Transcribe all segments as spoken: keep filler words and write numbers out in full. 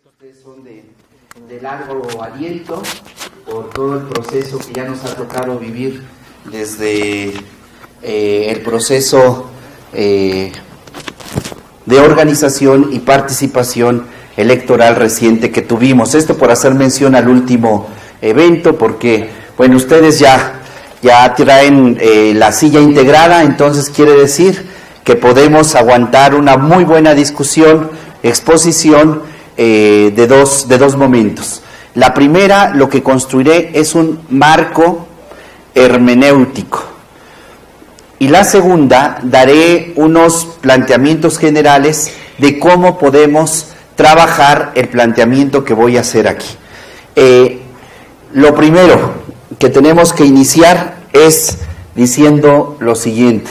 Ustedes son de, de largo aliento por todo el proceso que ya nos ha tocado vivir desde eh, el proceso eh, de organización y participación electoral reciente que tuvimos. Esto por hacer mención al último evento, porque, bueno, ustedes ya, ya traen eh, la silla integrada, entonces quiere decir que podemos aguantar una muy buena discusión, exposición, Eh, de, dos, de dos momentos. La primera, lo que construiré es un marco hermenéutico. Y la segunda, daré unos planteamientos generales de cómo podemos trabajar el planteamiento que voy a hacer aquí. Eh, lo primero que tenemos que iniciar es diciendo lo siguiente.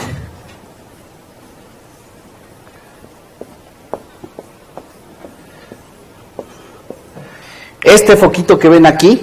Este foquito que ven aquí,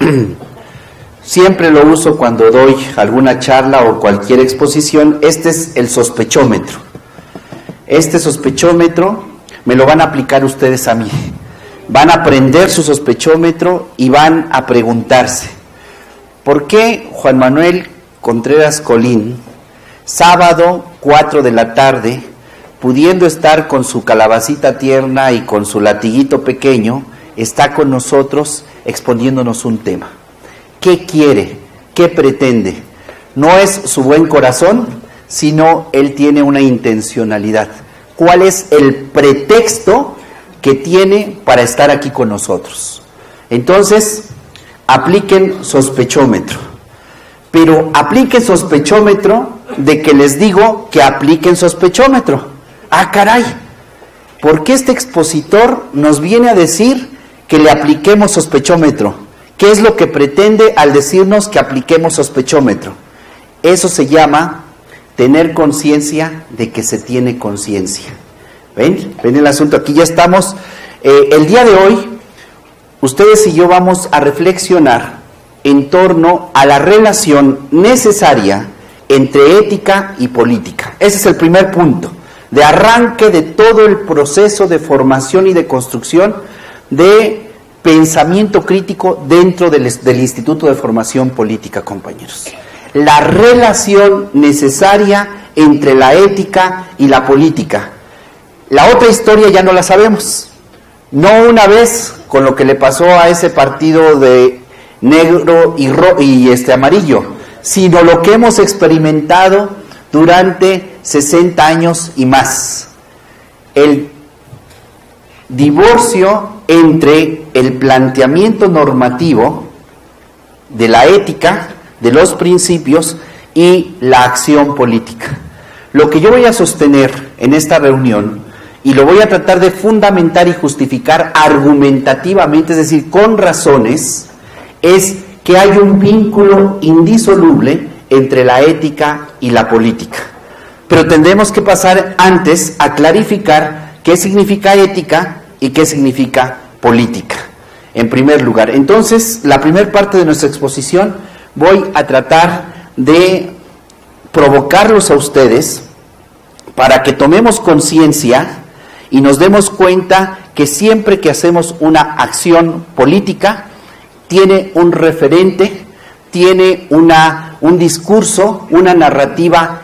siempre lo uso cuando doy alguna charla o cualquier exposición. Este es el sospechómetro. Este sospechómetro me lo van a aplicar ustedes a mí. Van a prender su sospechómetro y van a preguntarse, ¿por qué Juan Manuel Contreras Colín, sábado cuatro de la tarde, pudiendo estar con su calabacita tierna y con su latiguito pequeño, está con nosotros exponiéndonos un tema? ¿Qué quiere? ¿Qué pretende? No es su buen corazón, sino él tiene una intencionalidad. ¿Cuál es el pretexto que tiene para estar aquí con nosotros? Entonces, apliquen sospechómetro. Pero apliquen sospechómetro de que les digo que apliquen sospechómetro. ¡Ah, caray! ¿Por qué este expositor nos viene a decir que le apliquemos sospechómetro? ¿Qué es lo que pretende al decirnos que apliquemos sospechómetro? Eso se llama tener conciencia de que se tiene conciencia. ¿Ven? ¿Ven el asunto? Aquí ya estamos. Eh, el día de hoy, ustedes y yo vamos a reflexionar en torno a la relación necesaria entre ética y política. Ese es el primer punto, de arranque de todo el proceso de formación y de construcción de pensamiento crítico dentro del, del Instituto de Formación Política, compañeros. La relación necesaria entre la ética y la política. La otra historia ya no la sabemos. No una vez con lo que le pasó a ese partido de negro y, ro y este amarillo, sino lo que hemos experimentado durante sesenta años y más. El divorcio entre el planteamiento normativo de la ética, de los principios y la acción política. Lo que yo voy a sostener en esta reunión, y lo voy a tratar de fundamentar y justificar argumentativamente, es decir, con razones, es que hay un vínculo indisoluble entre la ética y la política. Pero tendremos que pasar antes a clarificar qué significa ética y qué significa política, en primer lugar. Entonces, la primera parte de nuestra exposición voy a tratar de provocarlos a ustedes para que tomemos conciencia y nos demos cuenta que siempre que hacemos una acción política, tiene un referente, tiene una, un discurso, una narrativa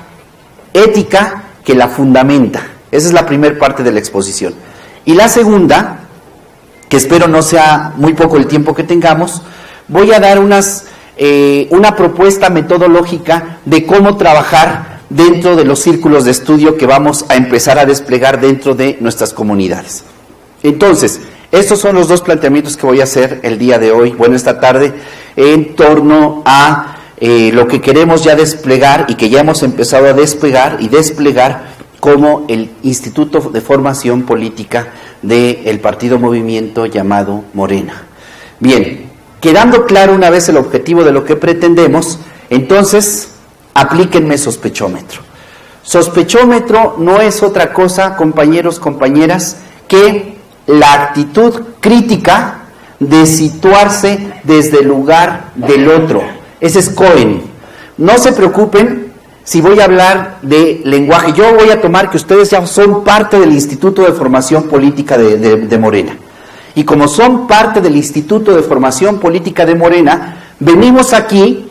ética que la fundamenta. Esa es la primera parte de la exposición. Y la segunda, que espero no sea muy poco el tiempo que tengamos, voy a dar unas, eh, una propuesta metodológica de cómo trabajar dentro de los círculos de estudio que vamos a empezar a desplegar dentro de nuestras comunidades. Entonces, estos son los dos planteamientos que voy a hacer el día de hoy, bueno, esta tarde, en torno a eh, lo que queremos ya desplegar y que ya hemos empezado a desplegar y desplegar como el Instituto de Formación Política del Partido Movimiento llamado Morena. Bien, quedando claro una vez el objetivo de lo que pretendemos, entonces aplíquenme sospechómetro. Sospechómetro no es otra cosa, compañeros, compañeras, que la actitud crítica de situarse desde el lugar del otro. Ese es Cohen. No se preocupen si voy a hablar de lenguaje. Yo voy a tomar que ustedes ya son parte del Instituto de Formación Política de, de, de Morena. y como son parte del Instituto de Formación Política de Morena, venimos aquí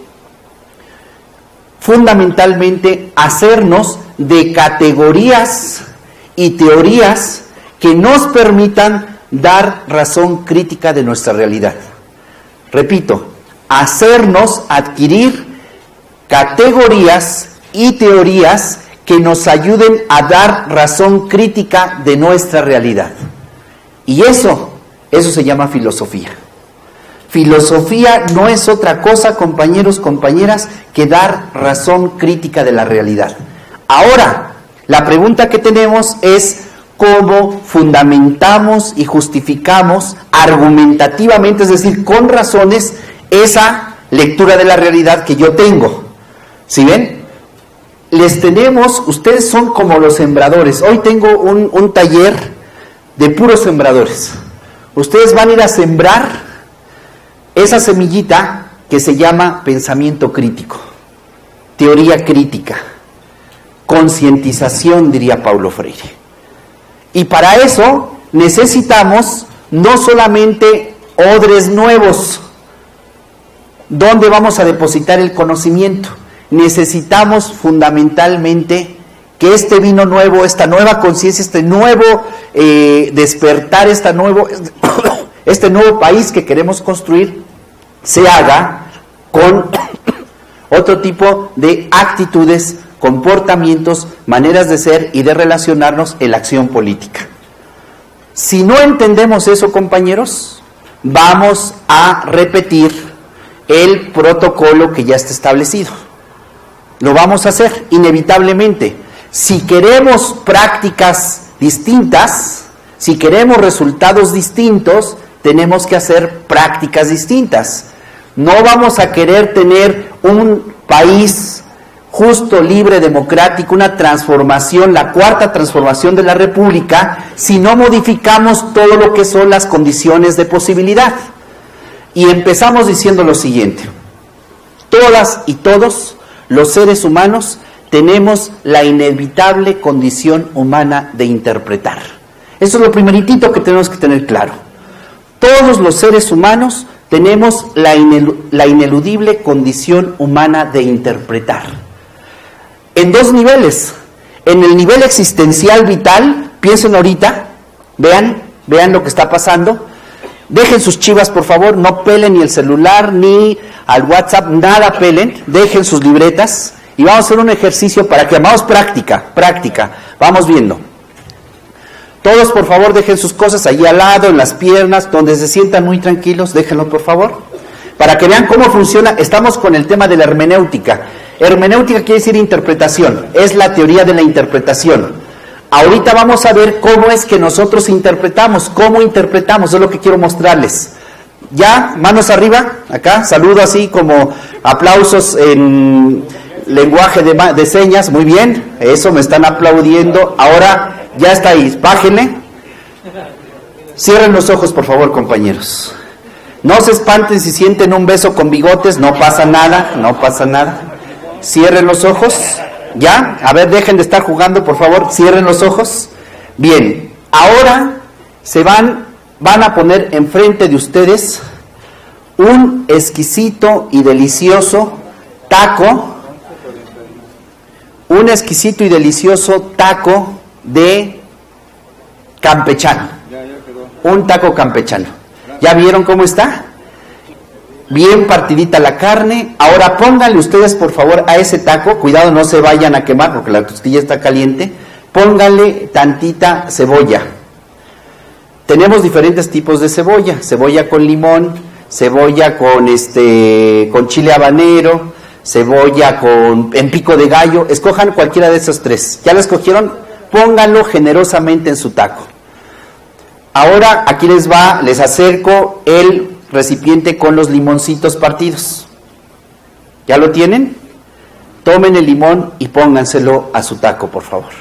fundamentalmente a hacernos de categorías y teorías que nos permitan dar razón crítica de nuestra realidad. Repito, hacernos adquirir categorías y teorías que nos ayuden a dar razón crítica de nuestra realidad. Y eso, eso se llama filosofía. Filosofía no es otra cosa, compañeros, compañeras, que dar razón crítica de la realidad. Ahora, la pregunta que tenemos es cómo fundamentamos y justificamos argumentativamente, es decir, con razones, esa lectura de la realidad que yo tengo. ¿Sí ven? Les tenemos, ustedes son como los sembradores. Hoy tengo un, un taller de puros sembradores. Ustedes van a ir a sembrar esa semillita que se llama pensamiento crítico, teoría crítica, concientización, diría Paulo Freire. Y para eso necesitamos no solamente odres nuevos, donde vamos a depositar el conocimiento. Necesitamos fundamentalmente que este vino nuevo, esta nueva conciencia, este nuevo eh, despertar, esta nuevo, este nuevo país que queremos construir, se haga con otro tipo de actitudes, comportamientos, maneras de ser y de relacionarnos en la acción política. Si no entendemos eso, compañeros, vamos a repetir el protocolo que ya está establecido. Lo vamos a hacer inevitablemente. Si queremos prácticas distintas, si queremos resultados distintos, tenemos que hacer prácticas distintas. No vamos a querer tener un país justo, libre, democrático, una transformación, la cuarta transformación de la República, si no modificamos todo lo que son las condiciones de posibilidad. Y empezamos diciendo lo siguiente: todas y todos los seres humanos tenemos la inevitable condición humana de interpretar. Eso es lo primeritito que tenemos que tener claro. Todos los seres humanos tenemos la, inel la ineludible condición humana de interpretar. En dos niveles. En el nivel existencial vital, piensen ahorita, vean, vean lo que está pasando. Dejen sus chivas, por favor, no pelen ni el celular, ni al WhatsApp, nada pelen, dejen sus libretas y vamos a hacer un ejercicio para que hagamos práctica, práctica, vamos viendo. Todos, por favor, dejen sus cosas allí al lado, en las piernas, donde se sientan muy tranquilos, déjenlo, por favor, para que vean cómo funciona. Estamos con el tema de la hermenéutica. Hermenéutica quiere decir interpretación, es la teoría de la interpretación. Ahorita vamos a ver cómo es que nosotros interpretamos, cómo interpretamos, es lo que quiero mostrarles. Ya, manos arriba, acá, saludo así como aplausos en lenguaje de, de señas, muy bien, eso, me están aplaudiendo. Ahora ya está ahí, bájenle. Cierren los ojos, por favor, compañeros. No se espanten si sienten un beso con bigotes, no pasa nada, no pasa nada. Cierren los ojos. ¿Ya? A ver, dejen de estar jugando, por favor, cierren los ojos. Bien, ahora se van, van a poner enfrente de ustedes un exquisito y delicioso taco, un exquisito y delicioso taco de campechano, un taco campechano. ¿Ya vieron cómo está? Bien partidita la carne. Ahora pónganle ustedes, por favor, a ese taco, cuidado no se vayan a quemar porque la tortilla está caliente, pónganle tantita cebolla. Tenemos diferentes tipos de cebolla, cebolla con limón, cebolla con este con chile habanero, cebolla con en pico de gallo, escojan cualquiera de esos tres. ¿Ya la escogieron? Pónganlo generosamente en su taco. Ahora aquí les va, les acerco el recipiente con los limoncitos partidos. ¿Ya lo tienen? Tomen el limón y pónganselo a su taco, por favor.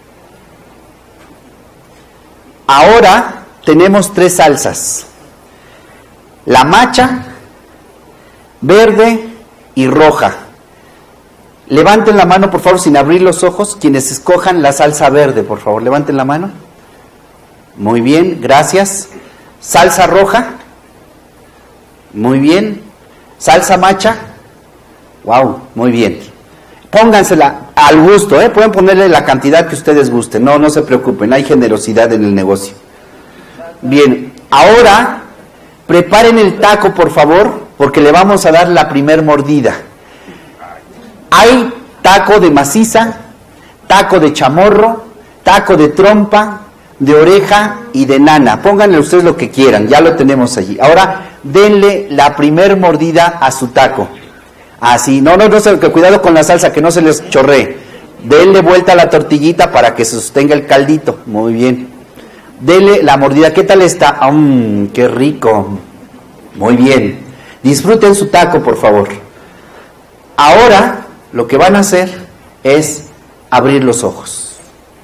Ahora tenemos tres salsas: la macha, verde y roja. Levanten la mano, por favor, sin abrir los ojos, quienes escojan la salsa verde, por favor, levanten la mano. Muy bien, gracias. salsa roja, muy bien, salsa macha, wow, muy bien. Póngansela al gusto, ¿eh? Pueden ponerle la cantidad que ustedes gusten, no, no se preocupen, hay generosidad en el negocio. Bien, ahora preparen el taco, por favor, porque le vamos a dar la primer mordida. Hay taco de maciza, taco de chamorro, taco de trompa, de oreja y de nana. Pónganle ustedes lo que quieran, ya lo tenemos allí. Ahora denle la primer mordida a su taco. Así, no, no, no, que cuidado con la salsa, que no se les chorree. Denle vuelta a la tortillita para que se sostenga el caldito. Muy bien. Denle la mordida. ¿Qué tal está? ¡Mmm, qué rico! Muy bien. Disfruten su taco, por favor. Ahora, lo que van a hacer es abrir los ojos.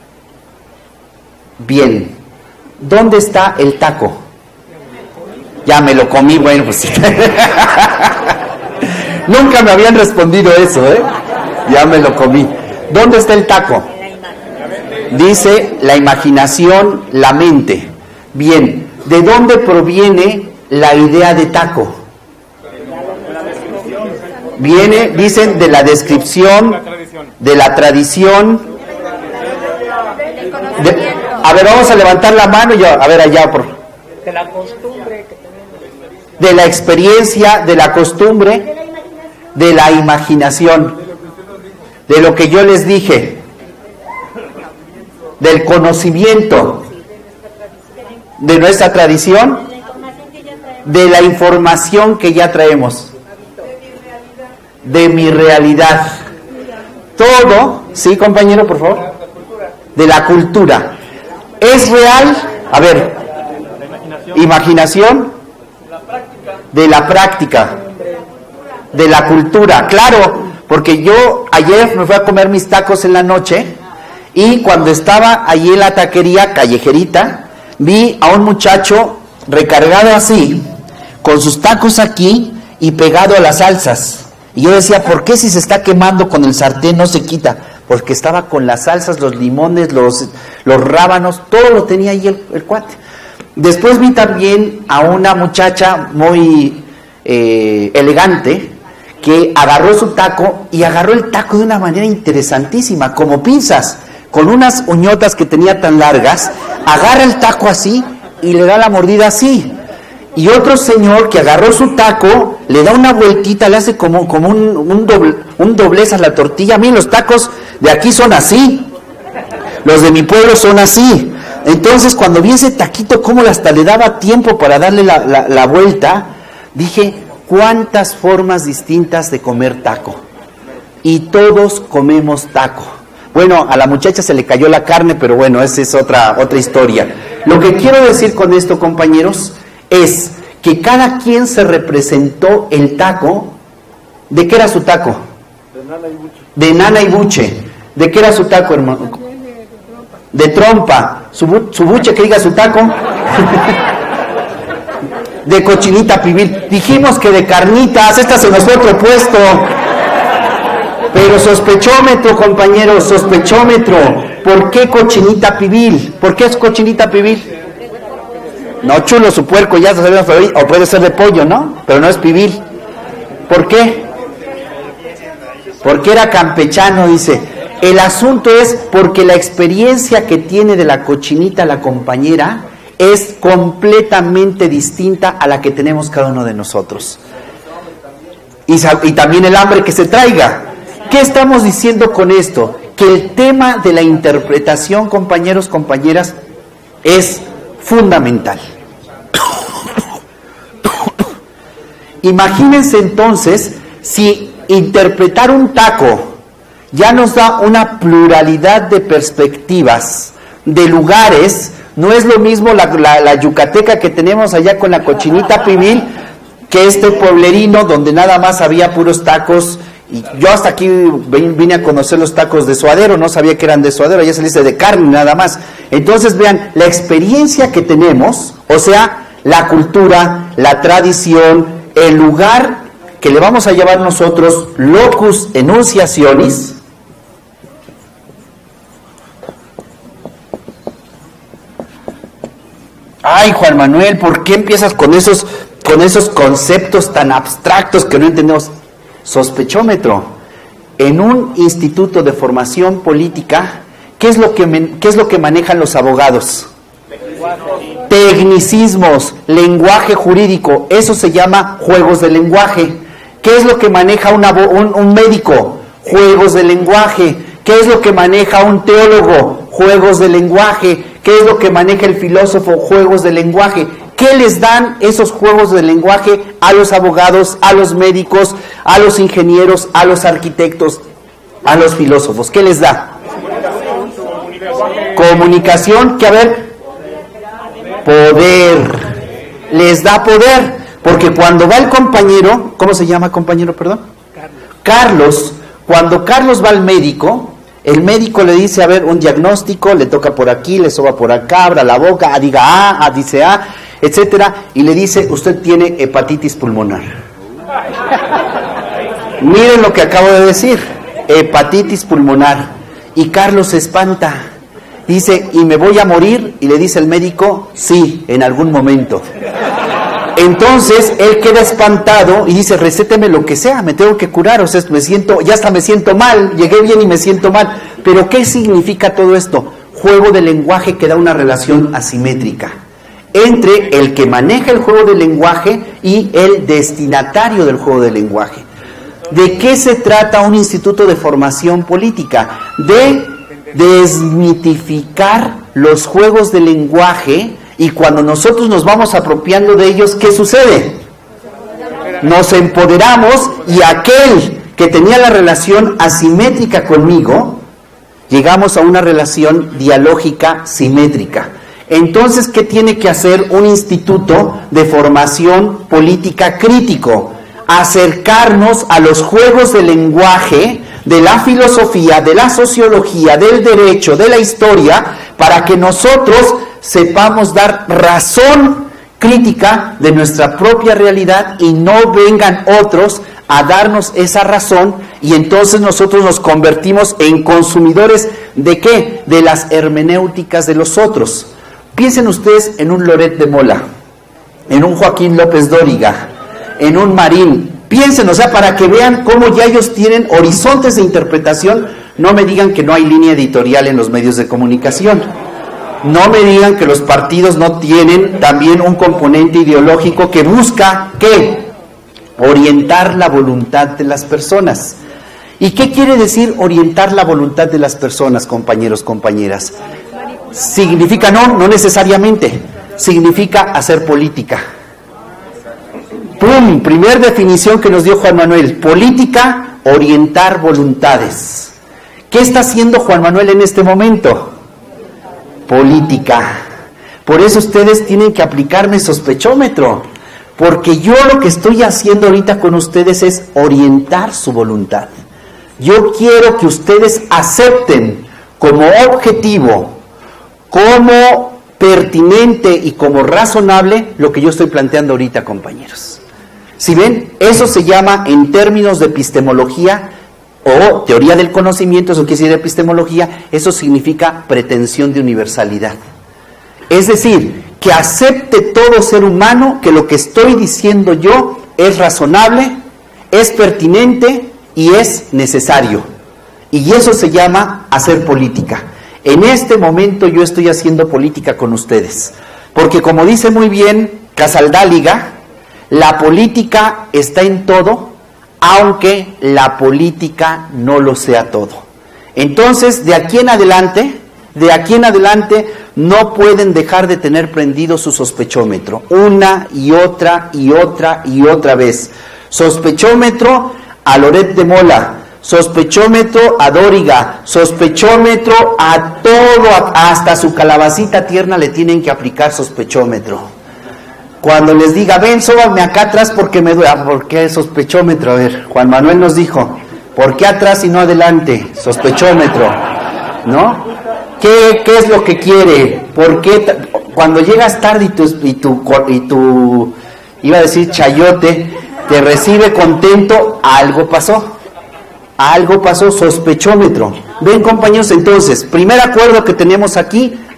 Bien. ¿Dónde está el taco? Ya me lo comí, bueno, pues... Nunca me habían respondido eso, ¿eh? Ya me lo comí. ¿Dónde está el taco? Dice la imaginación, la mente. Bien, ¿de dónde proviene la idea de taco? Viene, dicen, de la descripción, de la tradición. De, a ver, vamos a levantar la mano y a, a ver allá, por de la costumbre que tenemos. De la experiencia, de la costumbre, de la imaginación, de lo que yo les dije, del conocimiento, de nuestra tradición, de la información que ya traemos, de mi realidad. Todo, ¿sí, compañero, por favor? De la cultura. ¿Es real? A ver, imaginación, de la práctica, de la cultura, claro, porque yo ayer me fui a comer mis tacos en la noche y cuando estaba allí en la taquería callejerita, vi a un muchacho recargado así, con sus tacos aquí y pegado a las salsas. Y yo decía, ¿por qué si se está quemando con el sartén no se quita? Porque estaba con las salsas, los limones, los, los rábanos, todo lo tenía ahí el, el cuate. Después vi también a una muchacha muy eh, elegante, que agarró su taco y agarró el taco de una manera interesantísima, como pinzas, con unas uñotas que tenía tan largas, agarra el taco así y le da la mordida así. Y otro señor que agarró su taco, le da una vueltita, le hace como, como un, un, doble, un doblez a la tortilla. A mí los tacos de aquí son así, los de mi pueblo son así. Entonces cuando vi ese taquito, como hasta le daba tiempo para darle la, la, la vuelta, dije, ¿cuántas formas distintas de comer taco? Y todos comemos taco. Bueno, a la muchacha se le cayó la carne, pero bueno, esa es otra, otra historia. Lo que quiero decir con esto, compañeros, es que cada quien se representó el taco. ¿De qué era su taco? De nana y buche. De nana y buche. ¿De qué era su taco, hermano? De trompa. ¿Su, bu su buche que diga su taco? De cochinita pibil. Dijimos que de carnitas, esta se nos fue otro puesto. Pero sospechómetro, compañeros, sospechómetro. ¿Por qué cochinita pibil? ¿Por qué es cochinita pibil? No, chulo, su puerco, ya se sabe, o puede ser de pollo, ¿no? Pero no es pibil. ¿Por qué? Porque era campechano, dice. El asunto es porque la experiencia que tiene de la cochinita la compañera es completamente distinta a la que tenemos cada uno de nosotros. Y, y también el hambre que se traiga. ¿Qué estamos diciendo con esto? Que el tema de la interpretación, compañeros, compañeras, es fundamental. Imagínense entonces si interpretar un taco ya nos da una pluralidad de perspectivas, de lugares. No es lo mismo la, la, la yucateca que tenemos allá con la cochinita pibil que este pueblerino donde nada más había puros tacos. Y yo hasta aquí vine a conocer los tacos de suadero, no sabía que eran de suadero, ya se dice de carne nada más. Entonces vean, la experiencia que tenemos, o sea, la cultura, la tradición, el lugar que le vamos a llevar nosotros, locus enunciationis, Ay, Juan Manuel, ¿por qué empiezas con esos, con esos conceptos tan abstractos que no entendemos? Sospechómetro. En un instituto de formación política, ¿qué es lo que, qué es lo que manejan los abogados? Tecnicismos, lenguaje jurídico, eso se llama juegos de lenguaje. ¿Qué es lo que maneja un, un, un médico? Juegos de lenguaje. ¿Qué es lo que maneja un teólogo? Juegos de lenguaje. ¿Qué es lo que maneja el filósofo? Juegos de lenguaje. ¿Qué les dan esos juegos de lenguaje a los abogados, a los médicos, a los ingenieros, a los arquitectos, a los filósofos? ¿Qué les da? Comunicación, que a ver, poder. Les da poder, porque cuando va el compañero, ¿cómo se llama compañero, perdón? Carlos. Cuando Carlos va al médico, el médico le dice, a ver, un diagnóstico, le toca por aquí, le soba por acá, abra la boca, diga A, a dice A, etcétera, y le dice, usted tiene hepatitis pulmonar. Miren lo que acabo de decir, hepatitis pulmonar. Y Carlos se espanta, dice, ¿y me voy a morir? Y le dice el médico, sí, en algún momento. Entonces él queda espantado y dice, recéteme lo que sea, me tengo que curar, o sea, me siento, ya hasta me siento mal, llegué bien y me siento mal. Pero ¿qué significa todo esto? Juego de lenguaje que da una relación asimétrica entre el que maneja el juego de lenguaje y el destinatario del juego de lenguaje. ¿De qué se trata un instituto de formación política? De desmitificar los juegos de lenguaje. Y cuando nosotros nos vamos apropiando de ellos, ¿qué sucede? Nos empoderamos y aquel que tenía la relación asimétrica conmigo, llegamos a una relación dialógica simétrica. Entonces, ¿qué tiene que hacer un instituto de formación política crítico? Acercarnos a los juegos de lenguaje de la filosofía, de la sociología, del derecho, de la historia, para que nosotros sepamos dar razón crítica de nuestra propia realidad y no vengan otros a darnos esa razón, y entonces nosotros nos convertimos en consumidores ¿de qué? De las hermenéuticas de los otros. Piensen ustedes en un Loret de Mola, en un Joaquín López Dóriga, en un Marín. Piensen, o sea, para que vean cómo ya ellos tienen horizontes de interpretación. No me digan que no hay línea editorial en los medios de comunicación. No me digan que los partidos no tienen también un componente ideológico que busca, ¿qué? Orientar la voluntad de las personas. ¿Y qué quiere decir orientar la voluntad de las personas, compañeros, compañeras? Significa, no, no necesariamente, significa hacer política. ¡Pum! Primer definición que nos dio Juan Manuel, política, orientar voluntades. ¿Qué está haciendo Juan Manuel en este momento? Política. Por eso ustedes tienen que aplicarme sospechómetro, porque yo lo que estoy haciendo ahorita con ustedes es orientar su voluntad. Yo quiero que ustedes acepten como objetivo, como pertinente y como razonable lo que yo estoy planteando ahorita, compañeros. Si ven, eso se llama en términos de epistemología o teoría del conocimiento, eso quiere decir epistemología, eso significa pretensión de universalidad. Es decir, que acepte todo ser humano que lo que estoy diciendo yo es razonable, es pertinente y es necesario. Y eso se llama hacer política. En este momento yo estoy haciendo política con ustedes, porque como dice muy bien Casaldáliga, la política está en todo, aunque la política no lo sea todo. Entonces, de aquí en adelante, de aquí en adelante, no pueden dejar de tener prendido su sospechómetro, una y otra y otra y otra vez. Sospechómetro a Loret de Mola, sospechómetro a Dóriga, sospechómetro a todo, hasta su calabacita tierna le tienen que aplicar sospechómetro. Cuando les diga, ven, sóbame acá atrás porque me duele. ¿Por qué sospechómetro? A ver, Juan Manuel nos dijo, ¿por qué atrás y no adelante? Sospechómetro, ¿no? ¿Qué, qué es lo que quiere? ¿Por qué? Cuando llegas tarde y tu, y tu, y tu, iba a decir chayote, te recibe contento, algo pasó. Algo pasó, sospechómetro. Ven, compañeros, entonces, primer acuerdo que tenemos aquí,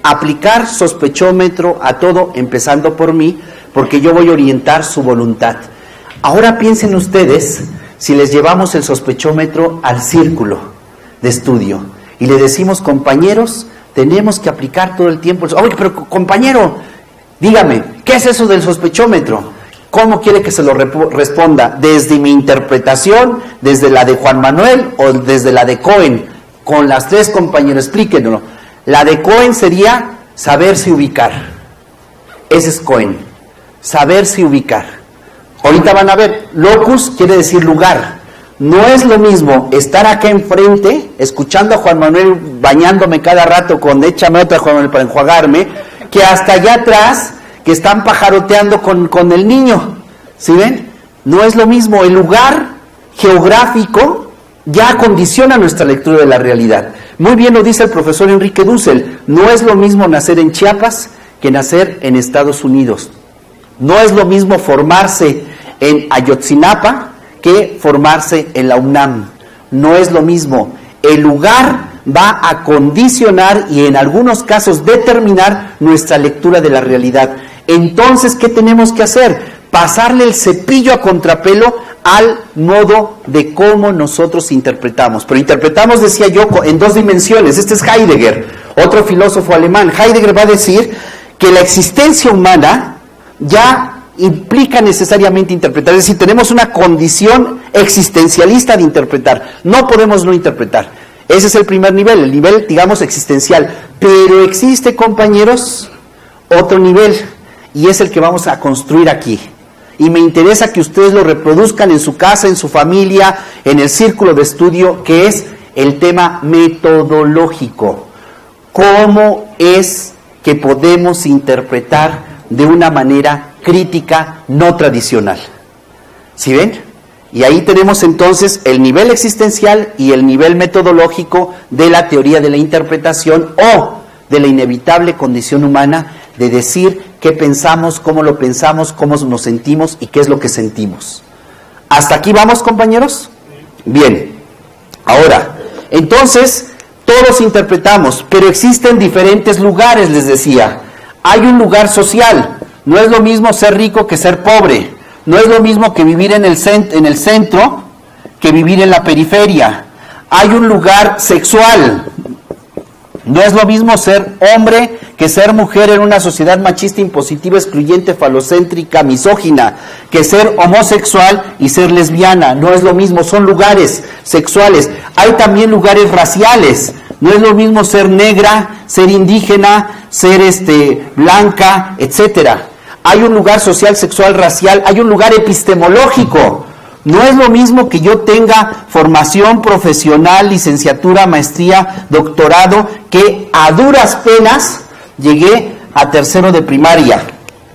aplicar sospechómetro a todo, empezando por mí, porque yo voy a orientar su voluntad. Ahora piensen ustedes si les llevamos el sospechómetro al círculo de estudio y le decimos, compañeros, tenemos que aplicar todo el tiempo. Oye, pero compañero, dígame, ¿qué es eso del sospechómetro? ¿Cómo quiere que se lo responda? ¿Desde mi interpretación, desde la de Juan Manuel o desde la de Cohen? Con las tres, compañeros, explíquenlo. La de Cohen sería saberse ubicar. Ese es Cohen. Saberse ubicar. Ahorita van a ver, locus quiere decir lugar. No es lo mismo estar acá enfrente, escuchando a Juan Manuel bañándome cada rato con échame otra, Juan Manuel, para enjuagarme, que hasta allá atrás, que están pajaroteando con, con el niño. ¿Sí ven? No es lo mismo. El lugar geográfico ya condiciona nuestra lectura de la realidad. Muy bien lo dice el profesor Enrique Dussel. No es lo mismo nacer en Chiapas que nacer en Estados Unidos. No es lo mismo formarse en Ayotzinapa que formarse en la UNAM. No es lo mismo. El lugar va a condicionar y en algunos casos determinar nuestra lectura de la realidad. Entonces, ¿qué tenemos que hacer? Pasarle el cepillo a contrapelo al modo de cómo nosotros interpretamos. Pero interpretamos, decía yo, en dos dimensiones. Este es Heidegger, otro filósofo alemán. Heidegger va a decir que la existencia humana ya implica necesariamente interpretar, es decir, tenemos una condición existencialista de interpretar, no podemos no interpretar. Ese es el primer nivel, el nivel, digamos, existencial. Pero existe, compañeros, otro nivel, y es el que vamos a construir aquí. Y me interesa que ustedes lo reproduzcan en su casa, en su familia, en el círculo de estudio, que es el tema metodológico. ¿Cómo es que podemos interpretar de una manera crítica no tradicional? ¿Sí ven? Y ahí tenemos entonces el nivel existencial y el nivel metodológico de la teoría de la interpretación o de la inevitable condición humana de decir qué pensamos, cómo lo pensamos, cómo nos sentimos y qué es lo que sentimos. ¿Hasta aquí vamos, compañeros? Bien. Ahora, entonces, todos interpretamos, pero existen diferentes lugares, les decía. Hay un lugar social. No es lo mismo ser rico que ser pobre. No es lo mismo que vivir en el, cent- en el centro que vivir en la periferia. Hay un lugar sexual. No es lo mismo ser hombre que ser mujer en una sociedad machista, impositiva, excluyente, falocéntrica, misógina, que ser homosexual y ser lesbiana. No es lo mismo, son lugares sexuales. Hay también lugares raciales. No es lo mismo ser negra, ser indígena, ser este, blanca, etcétera. Hay un lugar social, sexual, racial, hay un lugar epistemológico. No es lo mismo que yo tenga formación profesional, licenciatura, maestría, doctorado, que a duras penas llegué a tercero de primaria.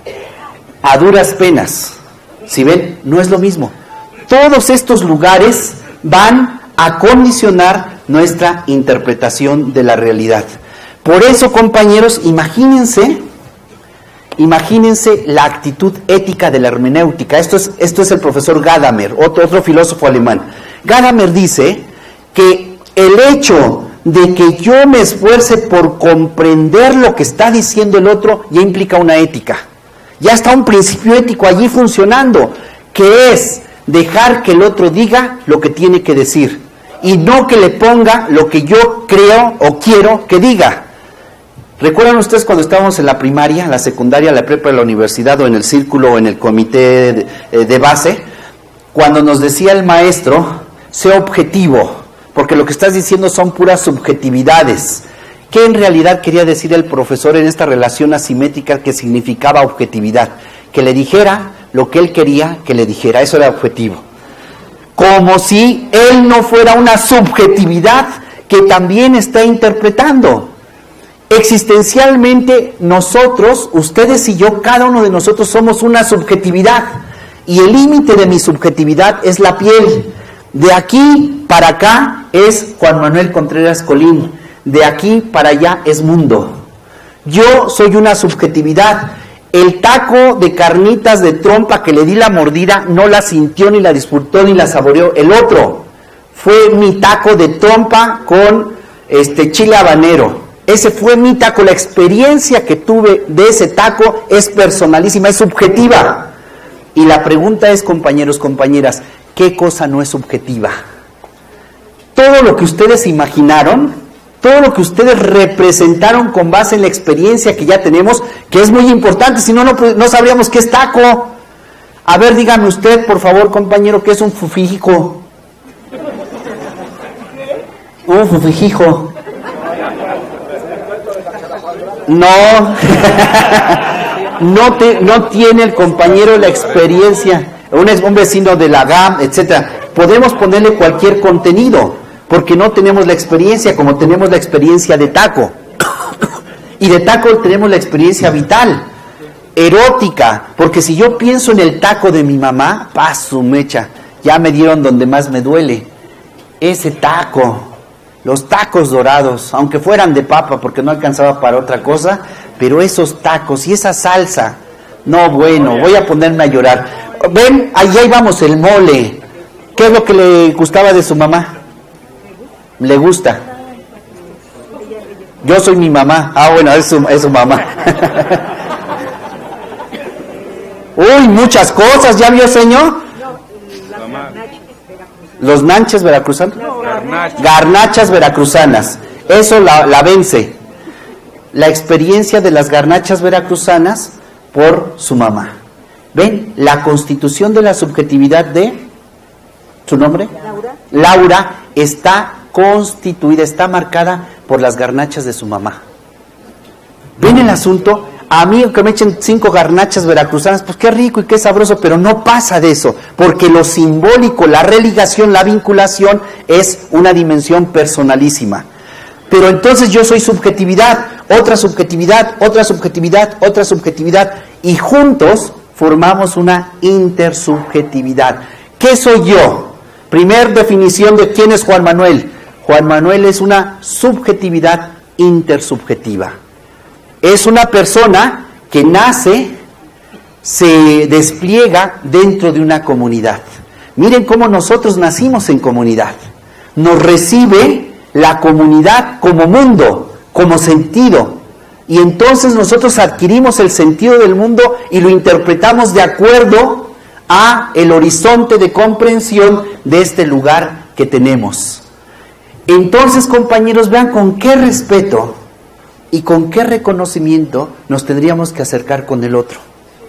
A duras penas. ¿Sí ven? No es lo mismo. Todos estos lugares van a condicionar nuestra interpretación de la realidad. Por eso, compañeros, imagínense... Imagínense la actitud ética de la hermenéutica. Esto es, esto es el profesor Gadamer, otro, otro filósofo alemán. Gadamer dice que el hecho de que yo me esfuerce por comprender lo que está diciendo el otro ya implica una ética. Ya está un principio ético allí funcionando, que es dejar que el otro diga lo que tiene que decir y no que le ponga lo que yo creo o quiero que diga. ¿Recuerdan ustedes cuando estábamos en la primaria, la secundaria, la prepa, la universidad o en el círculo o en el comité de, de base? Cuando nos decía el maestro, sé objetivo, porque lo que estás diciendo son puras subjetividades. ¿Qué en realidad quería decir el profesor en esta relación asimétrica que significaba objetividad? Que le dijera lo que él quería que le dijera, eso era objetivo. Como si él no fuera una subjetividad que también está interpretando. Existencialmente nosotros, ustedes y yo, cada uno de nosotros somos una subjetividad y el límite de mi subjetividad es la piel. De aquí para acá es Juan Manuel Contreras Colín, de aquí para allá es mundo. Yo soy una subjetividad. El taco de carnitas de trompa que le di la mordida no la sintió, ni la disfrutó, ni la saboreó el otro. Fue mi taco de trompa con este chile habanero. ese fue mi taco, la experiencia que tuve de ese taco es personalísima, es subjetiva. Y la pregunta es, compañeros, compañeras, ¿qué cosa no es subjetiva? Todo lo que ustedes imaginaron, todo lo que ustedes representaron con base en la experiencia que ya tenemos, que es muy importante, si no, no, no sabríamos qué es taco. A ver, dígame usted, por favor, compañero, ¿qué es un fufijico? Un fufijijo. No, no, te, no tiene el compañero la experiencia, un, un vecino de la G A M, etcétera. Podemos ponerle cualquier contenido, porque no tenemos la experiencia como tenemos la experiencia de taco. Y de taco tenemos la experiencia vital, erótica, porque si yo pienso en el taco de mi mamá, paz su mecha, ya me dieron donde más me duele. Ese taco, los tacos dorados, aunque fueran de papa porque no alcanzaba para otra cosa, pero esos tacos y esa salsa, no, bueno, voy a ponerme a llorar. Ven, allá vamos, el mole. ¿Qué es lo que le gustaba de su mamá? Le gusta. Yo soy mi mamá. Ah, bueno, es su, es su mamá. Uy, muchas cosas, ¿ya vio, señor? Los nanches veracruzanos. Garnachas. Garnachas veracruzanas. Eso la, la vence. La experiencia de las garnachas veracruzanas por su mamá. ¿Ven? La constitución de la subjetividad de... ¿Su nombre? Laura. Laura está constituida, está marcada por las garnachas de su mamá. ¿Ven el asunto? A mí que me echen cinco garnachas veracruzanas, pues qué rico y qué sabroso, pero no pasa de eso, porque lo simbólico, la religación, la vinculación es una dimensión personalísima. Pero entonces yo soy subjetividad, otra subjetividad, otra subjetividad, otra subjetividad, y juntos formamos una intersubjetividad. ¿Qué soy yo? Primer definición de quién es Juan Manuel. Juan Manuel es una subjetividad intersubjetiva. Es una persona que nace, se despliega dentro de una comunidad. Miren cómo nosotros nacimos en comunidad. Nos recibe la comunidad como mundo, como sentido. Y entonces nosotros adquirimos el sentido del mundo y lo interpretamos de acuerdo a el horizonte de comprensión de este lugar que tenemos. Entonces, compañeros, vean con qué respeto y con qué reconocimiento nos tendríamos que acercar con el otro.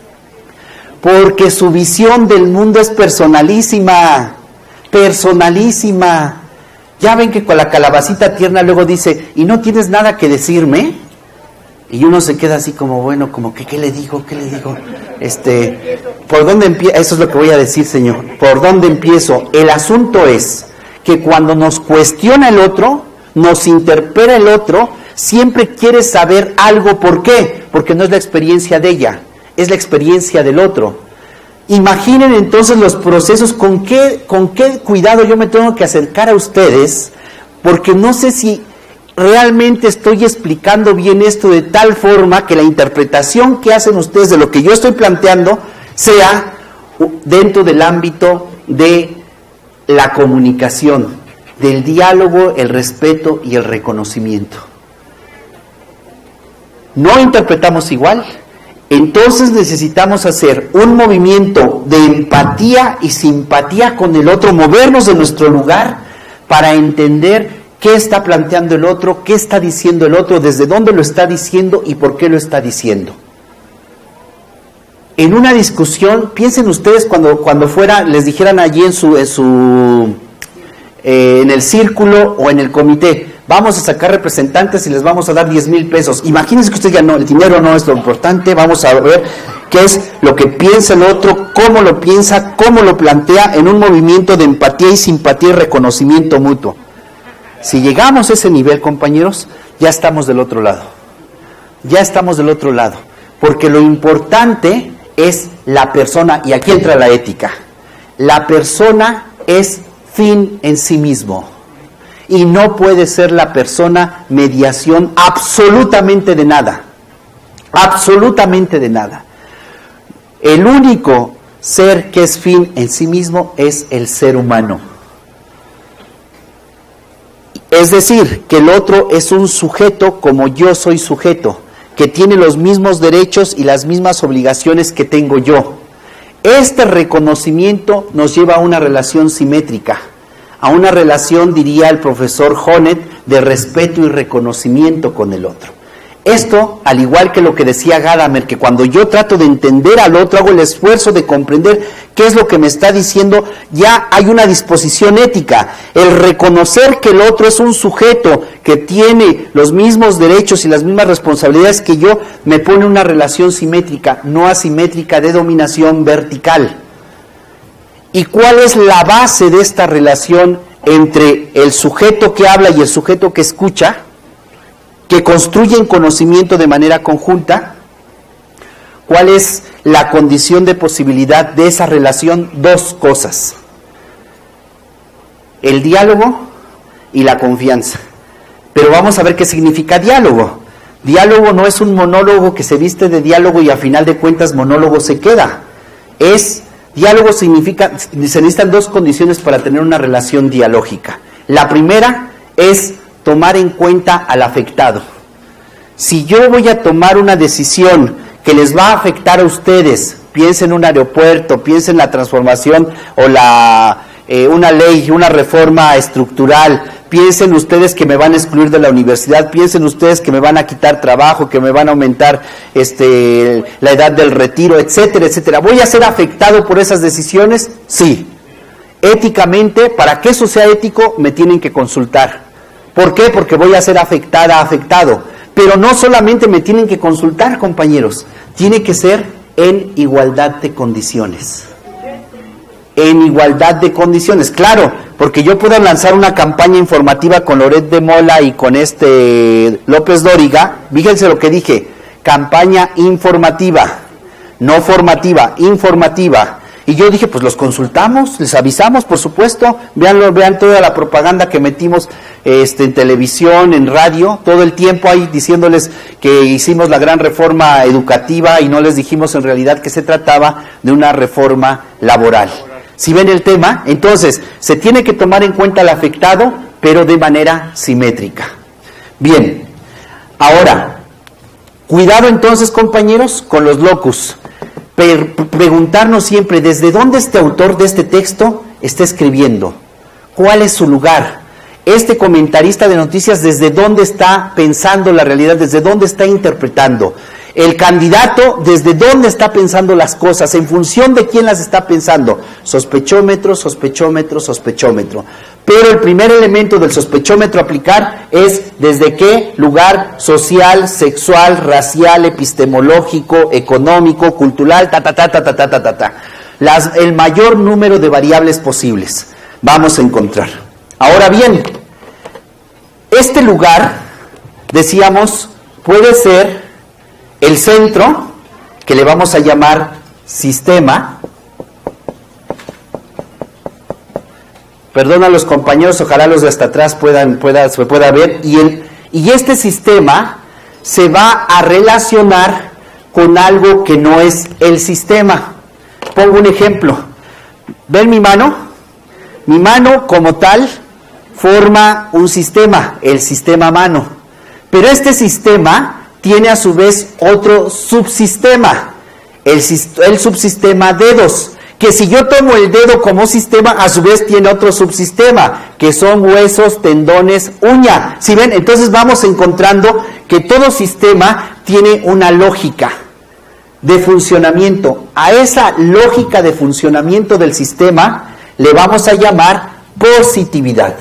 Porque su visión del mundo es personalísima, personalísima. Ya ven que con la calabacita tierna luego dice, ¿y no tienes nada que decirme? Y uno se queda así como, bueno, como que, ¿qué le digo? ¿Qué le digo? Este, ¿por dónde empiezo? Eso es lo que voy a decir, Señor. ¿Por dónde empiezo? El asunto es que cuando nos cuestiona el otro, nos interpela el otro, siempre quiere saber algo. ¿Por qué? Porque no es la experiencia de ella, es la experiencia del otro. Imaginen entonces los procesos, con qué, con qué cuidado yo me tengo que acercar a ustedes, porque no sé si realmente estoy explicando bien esto de tal forma que la interpretación que hacen ustedes de lo que yo estoy planteando sea dentro del ámbito de la comunicación, del diálogo, el respeto y el reconocimiento. No interpretamos igual, entonces necesitamos hacer un movimiento de empatía y simpatía con el otro, movernos de nuestro lugar para entender qué está planteando el otro, qué está diciendo el otro, desde dónde lo está diciendo y por qué lo está diciendo. En una discusión, piensen ustedes cuando, cuando fuera, les dijeran allí en su, en su eh, en el círculo o en el comité, vamos a sacar representantes y les vamos a dar diez mil pesos. Imagínense que usted ya no, el dinero no es lo importante, vamos a ver qué es lo que piensa el otro, cómo lo piensa, cómo lo plantea en un movimiento de empatía y simpatía y reconocimiento mutuo. Si llegamos a ese nivel, compañeros, ya estamos del otro lado. Ya estamos del otro lado. Porque lo importante es la persona, y aquí entra la ética. La persona es fin en sí mismo. Y no puede ser la persona mediación absolutamente de nada. Absolutamente de nada. El único ser que es fin en sí mismo es el ser humano. Es decir, que el otro es un sujeto como yo soy sujeto, que tiene los mismos derechos y las mismas obligaciones que tengo yo. Este reconocimiento nos lleva a una relación simétrica, a una relación, diría el profesor Honneth, de respeto y reconocimiento con el otro. Esto, al igual que lo que decía Gadamer, que cuando yo trato de entender al otro, hago el esfuerzo de comprender qué es lo que me está diciendo, ya hay una disposición ética. El reconocer que el otro es un sujeto que tiene los mismos derechos y las mismas responsabilidades que yo, me pone una relación simétrica, no asimétrica, de dominación vertical. ¿Y cuál es la base de esta relación entre el sujeto que habla y el sujeto que escucha, que construyen conocimiento de manera conjunta? ¿Cuál es la condición de posibilidad de esa relación? Dos cosas: el diálogo y la confianza. Pero vamos a ver qué significa diálogo. Diálogo no es un monólogo que se viste de diálogo y a final de cuentas monólogo se queda. Es, diálogo significa, se necesitan dos condiciones para tener una relación dialógica. La primera es tomar en cuenta al afectado. Si yo voy a tomar una decisión que les va a afectar a ustedes, piensen en un aeropuerto, piensen en la transformación o la eh, una ley, una reforma estructural, piensen ustedes que me van a excluir de la universidad, piensen ustedes que me van a quitar trabajo, que me van a aumentar este, la edad del retiro, etcétera, etcétera. ¿Voy a ser afectado por esas decisiones? Sí. Éticamente, para que eso sea ético, me tienen que consultar. ¿Por qué? Porque voy a ser afectada, afectado. Pero no solamente me tienen que consultar, compañeros, tiene que ser en igualdad de condiciones. En igualdad de condiciones, claro, porque yo puedo lanzar una campaña informativa con Loret de Mola y con este López Dóriga. Fíjense lo que dije: campaña informativa, no formativa, informativa. Y yo dije, pues los consultamos, les avisamos, por supuesto, veanlo, vean toda la propaganda que metimos este, en televisión, en radio, todo el tiempo ahí diciéndoles que hicimos la gran reforma educativa y no les dijimos en realidad que se trataba de una reforma laboral. Si ven el tema, entonces se tiene que tomar en cuenta al afectado, pero de manera simétrica. Bien, ahora, cuidado entonces, compañeros, con los locus. Preguntarnos siempre desde dónde este autor de este texto está escribiendo, cuál es su lugar, este comentarista de noticias desde dónde está pensando la realidad, desde dónde está interpretando, el candidato desde dónde está pensando las cosas, en función de quién las está pensando, sospechómetro, sospechómetro, sospechómetro. Pero el primer elemento del sospechómetro a aplicar es desde qué lugar social, sexual, racial, epistemológico, económico, cultural, ta, ta, ta, ta, ta, ta, ta, ta, ta. Las, el mayor número de variables posibles vamos a encontrar. Ahora bien, este lugar, decíamos, puede ser el centro, que le vamos a llamar sistema. Perdón a los compañeros, ojalá los de hasta atrás puedan, pueda, se pueda ver. Y, el, y este sistema se va a relacionar con algo que no es el sistema. Pongo un ejemplo. ¿Ven mi mano? Mi mano como tal forma un sistema, el sistema mano. Pero este sistema tiene a su vez otro subsistema, el, el subsistema dedos, que si yo tomo el dedo como sistema, a su vez tiene otro subsistema, que son huesos, tendones, uña. ¿Sí ven? Entonces vamos encontrando que todo sistema tiene una lógica de funcionamiento. A esa lógica de funcionamiento del sistema le vamos a llamar positividad.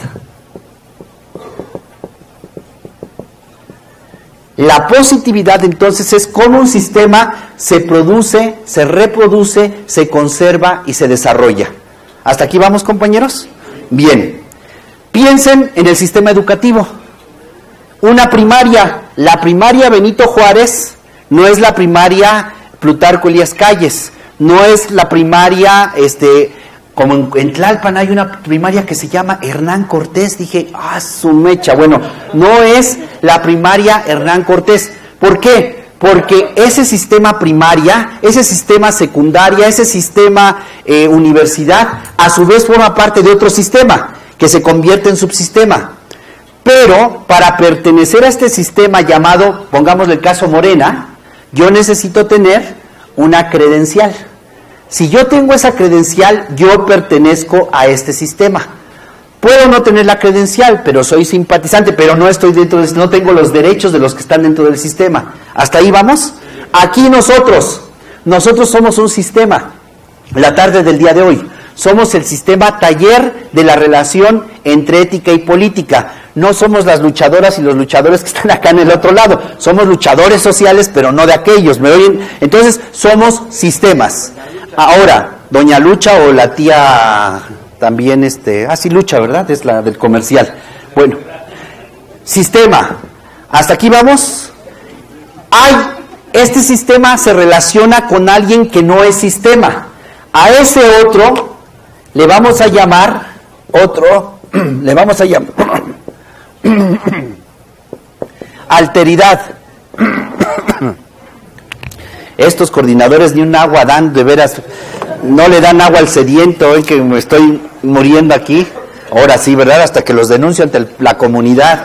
La positividad entonces es cómo un sistema se produce, se reproduce, se conserva y se desarrolla. ¿Hasta aquí vamos, compañeros? Bien. Piensen en el sistema educativo. Una primaria, la primaria Benito Juárez no es la primaria Plutarco Elías Calles, no es la primaria, este, como en, en Tlalpan hay una primaria que se llama Hernán Cortés. Dije, ah, su mecha. Bueno, no es la primaria Hernán Cortés. ¿Por qué? Porque ese sistema primaria, ese sistema secundaria, ese sistema eh, universidad, a su vez forma parte de otro sistema, que se convierte en subsistema. Pero para pertenecer a este sistema llamado, pongámosle el caso Morena, yo necesito tener una credencial. Si yo tengo esa credencial, yo pertenezco a este sistema. Puedo no tener la credencial, pero soy simpatizante, pero no estoy dentro de, no tengo los derechos de los que están dentro del sistema. ¿Hasta ahí vamos? Aquí nosotros, nosotros somos un sistema. La tarde del día de hoy, somos el sistema taller de la relación entre ética y política. No somos las luchadoras y los luchadores que están acá en el otro lado. Somos luchadores sociales, pero no de aquellos. ¿Me oyen? Entonces, somos sistemas. Ahora, doña Lucha o la tía también, este, ah, sí, Lucha, ¿verdad? Es la del comercial. Bueno, sistema. ¿Hasta aquí vamos? Hay, este sistema se relaciona con alguien que no es sistema. A ese otro le vamos a llamar, otro, le vamos a llamar alteridad. Estos coordinadores ni un agua dan, de veras, no le dan agua al sediento, hoy que me estoy muriendo aquí. Ahora sí, ¿verdad? Hasta que los denuncio ante el, la comunidad.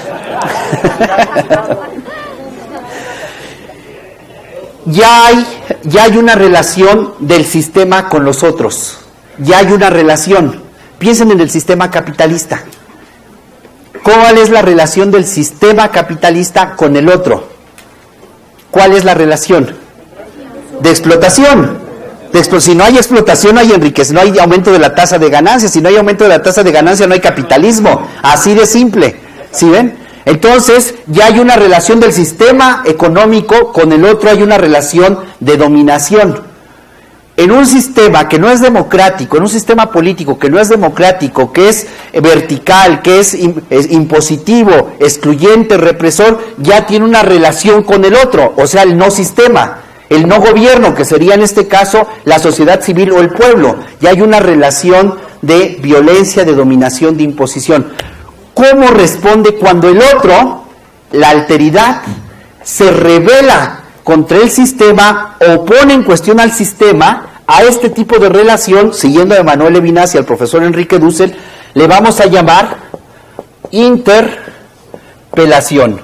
Ya hay, ya hay una relación del sistema con los otros. Ya hay una relación. Piensen en el sistema capitalista. ¿Cuál es la relación del sistema capitalista con el otro? ¿Cuál es la relación? De explotación. De explo- si no hay explotación, no hay enriquecimiento, no hay aumento de la tasa de ganancia. Si no hay aumento de la tasa de ganancia, no hay capitalismo. Así de simple. ¿Sí ven? Entonces, ya hay una relación del sistema económico con el otro, hay una relación de dominación. En un sistema que no es democrático, en un sistema político que no es democrático, que es vertical, que es, es impositivo, excluyente, represor, ya tiene una relación con el otro, o sea, el no sistema, el no gobierno, que sería en este caso la sociedad civil o el pueblo. Ya hay una relación de violencia, de dominación, de imposición. ¿Cómo responde cuando el otro, la alteridad, se revela contra el sistema o pone en cuestión al sistema? A este tipo de relación, siguiendo a Emanuel Levinas y al profesor Enrique Dussel, le vamos a llamar interpelación.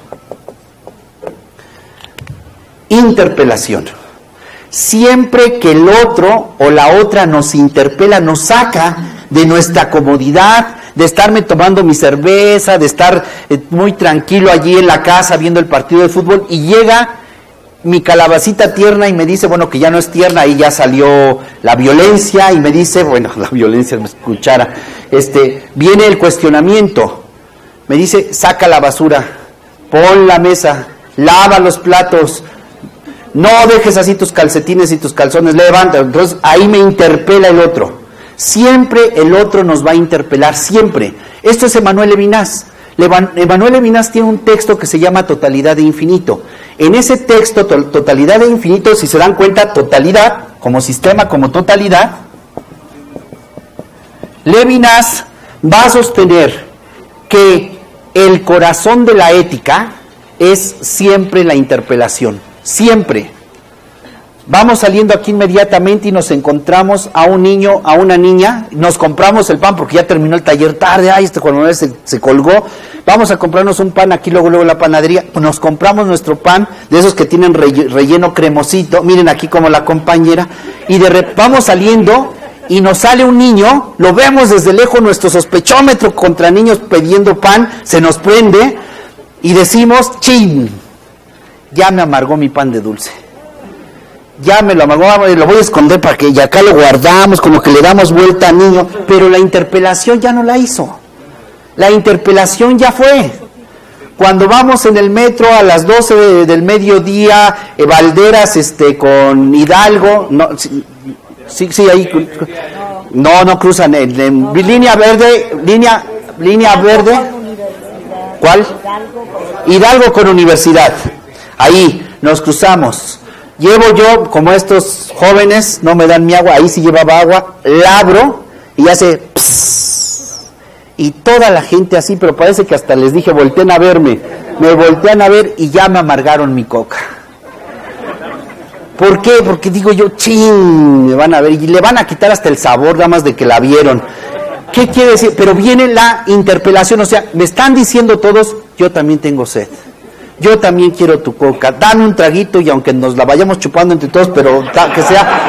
Interpelación. Siempre que el otro o la otra nos interpela, nos saca de nuestra comodidad, de estarme tomando mi cerveza, de estar eh, muy tranquilo allí en la casa viendo el partido de fútbol, y llega mi calabacita tierna y me dice, bueno, que ya no es tierna, ahí ya salió la violencia, y me dice, bueno, la violencia me escuchara, este, viene el cuestionamiento, me dice, saca la basura, pon la mesa, lava los platos, no dejes así tus calcetines y tus calzones, levanta. Entonces ahí me interpela el otro. Siempre el otro nos va a interpelar, siempre. Esto es Emanuel Levinas. Emanuel Levinas tiene un texto que se llama Totalidad de Infinito. En ese texto, to Totalidad de Infinito, si se dan cuenta, totalidad, como sistema, como totalidad, Levinas va a sostener que el corazón de la ética es siempre la interpelación, siempre. Vamos saliendo aquí inmediatamente y nos encontramos a un niño, a una niña, nos compramos el pan porque ya terminó el taller tarde, ay, este coronel se, se colgó, vamos a comprarnos un pan aquí, luego, luego la panadería, nos compramos nuestro pan, de esos que tienen relleno cremosito, miren aquí como la compañera, y de repente vamos saliendo y nos sale un niño, lo vemos desde lejos, nuestro sospechómetro contra niños pidiendo pan, se nos prende, y decimos, chin, ya me amargó mi pan de dulce. Ya me lo amargó, lo voy a esconder para que ya acá lo guardamos, como que le damos vuelta al niño, pero la interpelación ya no la hizo. La interpelación ya fue. Cuando vamos en el metro a las doce de, del mediodía, eh, Valderas este, con Hidalgo, no, sí, sí, sí ahí, no, no cruzan, en, en, línea verde, línea, línea verde, ¿cuál? Hidalgo con Universidad, ahí nos cruzamos. Llevo yo, como estos jóvenes, no me dan mi agua, ahí sí llevaba agua, la abro y hace pss, y toda la gente así, pero parece que hasta les dije, volteen a verme, me voltean a ver y ya me amargaron mi coca. ¿Por qué? Porque digo yo, chin, me van a ver, y le van a quitar hasta el sabor, nada más de que la vieron. ¿Qué quiere decir? Pero viene la interpelación, o sea, me están diciendo todos, yo también tengo sed. Yo también quiero tu coca, dame un traguito y aunque nos la vayamos chupando entre todos, pero que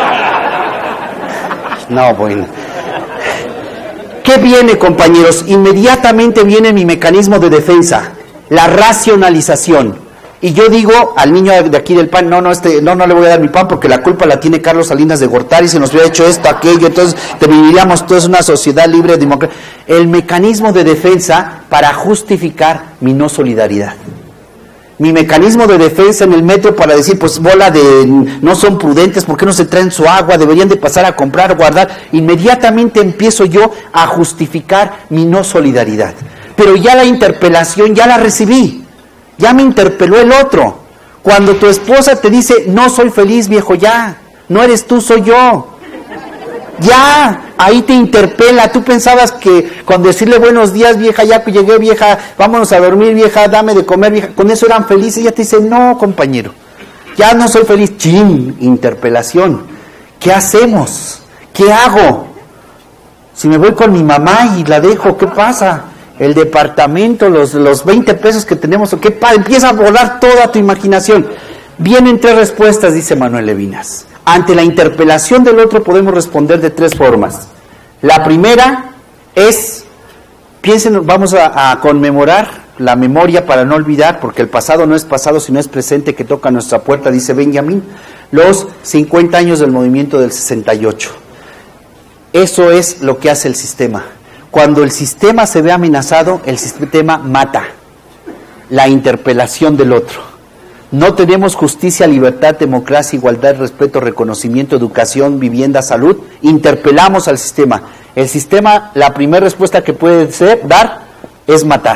sea... No, bueno. ¿Qué viene, compañeros? Inmediatamente viene mi mecanismo de defensa, la racionalización. Y yo digo al niño de aquí del pan, no, no, este, no, no le voy a dar mi pan porque la culpa la tiene Carlos Salinas de Gortari, se nos hubiera hecho esto, aquello, entonces te viviríamos todos una sociedad libre, democrática. El mecanismo de defensa para justificar mi no solidaridad. Mi mecanismo de defensa en el metro para decir, pues bola de no son prudentes, ¿por qué no se traen su agua? Deberían de pasar a comprar, guardar. Inmediatamente empiezo yo a justificar mi no solidaridad. Pero ya la interpelación ya la recibí, ya me interpeló el otro. Cuando tu esposa te dice, no soy feliz, viejo, ya, no eres tú, soy yo. Ya, ahí te interpela. Tú pensabas que con decirle buenos días, vieja, ya llegué, vieja, vámonos a dormir, vieja, dame de comer, vieja, con eso eran felices. Ya te dice, no, compañero, ya no soy feliz. Chin, interpelación. ¿Qué hacemos? ¿Qué hago? Si me voy con mi mamá y la dejo, ¿qué pasa? El departamento, los, los veinte pesos que tenemos, ¿qué pasa? Empieza a volar toda tu imaginación. Vienen tres respuestas, dice Manuel Levinas. Ante la interpelación del otro podemos responder de tres formas. La primera es, piensen, vamos a, a conmemorar la memoria para no olvidar, porque el pasado no es pasado, sino es presente que toca nuestra puerta, dice Benjamin, los cincuenta años del movimiento del sesenta y ocho. Eso es lo que hace el sistema. Cuando el sistema se ve amenazado, el sistema mata la interpelación del otro. No tenemos justicia, libertad, democracia, igualdad, respeto, reconocimiento, educación, vivienda, salud. Interpelamos al sistema. El sistema, la primera respuesta que puede ser, dar, es matar.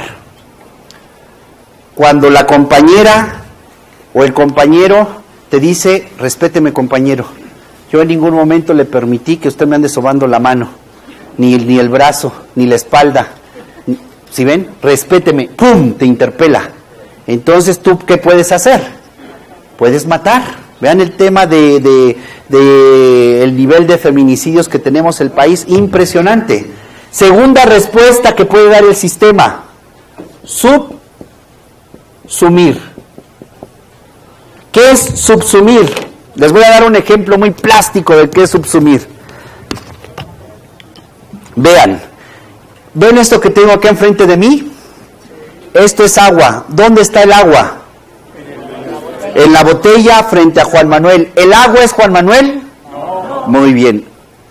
Cuando la compañera o el compañero te dice, respéteme, compañero, yo en ningún momento le permití que usted me ande sobando la mano, ni, ni el brazo, ni la espalda. ¿Sí ven? Respéteme, ¡pum!, te interpela. Entonces, ¿tú qué puedes hacer? Puedes matar. Vean el tema de, de, de el nivel de feminicidios que tenemos en el país, impresionante. Segunda respuesta que puede dar el sistema, subsumir. ¿Qué es subsumir? Les voy a dar un ejemplo muy plástico de qué es subsumir. Vean, ¿ven esto que tengo acá enfrente de mí? Esto es agua. ¿Dónde está el agua? En la botella frente a Juan Manuel. ¿El agua es Juan Manuel? No. Muy bien.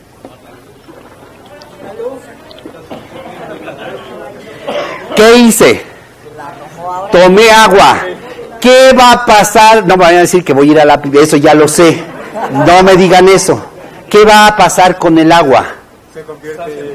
¿Qué hice? Tomé agua. ¿Qué va a pasar? No me vayan a decir que voy a ir a la... Eso ya lo sé. No me digan eso. ¿Qué va a pasar con el agua? Se convierte...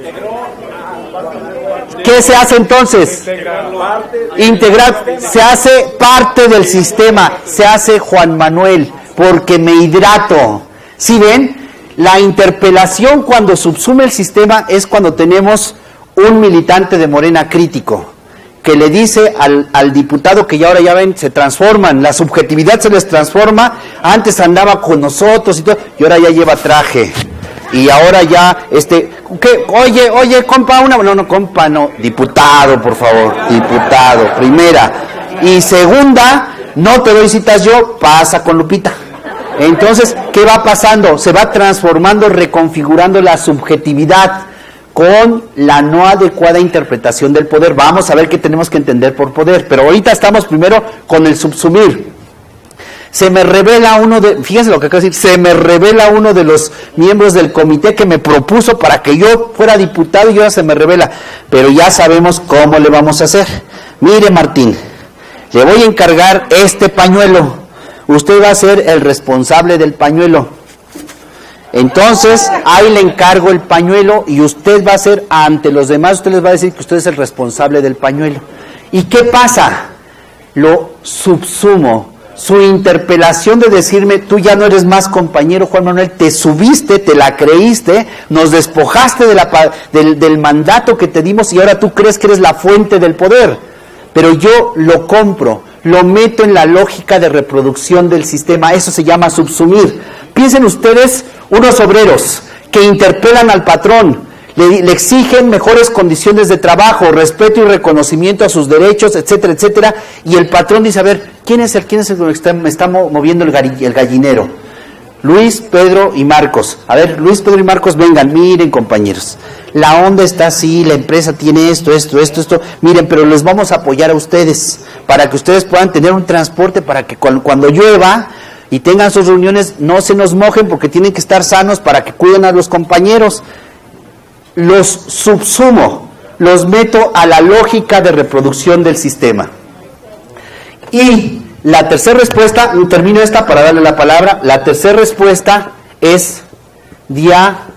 ¿Qué se hace entonces? Integrar, se hace parte del sistema, se hace Juan Manuel, porque me hidrato. ¿Sí ven? La interpelación cuando subsume el sistema es cuando tenemos un militante de Morena crítico, que le dice al, al diputado que ya ahora ya ven, se transforman, la subjetividad se les transforma, antes andaba con nosotros y todo, y ahora ya lleva traje. Y ahora ya, este, ¿qué? Oye, oye, compa, una, no, no, compa, no, diputado, por favor, diputado, primera. Y segunda, no te doy citas yo, pasa con Lupita. Entonces, ¿qué va pasando? Se va transformando, reconfigurando la subjetividad con la no adecuada interpretación del poder. Vamos a ver qué tenemos que entender por poder, pero ahorita estamos primero con el subsumir. Se me revela uno de, fíjense lo que acabo de decir, se me revela uno de los miembros del comité que me propuso para que yo fuera diputado y ahora se me revela, pero ya sabemos cómo le vamos a hacer. Mire, Martín, le voy a encargar este pañuelo, usted va a ser el responsable del pañuelo. Entonces, ahí le encargo el pañuelo y usted va a ser, ante los demás, usted les va a decir que usted es el responsable del pañuelo. ¿Y qué pasa? Lo subsumo. Su interpelación de decirme, tú ya no eres más compañero, Juan Manuel, te subiste, te la creíste, nos despojaste de la, del, del mandato que te dimos y ahora tú crees que eres la fuente del poder. Pero yo lo compro, lo meto en la lógica de reproducción del sistema, eso se llama subsumir. Piensen ustedes, unos obreros que interpelan al patrón, Le, le exigen mejores condiciones de trabajo, respeto y reconocimiento a sus derechos, etcétera, etcétera. Y el patrón dice, a ver, ¿quién es el, quién es el que está, me está moviendo el, gari, el gallinero? Luis, Pedro y Marcos. A ver, Luis, Pedro y Marcos, vengan, miren, compañeros. La onda está así, la empresa tiene esto, esto, esto, esto. Miren, pero les vamos a apoyar a ustedes para que ustedes puedan tener un transporte para que cuando, cuando llueva y tengan sus reuniones no se nos mojen porque tienen que estar sanos para que cuiden a los compañeros. Los subsumo, los meto a la lógica de reproducción del sistema. Y la tercera respuesta, termino esta para darle la palabra, la tercera respuesta es dialogar.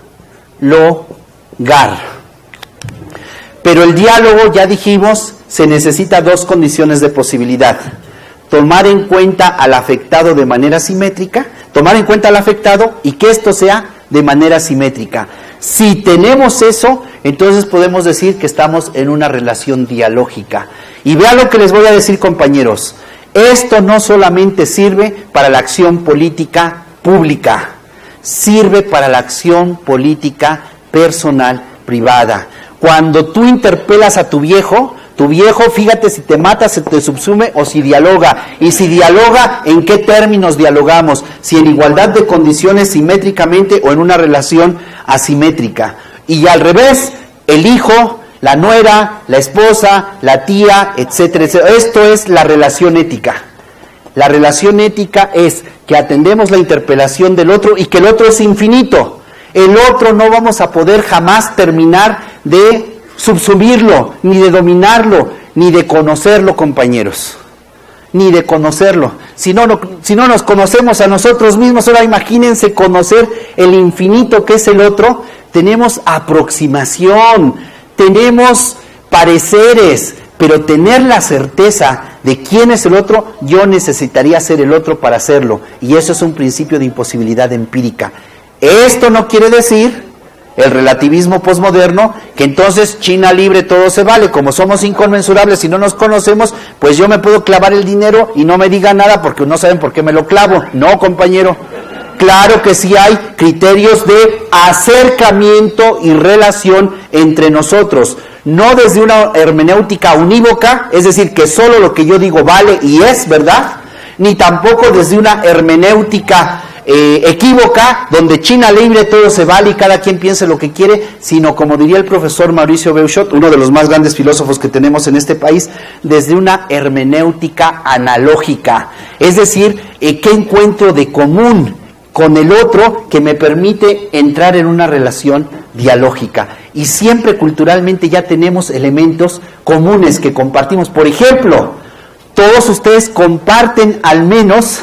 Pero el diálogo, ya dijimos, se necesita dos condiciones de posibilidad. Tomar en cuenta al afectado de manera simétrica, tomar en cuenta al afectado y que esto sea de manera simétrica. Si tenemos eso, entonces podemos decir que estamos en una relación dialógica. Y vean lo que les voy a decir, compañeros. Esto no solamente sirve para la acción política pública, sirve para la acción política personal, privada. Cuando tú interpelas a tu viejo, tu viejo, fíjate si te mata, se te subsume o si dialoga. Y si dialoga, ¿en qué términos dialogamos? Si en igualdad de condiciones simétricamente o en una relación asimétrica. Y al revés, el hijo, la nuera, la esposa, la tía, etcétera, etcétera. Esto es la relación ética. La relación ética es que atendemos la interpelación del otro y que el otro es infinito. El otro no vamos a poder jamás terminar de subsumirlo, ni de dominarlo, ni de conocerlo, compañeros. Ni de conocerlo. Si no, no, si no nos conocemos a nosotros mismos, ahora imagínense conocer el infinito que es el otro. Tenemos aproximación, tenemos pareceres, pero tener la certeza de quién es el otro, yo necesitaría ser el otro para hacerlo. Y eso es un principio de imposibilidad empírica. Esto no quiere decir, el relativismo posmoderno, que entonces China libre todo se vale. Como somos inconmensurables y no nos conocemos, pues yo me puedo clavar el dinero y no me diga nada porque no saben por qué me lo clavo. No, compañero. Claro que sí hay criterios de acercamiento y relación entre nosotros. No desde una hermenéutica unívoca, es decir, que solo lo que yo digo vale y es verdad, ni tampoco desde una hermenéutica Eh, equívoca, donde China libre todo se vale y cada quien piense lo que quiere, sino como diría el profesor Mauricio Beuchot, uno de los más grandes filósofos que tenemos en este país, desde una hermenéutica analógica, es decir, eh, ¿qué encuentro de común con el otro que me permite entrar en una relación dialógica? Y siempre culturalmente ya tenemos elementos comunes que compartimos. Por ejemplo, todos ustedes comparten al menos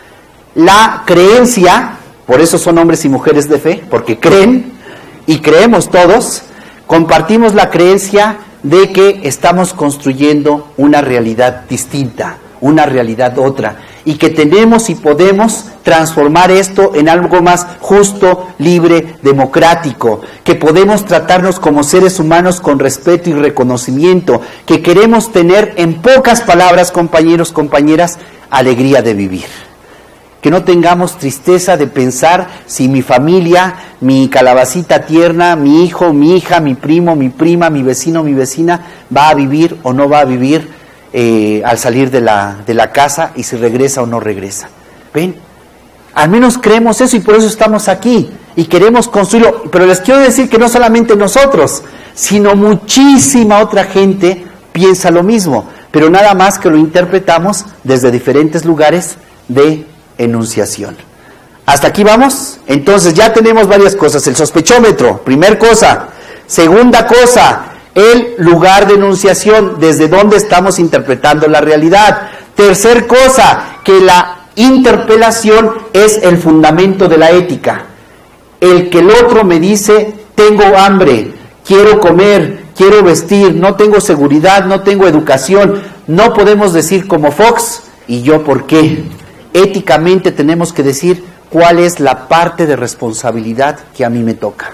la creencia, por eso son hombres y mujeres de fe, porque creen y creemos todos, compartimos la creencia de que estamos construyendo una realidad distinta, una realidad otra, y que tenemos y podemos transformar esto en algo más justo, libre, democrático, que podemos tratarnos como seres humanos con respeto y reconocimiento, que queremos tener, en pocas palabras, compañeros, compañeras, alegría de vivir. Que no tengamos tristeza de pensar si mi familia, mi calabacita tierna, mi hijo, mi hija, mi primo, mi prima, mi vecino, mi vecina, va a vivir o no va a vivir eh, al salir de la, de la casa y si regresa o no regresa. ¿Ven? Al menos creemos eso y por eso estamos aquí y queremos construirlo. Pero les quiero decir que no solamente nosotros, sino muchísima otra gente piensa lo mismo, pero nada más que lo interpretamos desde diferentes lugares de enunciación. ¿Hasta aquí vamos? Entonces ya tenemos varias cosas. El sospechómetro, primer cosa. Segunda cosa, el lugar de enunciación, desde donde estamos interpretando la realidad. Tercer cosa, que la interpelación es el fundamento de la ética. El que el otro me dice, tengo hambre, quiero comer, quiero vestir, no tengo seguridad, no tengo educación. No podemos decir como Fox, ¿y yo por qué? Éticamente tenemos que decir cuál es la parte de responsabilidad que a mí me toca.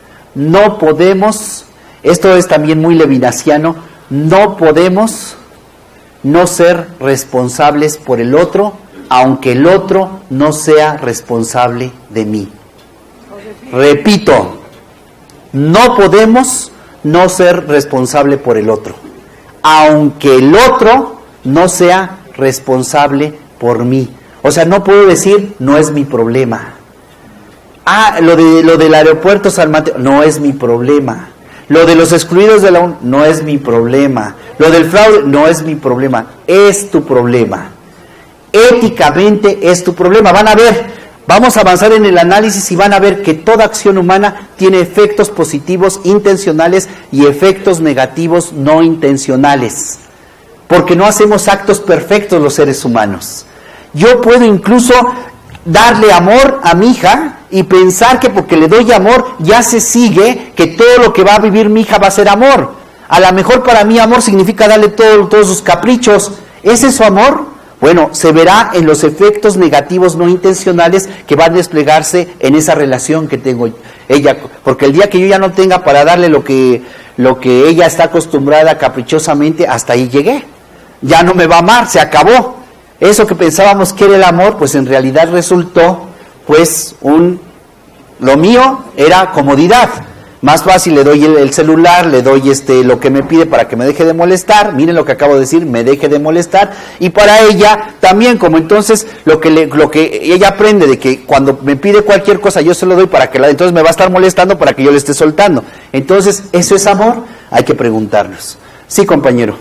No podemos, esto es también muy levinasiano, no podemos no ser responsables por el otro, aunque el otro no sea responsable de mí. Repito, No podemos no ser responsable por el otro, aunque el otro no sea responsable por mí. O sea, no puedo decir, no es mi problema. Ah, lo de lo del aeropuerto San Mateo, no es mi problema. Lo de los excluidos de la U N, no es mi problema. Lo del fraude, no es mi problema. Es tu problema. Éticamente es tu problema. Van a ver, vamos a avanzar en el análisis y van a ver que toda acción humana tiene efectos positivos intencionales y efectos negativos no intencionales. Porque no hacemos actos perfectos los seres humanos. Yo puedo incluso darle amor a mi hija y pensar que porque le doy amor ya se sigue que todo lo que va a vivir mi hija va a ser amor. A lo mejor para mí amor significa darle todo, todos sus caprichos. ¿Ese es su amor? Bueno, se verá en los efectos negativos no intencionales que van a desplegarse en esa relación que tengo ella. Porque el día que yo ya no tenga para darle lo que, lo que ella está acostumbrada caprichosamente, hasta ahí llegué. Ya no me va a amar, se acabó. Eso que pensábamos que era el amor, pues en realidad resultó, pues, un, lo mío era comodidad. Más fácil, le doy el, el celular, le doy este lo que me pide para que me deje de molestar. Miren lo que acabo de decir, me deje de molestar. Y para ella también, como entonces lo que le, lo que ella aprende de que cuando me pide cualquier cosa yo se lo doy para que la, entonces me va a estar molestando para que yo le esté soltando. Entonces, ¿eso es amor? Hay que preguntarnos. Sí, compañero.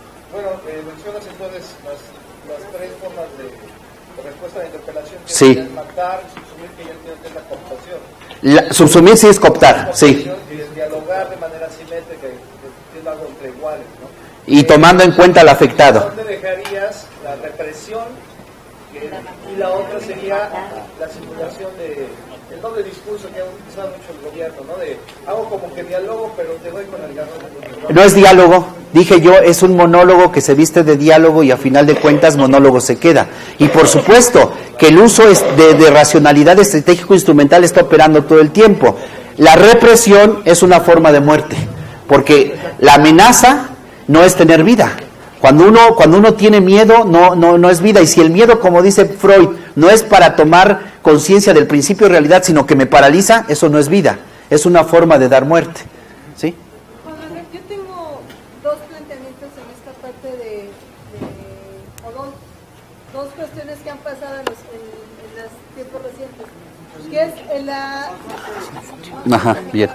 Sí. Matar, subsumir, que ya tiene la cooptación. La, subsumir sí es cooptar, sí. Dialogar de manera simétrica, que es algo entre iguales, ¿no? Y tomando en cuenta al afectado. ¿Dónde dejarías la represión? Que, y la otra sería la simulación de el doble discurso que ha utilizado mucho el gobierno, ¿no? De hago como que diálogo, pero te doy con el garrón. No es diálogo, dije yo, es un monólogo que se viste de diálogo y a final de cuentas monólogo se queda. Y por supuesto que el uso de, de racionalidad estratégico instrumental está operando todo el tiempo. La represión es una forma de muerte, porque la amenaza no es tener vida. Cuando uno, cuando uno tiene miedo, no, no, no es vida. Y si el miedo, como dice Freud, no es para tomar conciencia del principio de realidad, sino que me paraliza, eso no es vida. Es una forma de dar muerte. ¿Sí? Yo tengo dos planteamientos en esta parte de, de o dos, dos cuestiones que han pasado en los, en, en los tiempos recientes. Que es en la... Ajá, bien.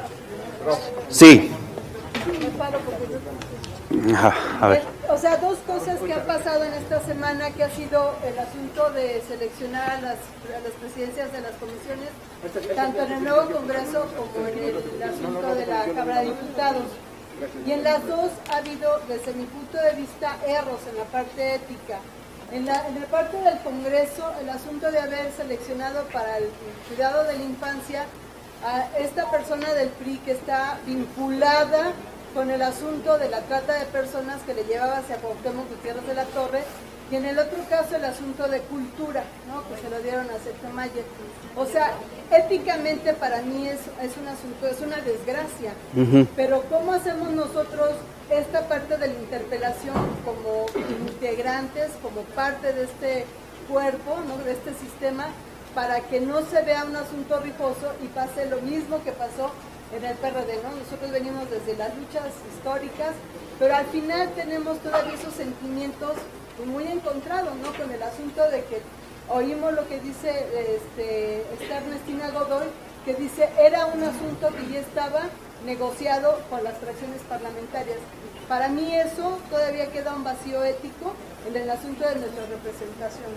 Sí. Me paro porque... Ajá, a ver. O sea, dos cosas que han pasado en esta semana, que ha sido el asunto de seleccionar a las, a las presidencias de las comisiones, tanto en el nuevo Congreso como en el, el asunto de la Cámara de Diputados. Y en las dos ha habido, desde mi punto de vista, errores en la parte ética. En la, en la parte del Congreso, el asunto de haber seleccionado para el cuidado de la infancia a esta persona del P R I que está vinculada con el asunto de la trata de personas que le llevaba hacia Cuauhtémoc Gutiérrez de la Torre, y en el otro caso el asunto de cultura, ¿no? Que se lo dieron a Sergio Mayer. O sea, éticamente para mí es, es un asunto, es una desgracia, uh-huh. Pero ¿cómo hacemos nosotros esta parte de la interpelación como integrantes, como parte de este cuerpo, ¿no? De este sistema, para que no se vea un asunto rijoso y pase lo mismo que pasó en el P R D, ¿no? Nosotros venimos desde las luchas históricas, pero al final tenemos todavía esos sentimientos muy encontrados, ¿no? Con el asunto de que oímos lo que dice este, esta Ernestina Godoy, que dice era un asunto que ya estaba negociado con las fracciones parlamentarias. Para mí eso todavía queda un vacío ético en el asunto de nuestra representación.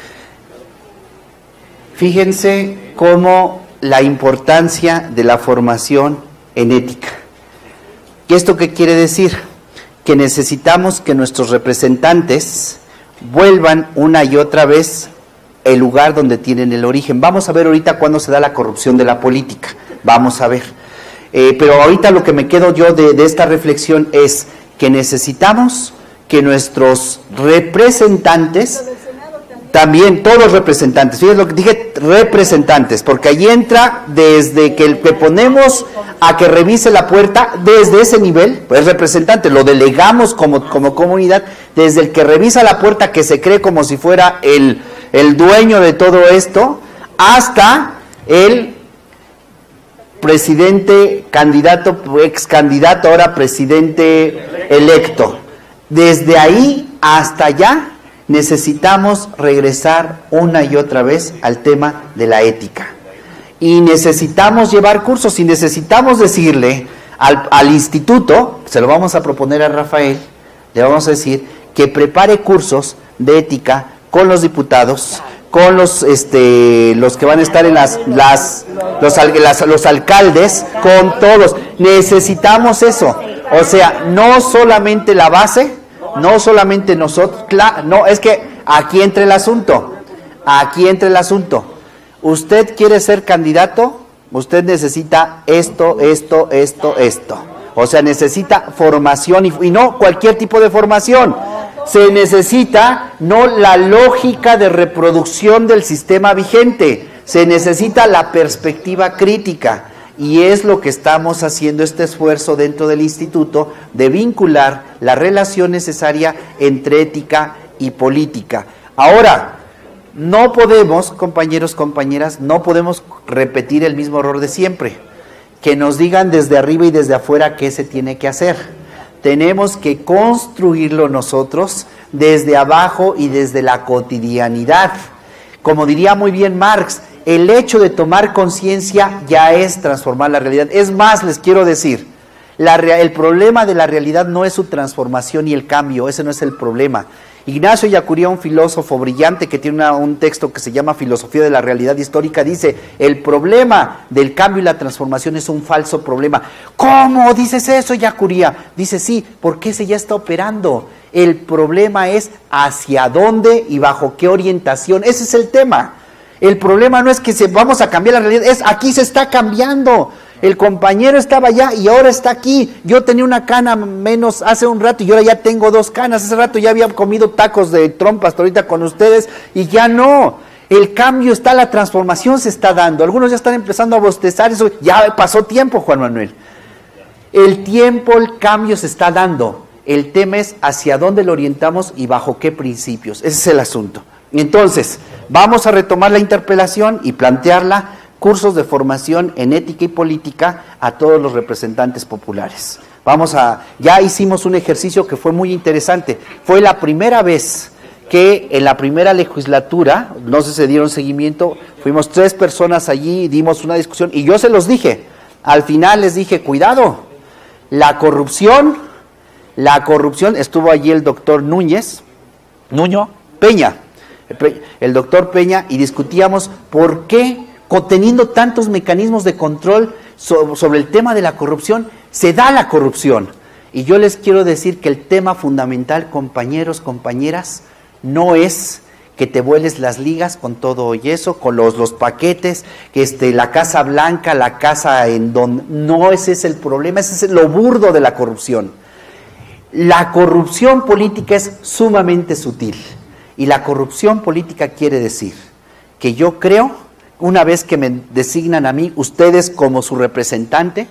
Fíjense cómo la importancia de la formación en ética. ¿Y esto qué quiere decir? Que necesitamos que nuestros representantes vuelvan una y otra vez el lugar donde tienen el origen. Vamos a ver ahorita cuándo se da la corrupción de la política. Vamos a ver. Eh, pero ahorita lo que me quedo yo de, de esta reflexión es que necesitamos que nuestros representantes... También todos representantes, fíjense lo que dije, representantes, porque ahí entra desde que el que ponemos a que revise la puerta, desde ese nivel, pues representante, lo delegamos como, como comunidad, desde el que revisa la puerta, que se cree como si fuera el, el dueño de todo esto, hasta el presidente, candidato, ex candidato, ahora presidente electo. Desde ahí hasta allá necesitamos regresar una y otra vez al tema de la ética. Y necesitamos llevar cursos y necesitamos decirle al, al instituto, se lo vamos a proponer a Rafael, le vamos a decir que prepare cursos de ética con los diputados, con los este los que van a estar en las las los, las, los alcaldes, con todos. Necesitamos eso. O sea, no solamente la base, no solamente nosotros, claro, no, es que aquí entra el asunto. Aquí entra el asunto. Usted quiere ser candidato, usted necesita esto, esto, esto, esto. O sea, necesita formación y, y no cualquier tipo de formación. Se necesita no la lógica de reproducción del sistema vigente, se necesita la perspectiva crítica. Y es lo que estamos haciendo este esfuerzo dentro del instituto de vincular la relación necesaria entre ética y política. Ahora, no podemos, compañeros, compañeras, no podemos repetir el mismo error de siempre. Que nos digan desde arriba y desde afuera qué se tiene que hacer. Tenemos que construirlo nosotros desde abajo y desde la cotidianidad. Como diría muy bien Marx, el hecho de tomar conciencia ya es transformar la realidad. Es más, les quiero decir, la, el problema de la realidad no es su transformación y el cambio, ese no es el problema. Ignacio Ellacuría, un filósofo brillante que tiene una, un texto que se llama Filosofía de la Realidad Histórica, dice, el problema del cambio y la transformación es un falso problema. ¿Cómo dices eso, Ellacuría? Dice, sí, porque ese ya está operando. El problema es hacia dónde y bajo qué orientación. Ese es el tema. El problema no es que se, vamos a cambiar la realidad, es aquí se está cambiando. El compañero estaba allá y ahora está aquí. Yo tenía una cana menos hace un rato y ahora ya tengo dos canas. Hace rato ya había comido tacos de trompas ahorita con ustedes y ya no. El cambio está, la transformación se está dando. Algunos ya están empezando a bostezar, eso ya pasó tiempo, Juan Manuel. El tiempo, el cambio se está dando. El tema es hacia dónde lo orientamos y bajo qué principios. Ese es el asunto. Entonces, vamos a retomar la interpelación y plantearla. Cursos de formación en ética y política a todos los representantes populares. Vamos a, ya hicimos un ejercicio que fue muy interesante. Fue la primera vez que en la primera legislatura, no sé si se dieron seguimiento, fuimos tres personas allí, dimos una discusión y yo se los dije. Al final les dije, cuidado, la corrupción, la corrupción, estuvo allí el doctor Núñez, Nuño, Peña, el doctor Peña, y discutíamos por qué, teniendo tantos mecanismos de control sobre el tema de la corrupción, se da la corrupción. Y yo les quiero decir que el tema fundamental, compañeros, compañeras, no es que te vueles las ligas con todo y eso, con los, los paquetes, que este, la Casa Blanca, la casa en donde... No, ese es el problema, ese es lo burdo de la corrupción. La corrupción política es sumamente sutil. Y la corrupción política quiere decir que yo creo... Una vez que me designan a mí, ustedes como su representante,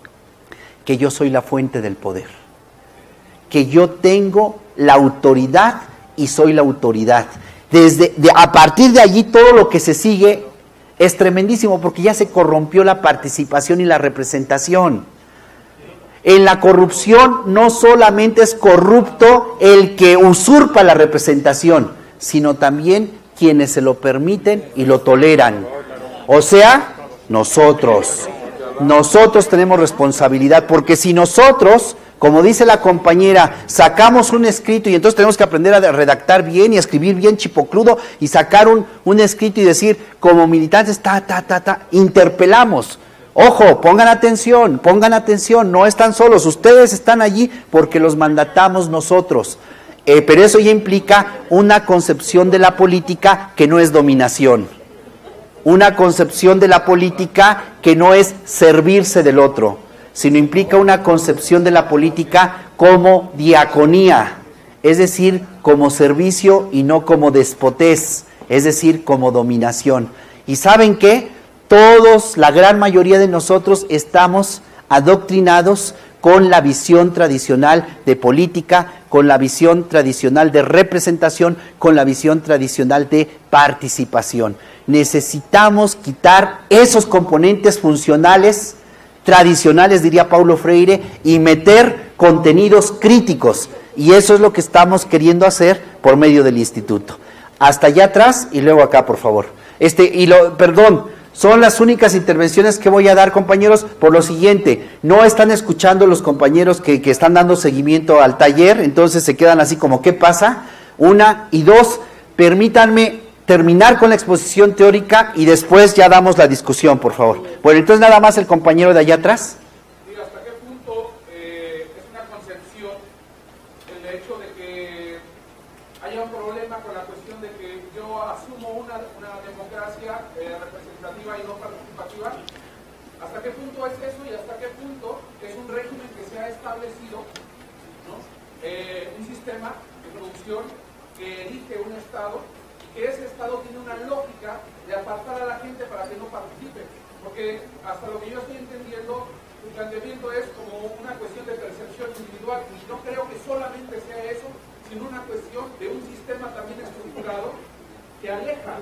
que yo soy la fuente del poder, que yo tengo la autoridad y soy la autoridad. Desde, de, a partir de allí todo lo que se sigue es tremendísimo porque ya se corrompió la participación y la representación. En la corrupción no solamente es corrupto el que usurpa la representación, sino también quienes se lo permiten y lo toleran. O sea, nosotros. Nosotros tenemos responsabilidad, porque si nosotros, como dice la compañera, sacamos un escrito y entonces tenemos que aprender a redactar bien y escribir bien chipocludo y sacar un, un escrito y decir, como militantes, ta, ta, ta, ta, interpelamos. Ojo, pongan atención, pongan atención, no están solos, ustedes están allí porque los mandatamos nosotros. Eh, pero eso ya implica una concepción de la política que no es dominación, una concepción de la política que no es servirse del otro, sino implica una concepción de la política como diaconía, es decir, como servicio y no como despotez, es decir, como dominación. ¿Y saben qué? Todos, la gran mayoría de nosotros estamos adoctrinados con la visión tradicional de política, con la visión tradicional de representación, con la visión tradicional de participación. Necesitamos quitar esos componentes funcionales tradicionales, diría Paulo Freire, y meter contenidos críticos. Y eso es lo que estamos queriendo hacer por medio del instituto. Hasta allá atrás y luego acá, por favor. Este, y lo, perdón, son las únicas intervenciones que voy a dar, compañeros, por lo siguiente. No están escuchando los compañeros que, que están dando seguimiento al taller, entonces se quedan así como, ¿qué pasa? Una, y dos, permítanme terminar con la exposición teórica y después ya damos la discusión, por favor. Bueno, entonces nada más el compañero de allá atrás. Sí, ¿hasta qué punto eh, es una concepción el hecho de que haya un problema con la cuestión de que yo asumo una, una democracia eh, representativa y no participativa? ¿Hasta qué punto es eso y hasta qué punto es un régimen que se ha establecido, ¿no? eh, un sistema de producción que elige un Estado, que ese Estado tiene una lógica de apartar a la gente para que no participe? Porque hasta lo que yo estoy entendiendo, su planteamiento es como una cuestión de percepción individual, y no creo que solamente sea eso, sino una cuestión de un sistema también estructurado que aleja.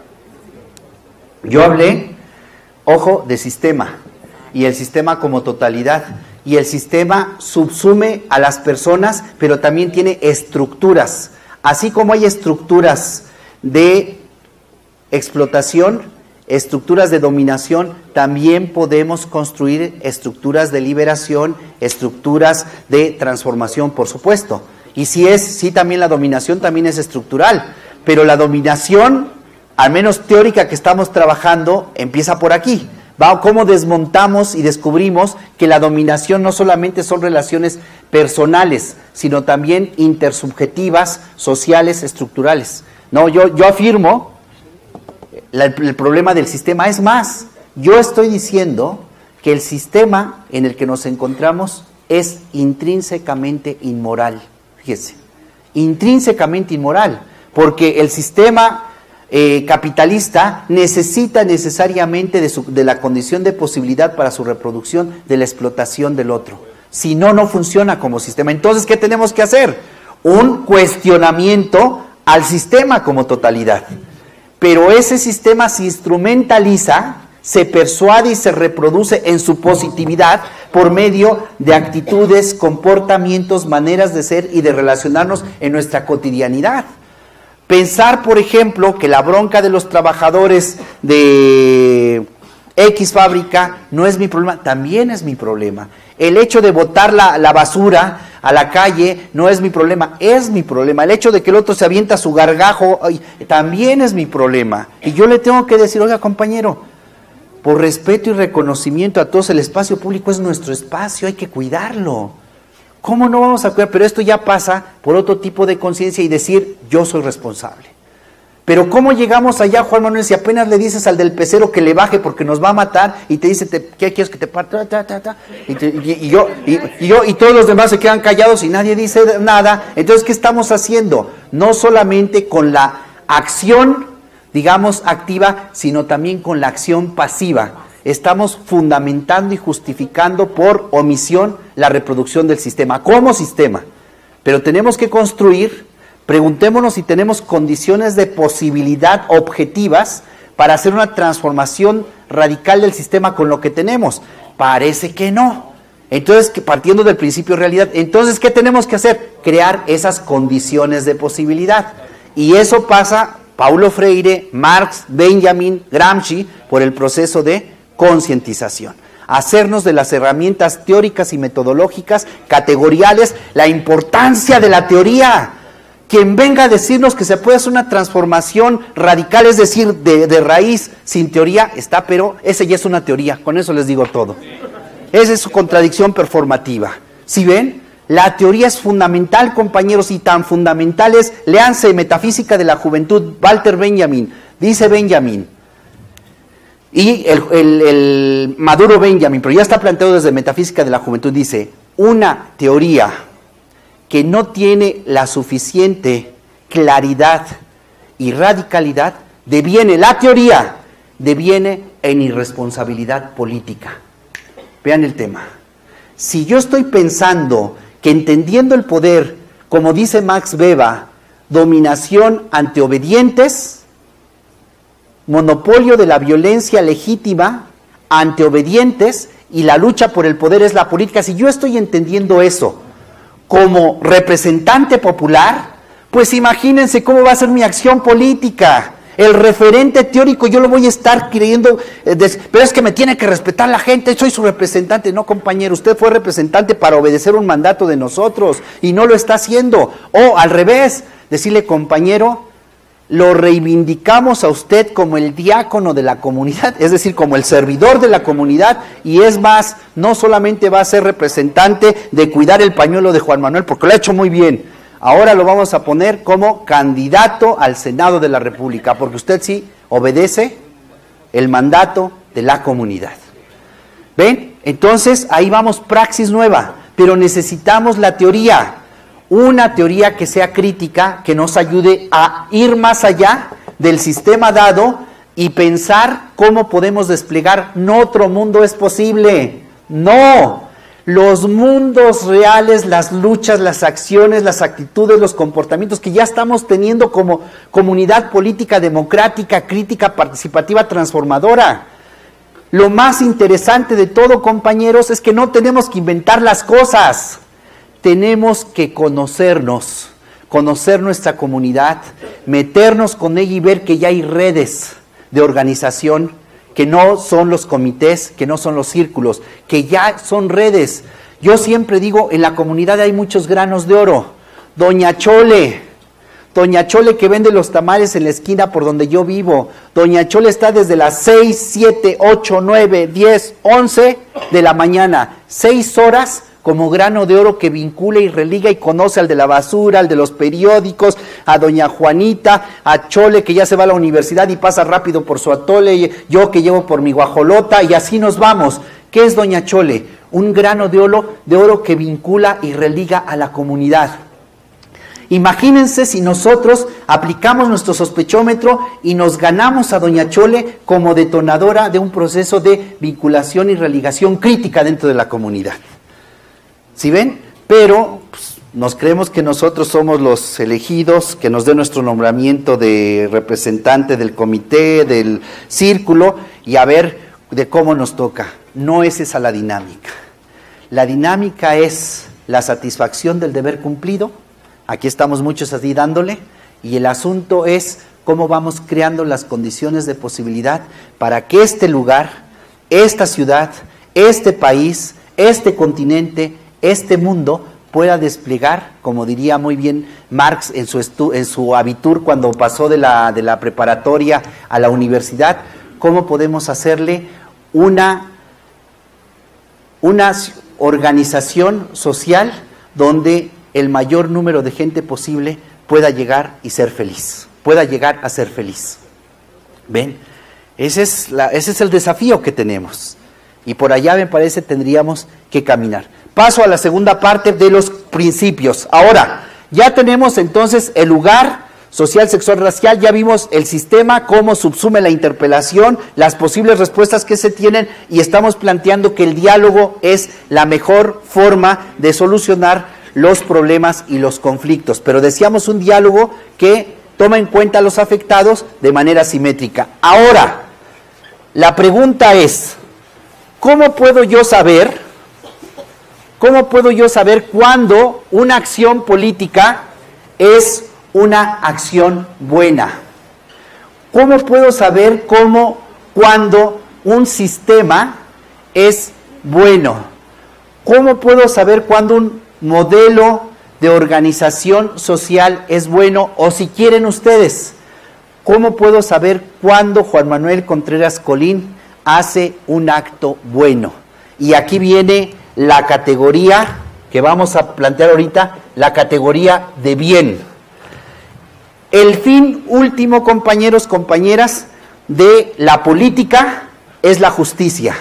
Yo hablé, ojo, de sistema, y el sistema como totalidad, y el sistema subsume a las personas, pero también tiene estructuras, así como hay estructuras de explotación, estructuras de dominación, también podemos construir estructuras de liberación, estructuras de transformación, por supuesto. Y si es, sí también la dominación también es estructural, pero la dominación, al menos teórica que estamos trabajando, empieza por aquí. Va, cómo desmontamos y descubrimos que la dominación no solamente son relaciones personales, sino también intersubjetivas, sociales, estructurales. No, yo, yo afirmo la, el problema del sistema. Es más, yo estoy diciendo que el sistema en el que nos encontramos es intrínsecamente inmoral. Fíjese, intrínsecamente inmoral, porque el sistema eh, capitalista necesita necesariamente de, su, de la condición de posibilidad para su reproducción de la explotación del otro. Si no, no funciona como sistema. Entonces, ¿qué tenemos que hacer? Un cuestionamiento al sistema como totalidad, pero ese sistema se instrumentaliza, se persuade y se reproduce en su positividad por medio de actitudes, comportamientos, maneras de ser y de relacionarnos en nuestra cotidianidad. Pensar, por ejemplo, que la bronca de los trabajadores de X fábrica no es mi problema, también es mi problema. El hecho de botar la, la basura a la calle no es mi problema, es mi problema. El hecho de que el otro se avienta su gargajo ay, también es mi problema. Y yo le tengo que decir, oiga compañero, por respeto y reconocimiento a todos, el espacio público es nuestro espacio, hay que cuidarlo. ¿Cómo no vamos a cuidar? Pero esto ya pasa por otro tipo de conciencia y decir, yo soy responsable. Pero ¿cómo llegamos allá, Juan Manuel, si apenas le dices al del pecero que le baje porque nos va a matar y te dice, te, ¿qué quieres que te parta? Ta, ta, ta, y, te, y, y, yo, y, y yo y todos los demás se quedan callados y nadie dice nada. Entonces, ¿qué estamos haciendo? No solamente con la acción, digamos, activa, sino también con la acción pasiva. Estamos fundamentando y justificando por omisión la reproducción del sistema, como sistema. Pero tenemos que construir. Preguntémonos si tenemos condiciones de posibilidad objetivas para hacer una transformación radical del sistema con lo que tenemos. Parece que no. Entonces, partiendo del principio de realidad, entonces, ¿qué tenemos que hacer? Crear esas condiciones de posibilidad. Y eso pasa, Paulo Freire, Marx, Benjamin, Gramsci, por el proceso de concientización. Hacernos de las herramientas teóricas y metodológicas, categoriales, la importancia de la teoría. Quien venga a decirnos que se puede hacer una transformación radical, es decir, de, de raíz, sin teoría, está, pero ese ya es una teoría, con eso les digo todo. Esa es su contradicción performativa. ¿Sí ven? La teoría es fundamental, compañeros, y tan fundamental es, léanse Metafísica de la Juventud, Walter Benjamin, dice Benjamin, y el, el, el Maduro Benjamin, pero ya está planteado desde Metafísica de la Juventud, dice, una teoría que no tiene la suficiente claridad y radicalidad, deviene, la teoría, deviene en irresponsabilidad política. Vean el tema. Si yo estoy pensando que entendiendo el poder, como dice Max Weber, dominación ante obedientes, monopolio de la violencia legítima ante obedientes, y la lucha por el poder es la política, si yo estoy entendiendo eso como representante popular, pues imagínense cómo va a ser mi acción política. El referente teórico yo lo voy a estar creyendo, eh, des, pero es que me tiene que respetar la gente, soy su representante. No, compañero, usted fue representante para obedecer un mandato de nosotros y no lo está haciendo. O al revés, decirle, compañero, lo reivindicamos a usted como el diácono de la comunidad, es decir, como el servidor de la comunidad, y es más, no solamente va a ser representante de cuidar el pañuelo de Juan Manuel, porque lo ha hecho muy bien, ahora lo vamos a poner como candidato al Senado de la República, porque usted sí obedece el mandato de la comunidad. ¿Ven? Entonces, ahí vamos, praxis nueva, pero necesitamos la teoría. Una teoría que sea crítica, que nos ayude a ir más allá del sistema dado y pensar cómo podemos desplegar. No otro mundo es posible, no. Los mundos reales, las luchas, las acciones, las actitudes, los comportamientos que ya estamos teniendo como comunidad política democrática, crítica, participativa, transformadora. Lo más interesante de todo, compañeros, es que no tenemos que inventar las cosas. Tenemos que conocernos, conocer nuestra comunidad, meternos con ella y ver que ya hay redes de organización, que no son los comités, que no son los círculos, que ya son redes. Yo siempre digo, en la comunidad hay muchos granos de oro. Doña Chole, Doña Chole que vende los tamales en la esquina por donde yo vivo. Doña Chole está desde las seis, siete, ocho, nueve, diez, once de la mañana, seis horas como grano de oro que vincula y religa y conoce al de la basura, al de los periódicos, a doña Juanita, a Chole que ya se va a la universidad y pasa rápido por su atole, yo que llevo por mi guajolota y así nos vamos. ¿Qué es doña Chole? Un grano de oro, de oro que vincula y religa a la comunidad. Imagínense si nosotros aplicamos nuestro sospechómetro y nos ganamos a doña Chole como detonadora de un proceso de vinculación y religación crítica dentro de la comunidad. ¿Sí ven? Pero pues, nos creemos que nosotros somos los elegidos, que nos dé nuestro nombramiento de representante del comité, del círculo, y a ver de cómo nos toca. No es esa la dinámica. La dinámica es la satisfacción del deber cumplido. Aquí estamos muchos así dándole, y el asunto es cómo vamos creando las condiciones de posibilidad para que este lugar, esta ciudad, este país, este continente, este mundo pueda desplegar, como diría muy bien Marx en su, estu en su abitur cuando pasó de la, de la preparatoria a la universidad, cómo podemos hacerle una, una organización social donde el mayor número de gente posible pueda llegar y ser feliz, pueda llegar a ser feliz. ¿Ven? Ese es, la, ese es el desafío que tenemos. Y por allá, me parece, tendríamos que caminar. Paso a la segunda parte de los principios. Ahora, ya tenemos entonces el lugar social, sexual, racial, ya vimos el sistema, cómo subsume la interpelación, las posibles respuestas que se tienen, y estamos planteando que el diálogo es la mejor forma de solucionar los problemas y los conflictos. Pero decíamos un diálogo que toma en cuenta a los afectados de manera simétrica. Ahora, la pregunta es, ¿cómo puedo yo saber, cómo puedo yo saber cuándo una acción política es una acción buena? ¿Cómo puedo saber cómo, cuándo un sistema es bueno? ¿Cómo puedo saber cuándo un modelo de organización social es bueno? O si quieren ustedes, ¿cómo puedo saber cuándo Juan Manuel Contreras Colín hace un acto bueno? Y aquí viene la categoría que vamos a plantear ahorita, la categoría de bien. El fin último, compañeros, compañeras, de la política es la justicia.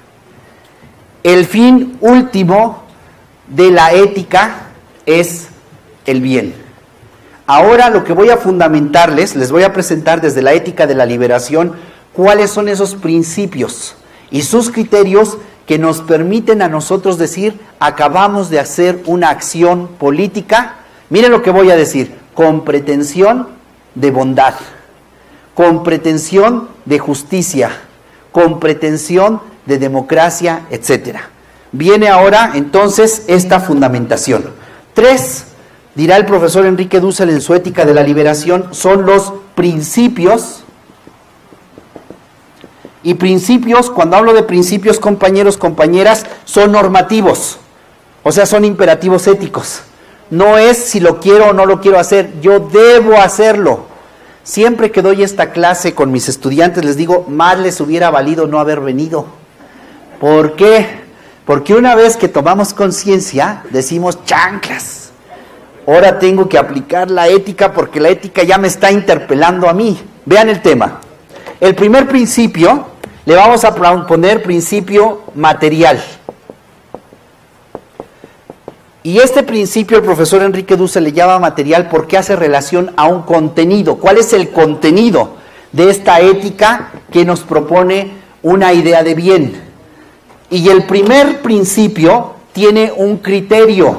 El fin último de la ética es el bien. Ahora lo que voy a fundamentarles, les voy a presentar desde la ética de la liberación cuáles son esos principios y sus criterios que nos permiten a nosotros decir, acabamos de hacer una acción política, miren lo que voy a decir, con pretensión de bondad, con pretensión de justicia, con pretensión de democracia, etcétera. Viene ahora entonces esta fundamentación. Tres, dirá el profesor Enrique Dussel en su Ética de la Liberación, son los principios. Y principios, cuando hablo de principios, compañeros, compañeras, son normativos, o sea, son imperativos éticos. No es si lo quiero o no lo quiero hacer, yo debo hacerlo. Siempre que doy esta clase con mis estudiantes les digo, más les hubiera valido no haber venido. ¿Por qué? Porque una vez que tomamos conciencia, decimos, chanclas, ahora tengo que aplicar la ética porque la ética ya me está interpelando a mí. Vean el tema. El primer principio, le vamos a poner principio material. Y este principio el profesor Enrique Dussel le llama material porque hace relación a un contenido. ¿Cuál es el contenido de esta ética que nos propone una idea de bien? Y el primer principio tiene un criterio.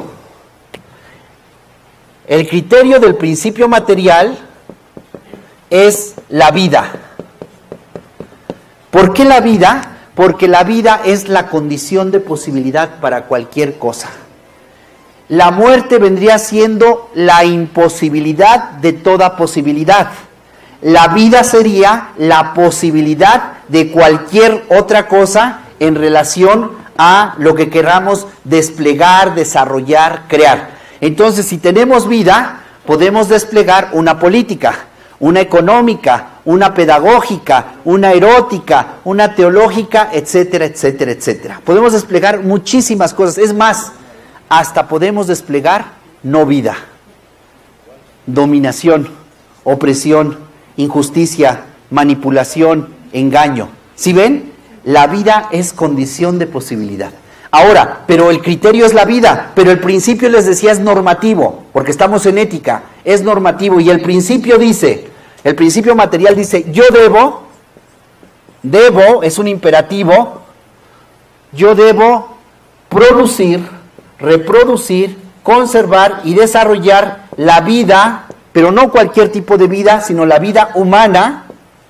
El criterio del principio material es la vida. ¿Por qué la vida? Porque la vida es la condición de posibilidad para cualquier cosa. La muerte vendría siendo la imposibilidad de toda posibilidad. La vida sería la posibilidad de cualquier otra cosa en relación a lo que queramos desplegar, desarrollar, crear. Entonces, si tenemos vida, podemos desplegar una política, una económica, una pedagógica, una erótica, una teológica, etcétera, etcétera, etcétera. Podemos desplegar muchísimas cosas. Es más, hasta podemos desplegar no vida, dominación, opresión, injusticia, manipulación, engaño. ¿Sí ven? La vida es condición de posibilidad. Ahora, pero el criterio es la vida, pero el principio, les decía, es normativo, porque estamos en ética, es normativo, y el principio dice, el principio material dice, yo debo, debo, es un imperativo, yo debo producir, reproducir, conservar y desarrollar la vida, pero no cualquier tipo de vida, sino la vida humana,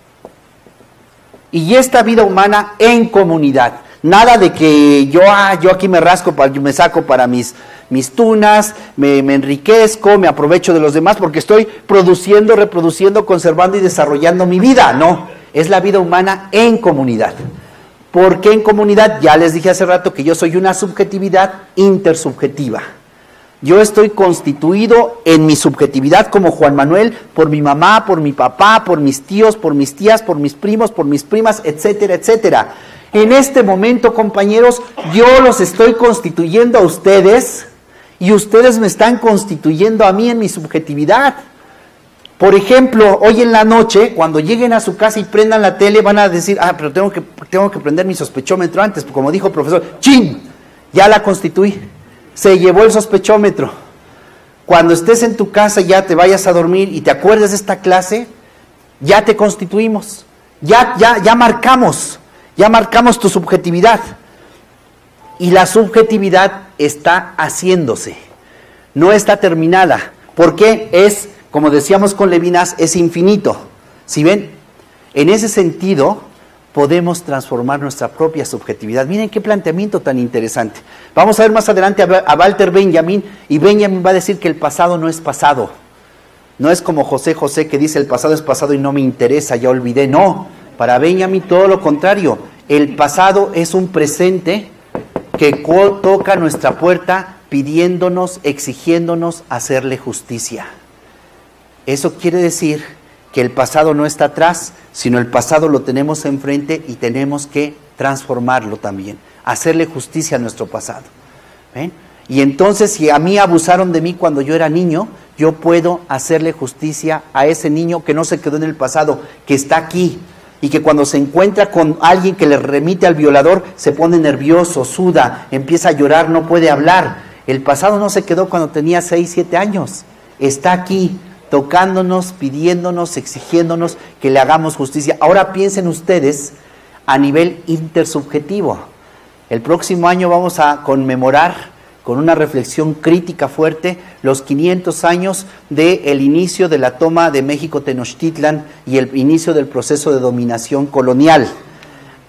y esta vida humana en comunidad. Nada de que yo, ah, yo aquí me rasco, para, me saco para mis, mis tunas, me, me enriquezco, me aprovecho de los demás porque estoy produciendo, reproduciendo, conservando y desarrollando mi vida. No, es la vida humana en comunidad. ¿Por qué en comunidad? Ya les dije hace rato que yo soy una subjetividad intersubjetiva. Yo estoy constituido en mi subjetividad como Juan Manuel por mi mamá, por mi papá, por mis tíos, por mis tías, por mis primos, por mis primas, etcétera, etcétera. En este momento, compañeros, yo los estoy constituyendo a ustedes y ustedes me están constituyendo a mí en mi subjetividad. Por ejemplo, hoy en la noche, cuando lleguen a su casa y prendan la tele, van a decir, ah, pero tengo que, tengo que prender mi sospechómetro antes, como dijo el profesor, ¡chin! Ya la constituí, se llevó el sospechómetro. Cuando estés en tu casa, ya te vayas a dormir y te acuerdes de esta clase, ya te constituimos, ya, ya, ya marcamos. Ya marcamos tu subjetividad y la subjetividad está haciéndose, no está terminada, porque es, como decíamos con Levinas, es infinito. ¿Sí ven? En ese sentido podemos transformar nuestra propia subjetividad. Miren qué planteamiento tan interesante. Vamos a ver más adelante a Walter Benjamin, y Benjamin va a decir que el pasado no es pasado. No es como José José que dice el pasado es pasado y no me interesa, ya olvidé. No. Para Benjamin todo lo contrario, el pasado es un presente que toca nuestra puerta pidiéndonos, exigiéndonos hacerle justicia. Eso quiere decir que el pasado no está atrás, sino el pasado lo tenemos enfrente y tenemos que transformarlo también, hacerle justicia a nuestro pasado. ¿Ven? Y entonces, si a mí abusaron de mí cuando yo era niño, yo puedo hacerle justicia a ese niño que no se quedó en el pasado, que está aquí, y que cuando se encuentra con alguien que le remite al violador, se pone nervioso, suda, empieza a llorar, no puede hablar. El pasado no se quedó cuando tenía seis, siete años, está aquí, tocándonos, pidiéndonos, exigiéndonos que le hagamos justicia. Ahora piensen ustedes a nivel intersubjetivo. El próximo año vamos a conmemorar con una reflexión crítica fuerte los quinientos años del inicio de la toma de México Tenochtitlan y el inicio del proceso de dominación colonial.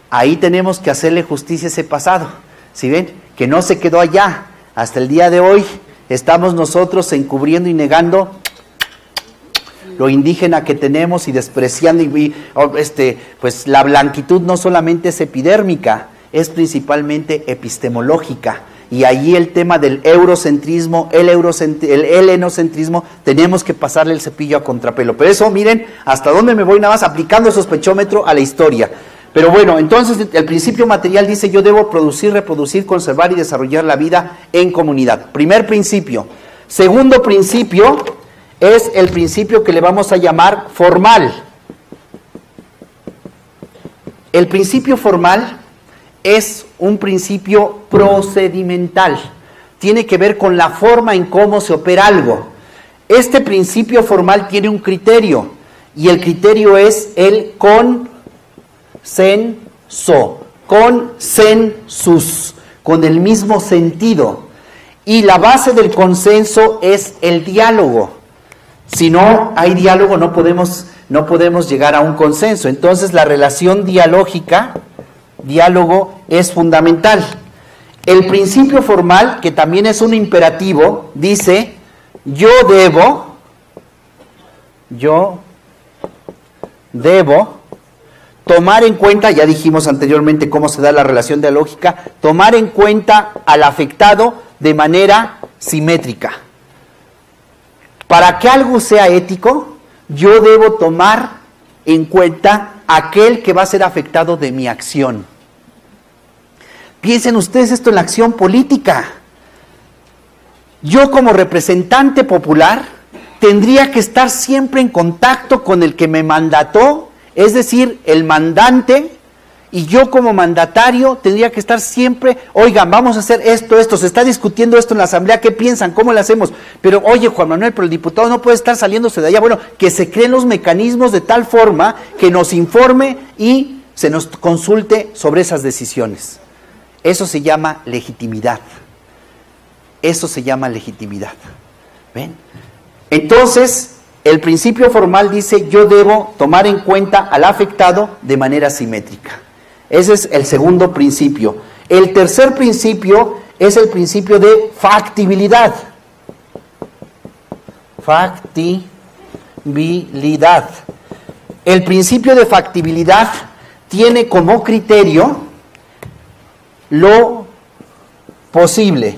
Ahí tenemos que hacerle justicia a ese pasado. ¿Sí ven? Que no se quedó allá. Hasta el día de hoy estamos nosotros encubriendo y negando lo indígena que tenemos y despreciando. Y, este, pues la blanquitud no solamente es epidérmica, es principalmente epistemológica. Y allí el tema del eurocentrismo, el, eurocent el helenocentrismo, tenemos que pasarle el cepillo a contrapelo. Pero eso, miren, hasta dónde me voy nada más aplicando el sospechómetro a la historia. Pero bueno, entonces el principio material dice: yo debo producir, reproducir, conservar y desarrollar la vida en comunidad. Primer principio. Segundo principio es el principio que le vamos a llamar formal. El principio formal es un principio procedimental. Tiene que ver con la forma en cómo se opera algo. Este principio formal tiene un criterio, y el criterio es el con Senso, consensus, con el mismo sentido. Y la base del consenso es el diálogo. Si no hay diálogo, no podemos, no podemos llegar a un consenso. Entonces la relación dialógica, diálogo, es fundamental. El principio formal, que también es un imperativo, dice: yo debo, yo debo tomar en cuenta, ya dijimos anteriormente cómo se da la relación dialógica, tomar en cuenta al afectado de manera simétrica. Para que algo sea ético, yo debo tomar en cuenta aquel que va a ser afectado de mi acción. Piensen ustedes esto en la acción política. Yo, como representante popular, tendría que estar siempre en contacto con el que me mandató, es decir, el mandante, y yo como mandatario tendría que estar siempre: oigan, vamos a hacer esto, esto, se está discutiendo esto en la asamblea, ¿qué piensan? ¿Cómo lo hacemos? Pero oye, Juan Manuel, pero el diputado no puede estar saliéndose de allá. Bueno, que se creen los mecanismos de tal forma que nos informe y se nos consulte sobre esas decisiones. Eso se llama legitimidad. Eso se llama legitimidad. ¿Ven? Entonces, el principio formal dice: yo debo tomar en cuenta al afectado de manera simétrica. Ese es el segundo principio. El tercer principio es el principio de factibilidad. Factibilidad. El principio de factibilidad tiene como criterio lo posible.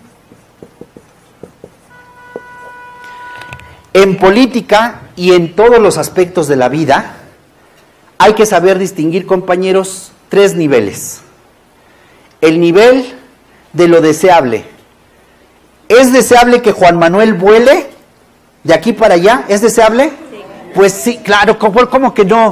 En política y en todos los aspectos de la vida hay que saber distinguir, compañeros, tres niveles. El nivel de lo deseable. ¿Es deseable que Juan Manuel vuele de aquí para allá? ¿Es deseable? Sí. Pues sí, claro, ¿cómo, cómo que no?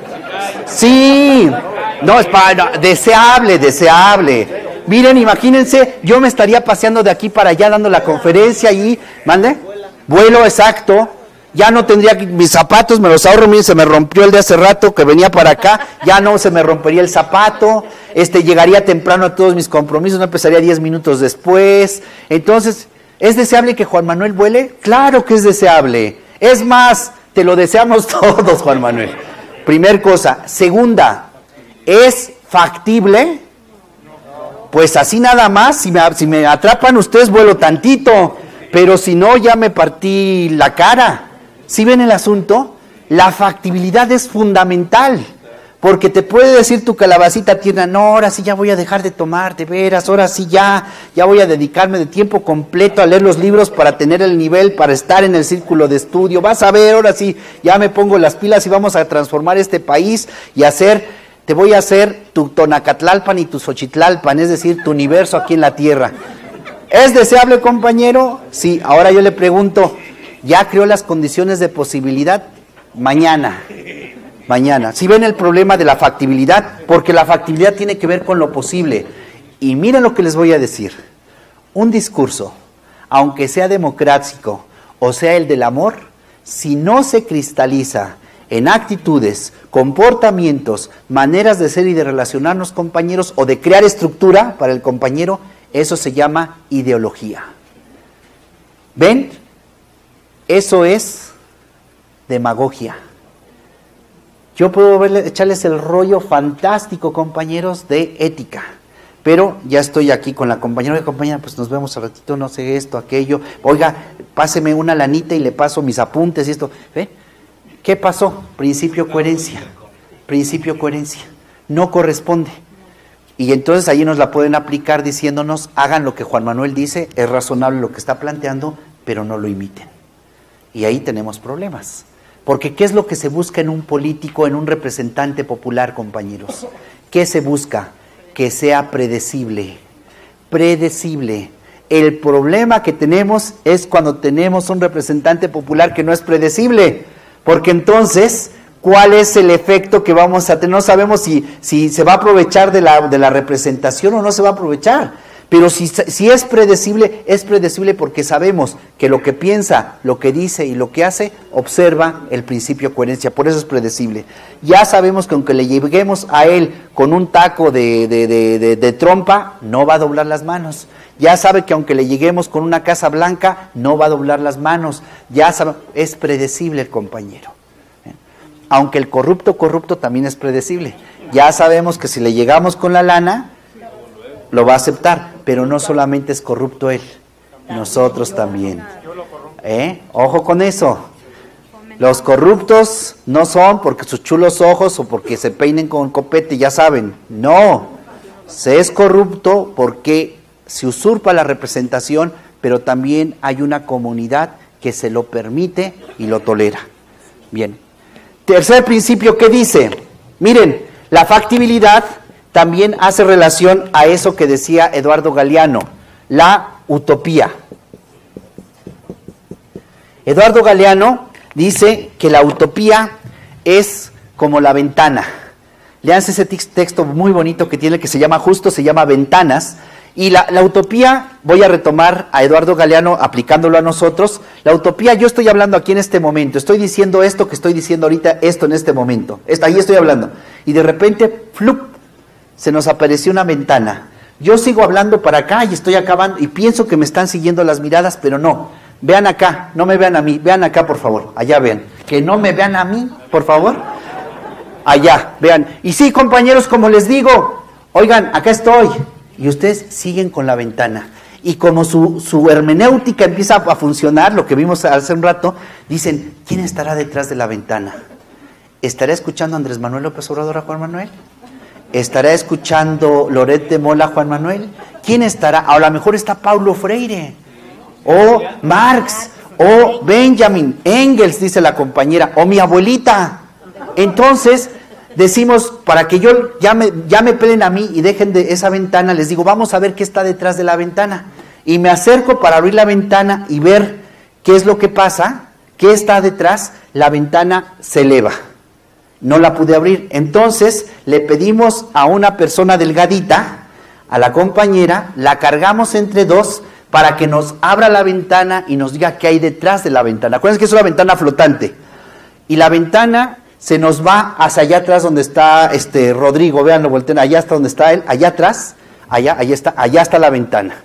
Sí, no, es para, no, deseable, deseable. Miren, imagínense, yo me estaría paseando de aquí para allá dando la conferencia y, ¿mande? Vuelo, exacto. Ya no tendría que, mis zapatos me los ahorro. Miren, se me rompió el de hace rato que venía para acá, ya no se me rompería el zapato, este, llegaría temprano a todos mis compromisos, no empezaría diez minutos después. Entonces, ¿es deseable que Juan Manuel vuele? Claro que es deseable. Es más, te lo deseamos todos, Juan Manuel. Primer cosa. Segunda, ¿es factible? Pues así nada más, si me, si me atrapan ustedes vuelo tantito, pero si no ya me partí la cara. ¿Sí ven el asunto? La factibilidad es fundamental, porque te puede decir tu calabacita tierna: no, ahora sí ya voy a dejar de tomar, de veras, ahora sí ya, ya voy a dedicarme de tiempo completo a leer los libros para tener el nivel, para estar en el círculo de estudio. Vas a ver, ahora sí, ya me pongo las pilas y vamos a transformar este país y hacer, te voy a hacer tu Tonacatlalpan y tu Xochitlalpan, es decir, tu universo aquí en la tierra. ¿Es deseable, compañero? Sí. Ahora yo le pregunto, ¿ya creó las condiciones de posibilidad? Mañana. Mañana. ¿Sí ven el problema de la factibilidad? Porque la factibilidad tiene que ver con lo posible. Y miren lo que les voy a decir. Un discurso, aunque sea democrático o sea el del amor, si no se cristaliza en actitudes, comportamientos, maneras de ser y de relacionarnos, compañeros, o de crear estructura para el compañero, eso se llama ideología. ¿Ven? Eso es demagogia. Yo puedo verle, echarles el rollo fantástico, compañeros, de ética. Pero ya estoy aquí con la compañera, compañera, pues nos vemos al ratito, no sé esto, aquello. Oiga, páseme una lanita y le paso mis apuntes y esto. ¿Ve? ¿Qué pasó? Principio coherencia. Principio coherencia. No corresponde. Y entonces ahí nos la pueden aplicar diciéndonos, hagan lo que Juan Manuel dice, es razonable lo que está planteando, pero no lo imiten. Y ahí tenemos problemas. Porque ¿qué es lo que se busca en un político, en un representante popular, compañeros? ¿Qué se busca? Que sea predecible. Predecible. El problema que tenemos es cuando tenemos un representante popular que no es predecible. Porque entonces, ¿cuál es el efecto que vamos a tener? No sabemos si, si se va a aprovechar de la, de la representación o no se va a aprovechar. Pero si, si es predecible, es predecible porque sabemos que lo que piensa, lo que dice y lo que hace, observa el principio de coherencia, por eso es predecible. Ya sabemos que aunque le lleguemos a él con un taco de, de, de, de, de trompa, no va a doblar las manos. Ya sabe que aunque le lleguemos con una casa blanca, no va a doblar las manos. Ya sabe, es predecible el compañero. Aunque el corrupto corrupto también es predecible. Ya sabemos que si le llegamos con la lana, lo va a aceptar, pero no solamente es corrupto él, nosotros también. ¿Eh? Ojo con eso. Los corruptos no son porque sus chulos ojos o porque se peinen con copete, ya saben. No, se es corrupto porque se usurpa la representación, pero también hay una comunidad que se lo permite y lo tolera. Bien. Tercer principio, ¿qué dice? Miren, la factibilidad también hace relación a eso que decía Eduardo Galeano, la utopía. Eduardo Galeano dice que la utopía es como la ventana. Leanse ese texto muy bonito que tiene, que se llama justo, se llama Ventanas. Y la, la utopía, voy a retomar a Eduardo Galeano aplicándolo a nosotros. La utopía, yo estoy hablando aquí en este momento, estoy diciendo esto que estoy diciendo ahorita, esto en este momento. Esto, ahí estoy hablando. Y de repente, ¡flup!, se nos apareció una ventana. Yo sigo hablando para acá y estoy acabando y pienso que me están siguiendo las miradas, pero no. Vean acá, no me vean a mí, vean acá por favor, allá vean. Que no me vean a mí, por favor. Allá, vean. Y sí, compañeros, como les digo, oigan, acá estoy. Y ustedes siguen con la ventana. Y como su, su hermenéutica empieza a funcionar, lo que vimos hace un rato, dicen, ¿quién estará detrás de la ventana? ¿Estará escuchando a Andrés Manuel López Obrador a Juan Manuel? ¿Estará escuchando Loret de Mola a Juan Manuel? ¿Quién estará? A lo mejor está Paulo Freire, o Marx, o Benjamin, Engels, dice la compañera, o mi abuelita. Entonces, decimos, para que yo ya me, ya me peleen a mí y dejen de esa ventana, les digo, vamos a ver qué está detrás de la ventana. Y me acerco para abrir la ventana y ver qué es lo que pasa, qué está detrás. La ventana se eleva. No la pude abrir. Entonces le pedimos a una persona delgadita, a la compañera, la cargamos entre dos para que nos abra la ventana y nos diga qué hay detrás de la ventana. Acuérdense que es una ventana flotante. Y la ventana se nos va hacia allá atrás donde está este Rodrigo. Véanlo, volteen, allá está donde está él, allá atrás, allá, allá está, allá está la ventana.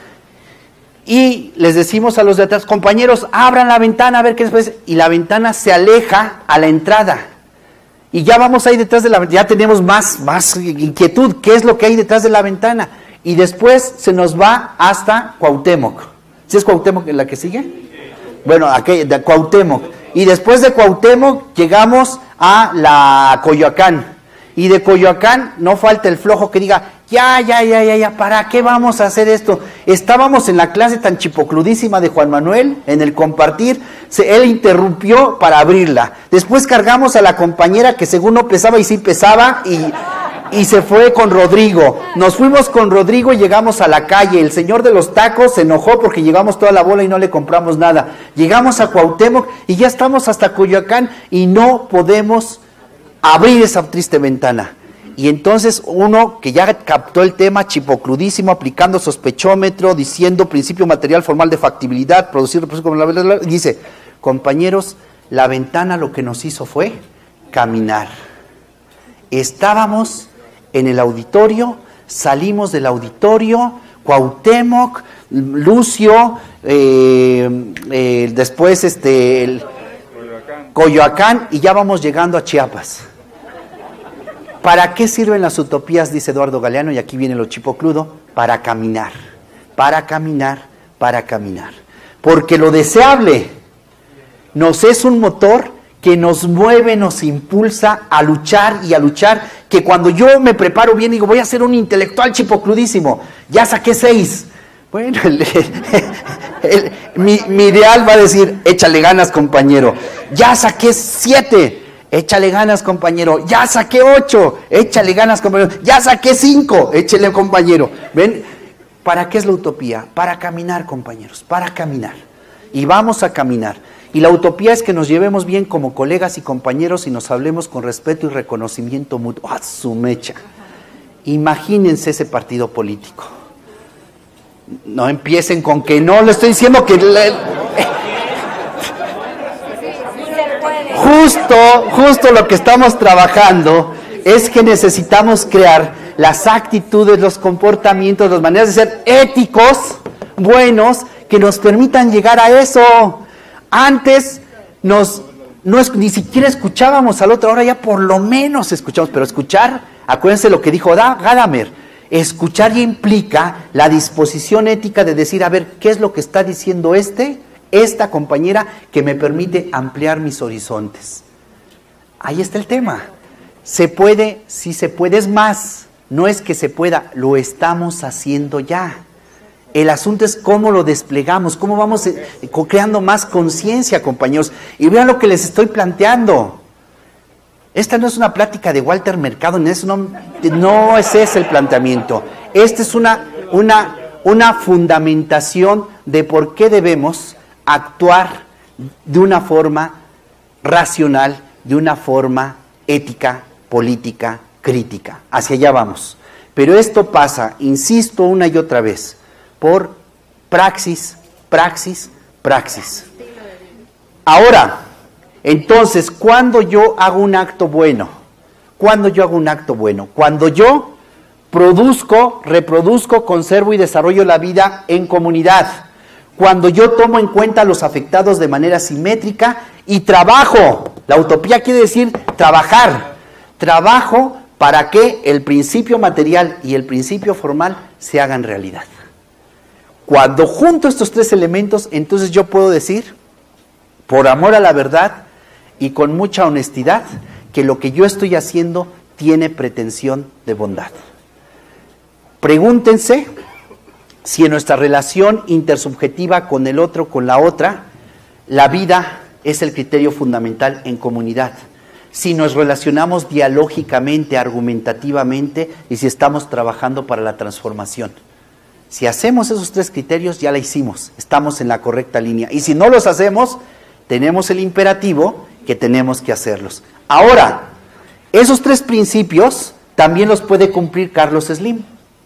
Y les decimos a los de atrás, compañeros, abran la ventana a ver qué después. Y la ventana se aleja a la entrada. Y ya vamos ahí detrás de la ventana, ya tenemos más, más inquietud, ¿qué es lo que hay detrás de la ventana? Y después se nos va hasta Cuauhtémoc. ¿Sí es Cuauhtémoc la que sigue? Bueno, aquí, de Cuauhtémoc. Y después de Cuauhtémoc llegamos a la Coyoacán. Y de Coyoacán no falta el flojo que diga, ya, ya, ya, ya, ya, ¿para qué vamos a hacer esto? Estábamos en la clase tan chipocludísima de Juan Manuel, en el compartir, se, él interrumpió para abrirla. Después cargamos a la compañera que según no pesaba y sí pesaba y, y se fue con Rodrigo. Nos fuimos con Rodrigo y llegamos a la calle. El señor de los tacos se enojó porque llegamos toda la bola y no le compramos nada. Llegamos a Cuauhtémoc y ya estamos hasta Coyoacán y no podemos abrir esa triste ventana. Y entonces uno que ya captó el tema chipocludísimo, aplicando sospechómetro, diciendo principio material formal de factibilidad, producir, dice, compañeros, la ventana lo que nos hizo fue caminar. Estábamos en el auditorio, salimos del auditorio, Cuauhtémoc, Lucio, eh, eh, después este, el Coyoacán, y ya vamos llegando a Chiapas. ¿Para qué sirven las utopías? Dice Eduardo Galeano, y aquí viene lo chipocludo, para caminar, para caminar, para caminar. Porque lo deseable nos es un motor que nos mueve, nos impulsa a luchar y a luchar, que cuando yo me preparo bien digo, voy a ser un intelectual chipocludísimo, ya saqué seis. Bueno, el, el, el, mi, mi ideal va a decir, échale ganas, compañero. Ya saqué siete, échale ganas, compañero. Ya saqué ocho, échale ganas, compañero. Ya saqué cinco, échale, compañero. ¿Ven? ¿Para qué es la utopía? Para caminar, compañeros, para caminar. Y vamos a caminar. Y la utopía es que nos llevemos bien como colegas y compañeros y nos hablemos con respeto y reconocimiento mutuo. ¡Ah, su mecha! Imagínense ese partido político. No empiecen con que no, le estoy diciendo que... Le, justo, justo lo que estamos trabajando es que necesitamos crear las actitudes, los comportamientos, las maneras de ser éticos, buenos, que nos permitan llegar a eso. Antes nos, no es, ni siquiera escuchábamos al otro, ahora ya por lo menos escuchamos, pero escuchar, acuérdense lo que dijo Gadamer, escuchar ya implica la disposición ética de decir, a ver, ¿qué es lo que está diciendo este, esta compañera que me permite ampliar mis horizontes? Ahí está el tema. Se puede, sí se puede, es más, no es que se pueda, lo estamos haciendo ya. El asunto es cómo lo desplegamos, cómo vamos creando más conciencia, compañeros. Y vean lo que les estoy planteando. Esta no es una plática de Walter Mercado, no es, no, no es ese el planteamiento. Esta es una, una, una fundamentación de por qué debemos actuar de una forma racional, de una forma ética, política, crítica. Hacia allá vamos. Pero esto pasa, insisto una y otra vez, por praxis, praxis, praxis. Ahora, entonces, ¿cuándo yo hago un acto bueno? ¿Cuándo yo hago un acto bueno? Cuando yo produzco, reproduzco, conservo y desarrollo la vida en comunidad. Cuando yo tomo en cuenta a los afectados de manera simétrica y trabajo. La utopía quiere decir trabajar. Trabajo para que el principio material y el principio formal se hagan realidad. Cuando junto estos tres elementos, entonces yo puedo decir, por amor a la verdad y con mucha honestidad, que lo que yo estoy haciendo tiene pretensión de bondad. Pregúntense si en nuestra relación intersubjetiva con el otro, con la otra, la vida es el criterio fundamental en comunidad. Si nos relacionamos dialógicamente, argumentativamente, y si estamos trabajando para la transformación. Si hacemos esos tres criterios, ya la hicimos, estamos en la correcta línea. Y si no los hacemos, tenemos el imperativo que tenemos que hacerlos. Ahora, esos tres principios también los puede cumplir Carlos Slim.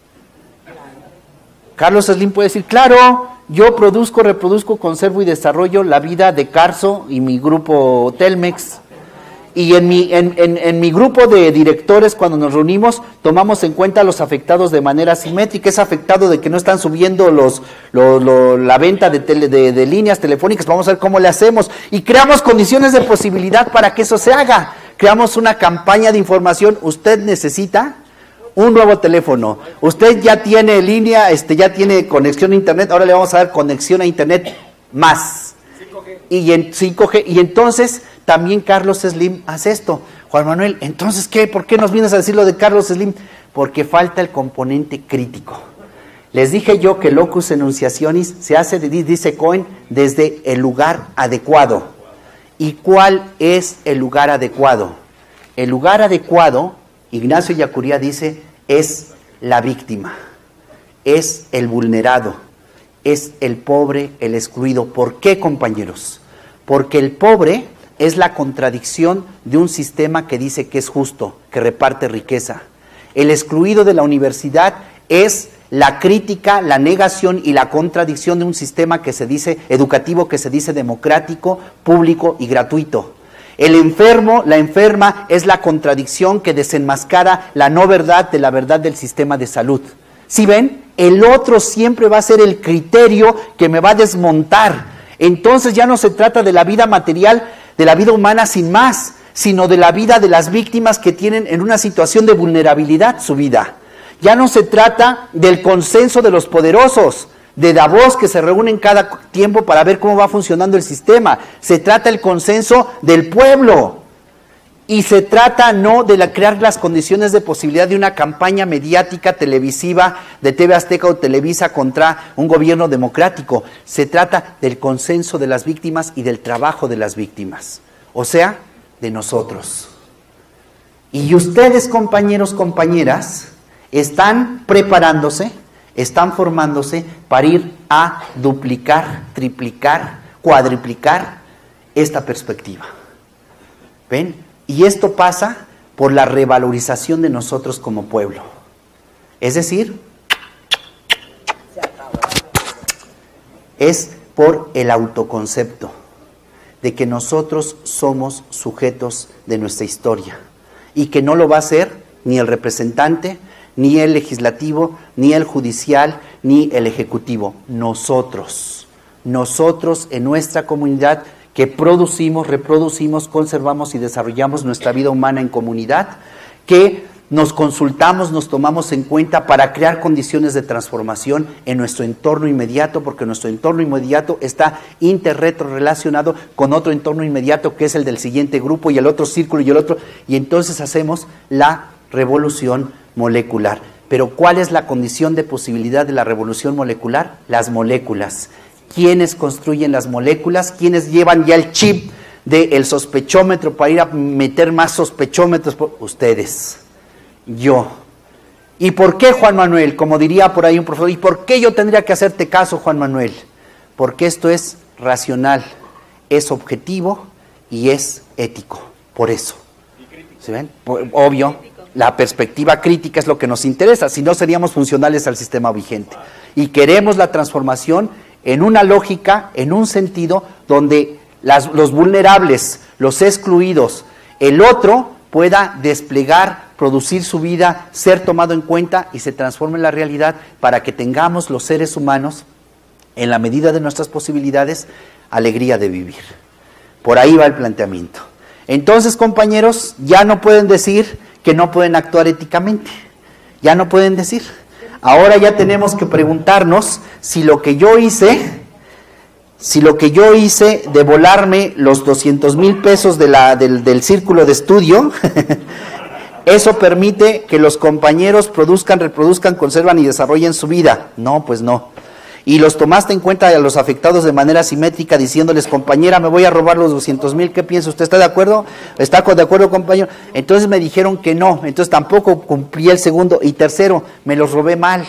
Carlos Slim puede decir, claro, yo produzco, reproduzco, conservo y desarrollo la vida de Carso y mi grupo Telmex. Y en mi, en, en, en mi grupo de directores, cuando nos reunimos, tomamos en cuenta a los afectados de manera simétrica. Es afectado de que no están subiendo los, lo, lo, la venta de, tele, de, de líneas telefónicas. Vamos a ver cómo le hacemos. Y creamos condiciones de posibilidad para que eso se haga. Creamos una campaña de información. Usted necesita un nuevo teléfono. Usted ya tiene línea, este, ya tiene conexión a internet. Ahora le vamos a dar conexión a internet más. cinco G. Y en cinco G. Y entonces también Carlos Slim hace esto. Juan Manuel, entonces, ¿qué? ¿Por qué nos vienes a decir lo de Carlos Slim? Porque falta el componente crítico. Les dije yo que locus enunciationis se hace, dice Cohen, desde el lugar adecuado. ¿Y cuál es el lugar adecuado? El lugar adecuado, Ignacio Ellacuría dice, es la víctima, es el vulnerado, es el pobre, el excluido. ¿Por qué, compañeros? Porque el pobre es la contradicción de un sistema que dice que es justo, que reparte riqueza. El excluido de la universidad es la crítica, la negación y la contradicción de un sistema que se dice educativo, que se dice democrático, público y gratuito. El enfermo, la enferma, es la contradicción que desenmascara la no verdad de la verdad del sistema de salud. ¿Sí ven? El otro siempre va a ser el criterio que me va a desmontar. Entonces ya no se trata de la vida material, de la vida humana sin más. sino de la vida de las víctimas que tienen en una situación de vulnerabilidad su vida. Ya no se trata del consenso de los poderosos, de Davos que se reúnen cada tiempo para ver cómo va funcionando el sistema. Se trata del consenso del pueblo. Y se trata no de la, crear las condiciones de posibilidad de una campaña mediática televisiva de T V Azteca o Televisa contra un gobierno democrático. Se trata del consenso de las víctimas y del trabajo de las víctimas. O sea, de nosotros. Y ustedes, compañeros, compañeras, están preparándose, están formándose para ir a duplicar, triplicar, cuadriplicar esta perspectiva. ¿Ven? Y esto pasa por la revalorización de nosotros como pueblo. Es decir, es por el autoconcepto de que nosotros somos sujetos de nuestra historia y que no lo va a hacer ni el representante, ni el legislativo, ni el judicial, ni el ejecutivo. Nosotros, nosotros en nuestra comunidad que producimos, reproducimos, conservamos y desarrollamos nuestra vida humana en comunidad, que nos consultamos, nos tomamos en cuenta para crear condiciones de transformación en nuestro entorno inmediato, porque nuestro entorno inmediato está interretrorelacionado con otro entorno inmediato que es el del siguiente grupo y el otro círculo y el otro, y entonces hacemos la revolución molecular. Pero ¿cuál es la condición de posibilidad de la revolución molecular? Las moléculas. ¿Quiénes construyen las moléculas? ¿Quiénes llevan ya el chip del sospechómetro para ir a meter más sospechómetros? Ustedes, yo. ¿Y por qué, Juan Manuel? Como diría por ahí un profesor, ¿y por qué yo tendría que hacerte caso, Juan Manuel? Porque esto es racional, es objetivo y es ético. Por eso. ¿Sí ven? Obvio, la perspectiva crítica es lo que nos interesa, si no seríamos funcionales al sistema vigente. Y queremos la transformación en una lógica, en un sentido, donde las, los vulnerables, los excluidos, el otro pueda desplegar, producir su vida, ser tomado en cuenta y se transforme en la realidad para que tengamos los seres humanos, en la medida de nuestras posibilidades, alegría de vivir. Por ahí va el planteamiento. Entonces, compañeros, ya no pueden decir que no pueden actuar éticamente. Ya no pueden decir. Ahora ya tenemos que preguntarnos si lo que yo hice, si lo que yo hice de volarme los doscientos mil pesos de la, del, del círculo de estudio, eso permite que los compañeros produzcan, reproduzcan, conservan y desarrollen su vida. No, pues no. Y los tomaste en cuenta a los afectados de manera simétrica diciéndoles, compañera, me voy a robar los doscientos mil, ¿qué piensa? ¿Usted está de acuerdo? ¿Está de acuerdo, compañero? Entonces me dijeron que no, entonces tampoco cumplí el segundo. Y tercero, me los robé mal.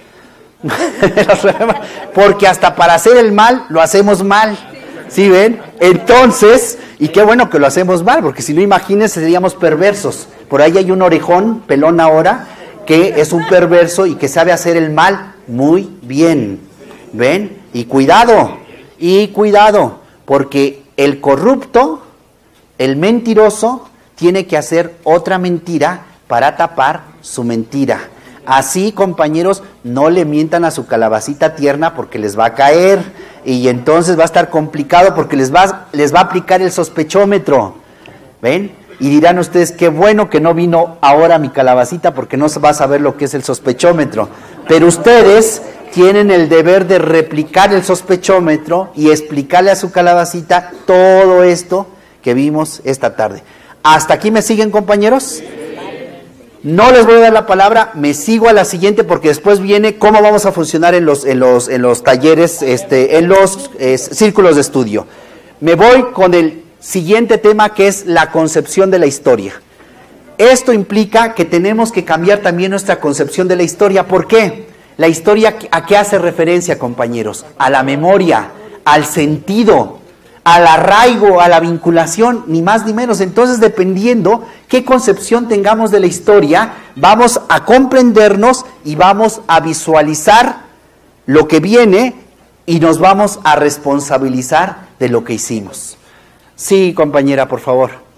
me los robé mal. Porque hasta para hacer el mal, lo hacemos mal. ¿Sí ven? Entonces, y qué bueno que lo hacemos mal, porque si no, imagínense, seríamos perversos. Por ahí hay un orejón, pelón ahora, que es un perverso y que sabe hacer el mal muy bien. ¿Ven? Y cuidado, y cuidado, porque el corrupto, el mentiroso, tiene que hacer otra mentira para tapar su mentira. Así, compañeros, no le mientan a su calabacita tierna porque les va a caer y entonces va a estar complicado porque les va, les va a aplicar el sospechómetro. ¿Ven? Y dirán ustedes, qué bueno que no vino ahora mi calabacita porque no va a saber lo que es el sospechómetro. Pero ustedes tienen el deber de replicar el sospechómetro y explicarle a su calabacita todo esto que vimos esta tarde. ¿Hasta aquí me siguen, compañeros? No les voy a dar la palabra, me sigo a la siguiente porque después viene cómo vamos a funcionar en los, en los, en los talleres, este, en los eh, círculos de estudio. Me voy con el siguiente tema, que es la concepción de la historia. Esto implica que tenemos que cambiar también nuestra concepción de la historia. ¿Por qué? La historia, ¿a qué hace referencia, compañeros? A la memoria, al sentido, al arraigo, a la vinculación, ni más ni menos. Entonces, dependiendo qué concepción tengamos de la historia, vamos a comprendernos y vamos a visualizar lo que viene y nos vamos a responsabilizar de lo que hicimos. Sí, compañera, por favor.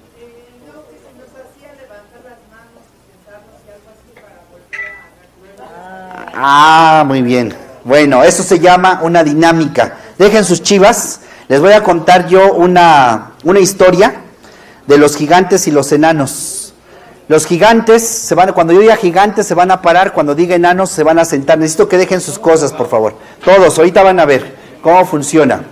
Ah, muy bien. Bueno, eso se llama una dinámica. Dejen sus chivas. Les voy a contar yo una, una historia de los gigantes y los enanos. Los gigantes, se van, cuando yo diga gigantes se van a parar, cuando diga enanos se van a sentar. Necesito que dejen sus cosas, por favor. Todos, ahorita van a ver cómo funciona.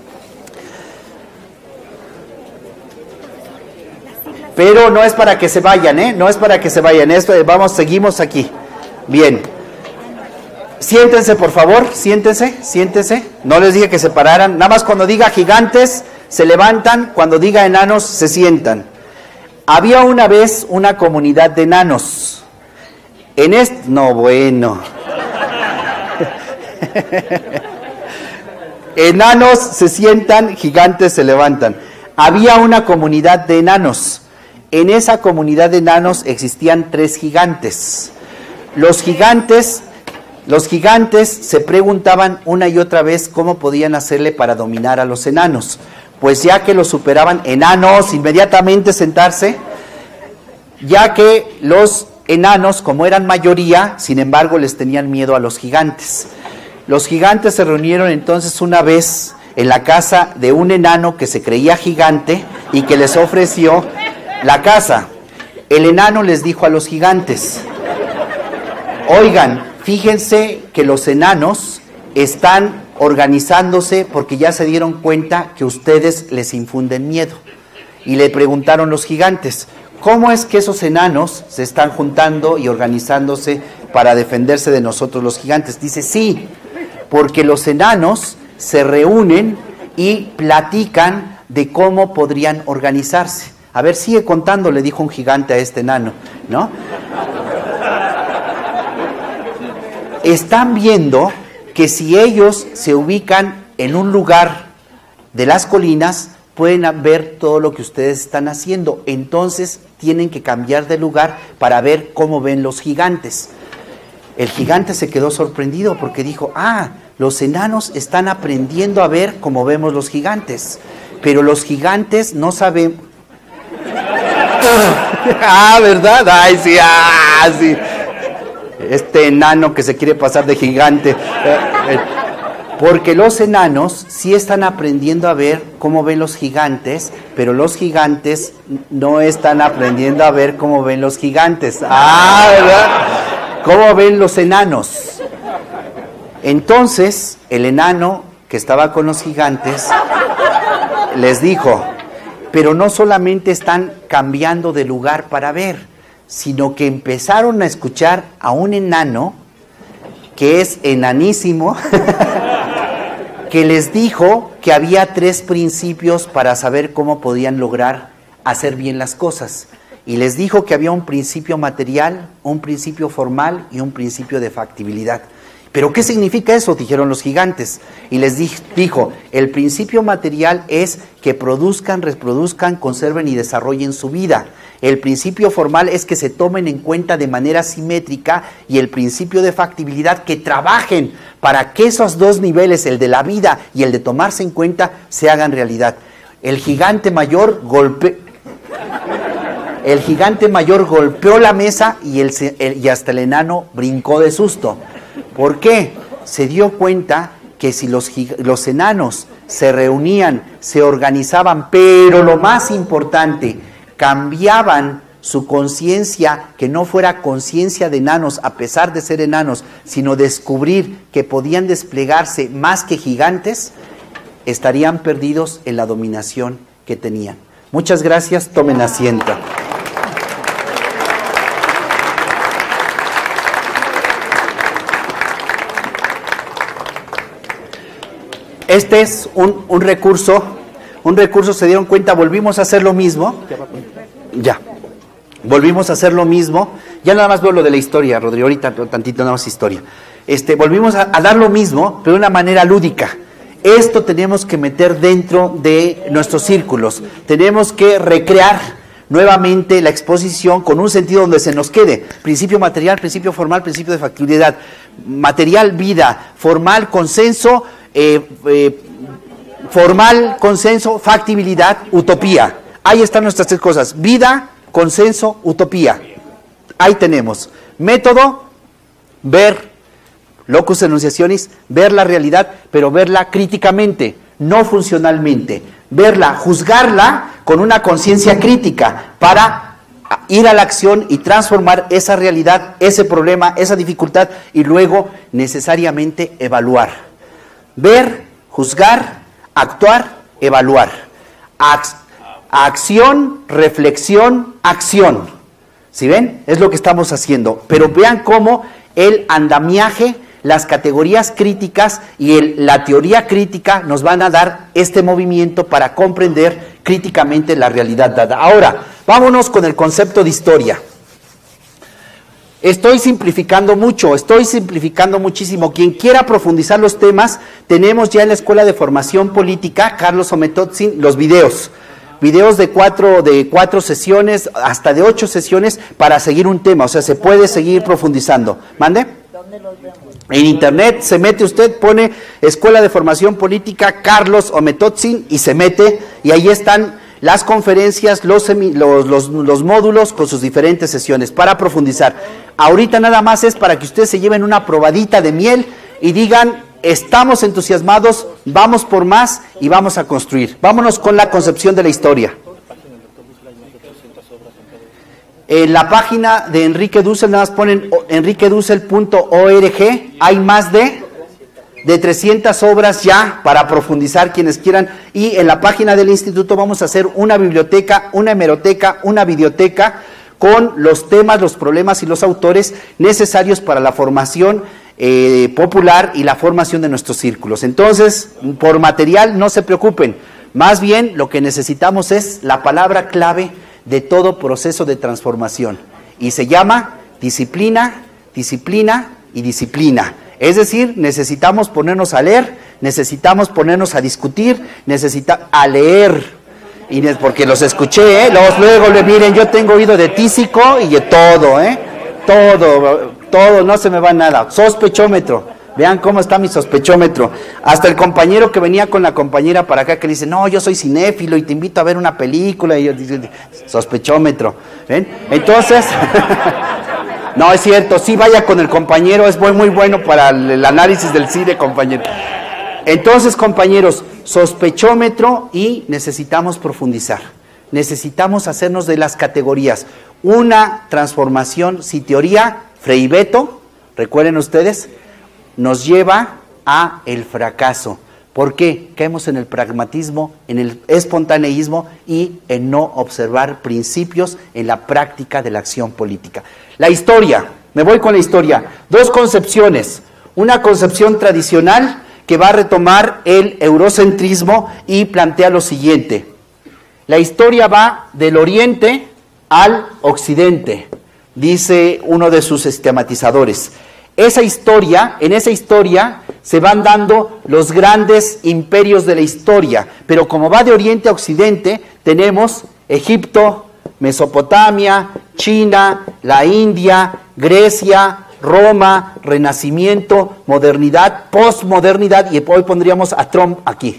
Pero no es para que se vayan, ¿eh? No es para que se vayan. Esto, vamos, seguimos aquí. Bien. Siéntense, por favor, siéntense, siéntense. No les dije que se pararan. Nada más cuando diga gigantes, se levantan. Cuando diga enanos, se sientan. Había una vez una comunidad de enanos. En este... No, bueno. Enanos se sientan, gigantes se levantan. Había una comunidad de enanos. En esa comunidad de enanos existían tres gigantes. Los gigantes... Los gigantes se preguntaban una y otra vez cómo podían hacerle para dominar a los enanos. Pues ya que los superaban, enanos, inmediatamente sentarse, ya que los enanos, como eran mayoría, sin embargo les tenían miedo a los gigantes. Los gigantes se reunieron entonces una vez en la casa de un enano que se creía gigante y que les ofreció la casa. El enano les dijo a los gigantes: oigan, fíjense que los enanos están organizándose porque ya se dieron cuenta que ustedes les infunden miedo. Y le preguntaron los gigantes: ¿cómo es que esos enanos se están juntando y organizándose para defenderse de nosotros los gigantes? Dice: sí, porque los enanos se reúnen y platican de cómo podrían organizarse. A ver, sigue contando, le dijo un gigante a este enano, ¿no? Están viendo que si ellos se ubican en un lugar de las colinas, pueden ver todo lo que ustedes están haciendo. Entonces tienen que cambiar de lugar para ver cómo ven los gigantes. El gigante se quedó sorprendido porque dijo: ah, los enanos están aprendiendo a ver cómo vemos los gigantes, pero los gigantes no saben... ah, ¿verdad? Ay, sí, ah, sí. Este enano que se quiere pasar de gigante. Porque los enanos sí están aprendiendo a ver cómo ven los gigantes, pero los gigantes no están aprendiendo a ver cómo ven los gigantes. Ah, ¿verdad? ¿Cómo ven los enanos? Entonces, el enano que estaba con los gigantes les dijo: pero no solamente están cambiando de lugar para ver, sino que empezaron a escuchar a un enano que es enanísimo, que les dijo que había tres principios para saber cómo podían lograr hacer bien las cosas. Y les dijo que había un principio material, un principio formal y un principio de factibilidad. ¿Pero qué significa eso?, dijeron los gigantes. Y les dijo: el principio material es que produzcan, reproduzcan, conserven y desarrollen su vida. El principio formal es que se tomen en cuenta de manera simétrica, y el principio de factibilidad, que trabajen para que esos dos niveles, el de la vida y el de tomarse en cuenta, se hagan realidad. El gigante mayor golpe... El gigante mayor golpeó la mesa y, el, el, y hasta el enano brincó de susto. ¿Por qué? Se dio cuenta que si los, los enanos se reunían, se organizaban, pero lo más importante, cambiaban su conciencia, que no fuera conciencia de enanos a pesar de ser enanos, sino descubrir que podían desplegarse más que gigantes, estarían perdidos en la dominación que tenían. Muchas gracias, tomen asiento. Este es un, un recurso, un recurso, se dieron cuenta, volvimos a hacer lo mismo, ya, volvimos a hacer lo mismo, ya nada más veo lo de la historia, Rodrigo, ahorita tantito nada más historia, este, volvimos a, a dar lo mismo, pero de una manera lúdica. Esto tenemos que meter dentro de nuestros círculos, tenemos que recrear nuevamente la exposición con un sentido donde se nos quede: principio material, principio formal, principio de factibilidad. Material, vida; formal, consenso; eh, eh, formal, consenso; factibilidad, utopía. Ahí están nuestras tres cosas: vida, consenso, utopía. Ahí tenemos. Método: ver, locus enunciationis, ver la realidad, pero verla críticamente, no funcionalmente. Verla, juzgarla con una conciencia crítica para ir a la acción y transformar esa realidad, ese problema, esa dificultad y luego necesariamente evaluar. Ver, juzgar, actuar, evaluar. Ac- acción, reflexión, acción. ¿Sí ven? Es lo que estamos haciendo. Pero vean cómo el andamiaje, las categorías críticas y el, la teoría crítica nos van a dar este movimiento para comprender críticamente la realidad dada. Ahora, vámonos con el concepto de historia. Estoy simplificando mucho, estoy simplificando muchísimo. Quien quiera profundizar los temas, tenemos ya en la Escuela de Formación Política, Carlos Ometotzin, los videos. Videos de cuatro, de cuatro sesiones, hasta de ocho sesiones para seguir un tema. O sea, se puede seguir profundizando. ¿Mande? ¿Dónde los vemos? En internet se mete usted, pone Escuela de Formación Política Carlos Ometotzin y se mete y ahí están las conferencias, los, semi, los, los, los módulos con sus diferentes sesiones para profundizar. Ahorita nada más es para que ustedes se lleven una probadita de miel y digan, estamos entusiasmados, vamos por más y vamos a construir. Vámonos con la concepción de la historia. En la página de Enrique Dussel, nada más ponen enrique dussel punto org, hay más de, de trescientas obras ya para profundizar quienes quieran, y en la página del instituto vamos a hacer una biblioteca, una hemeroteca, una videoteca, con los temas, los problemas y los autores necesarios para la formación eh, popular y la formación de nuestros círculos. Entonces, por material no se preocupen, más bien lo que necesitamos es la palabra clave de todo proceso de transformación, y se llama disciplina, disciplina y disciplina. Es decir, necesitamos ponernos a leer, necesitamos ponernos a discutir, necesitamos a leer, y porque los escuché, ¿eh? Los, luego le miren, yo tengo oído de tísico y de todo, ¿eh? todo, todo, no se me va nada. Sospechómetro. Vean cómo está mi sospechómetro. Hasta el compañero que venía con la compañera para acá que le dice, no, yo soy cinéfilo y te invito a ver una película. Y yo digo, sospechómetro. ¿Ven? Entonces, no es cierto, sí vaya con el compañero, es muy, muy bueno para el análisis del cine, compañero. Entonces, compañeros, sospechómetro y necesitamos profundizar. Necesitamos hacernos de las categorías. Una transformación, si teoría, Frei Beto, recuerden ustedes, nos lleva a el fracaso. ¿Por qué? Caemos en el pragmatismo, en el espontaneísmo y en no observar principios en la práctica de la acción política. La historia, me voy con la historia. Dos concepciones. Una concepción tradicional que va a retomar el eurocentrismo y plantea lo siguiente. La historia va del oriente al occidente, dice uno de sus sistematizadores. Esa historia, en esa historia se van dando los grandes imperios de la historia, pero como va de oriente a occidente, tenemos Egipto, Mesopotamia, China, la India, Grecia, Roma, Renacimiento, modernidad, posmodernidad, y hoy pondríamos a Trump aquí.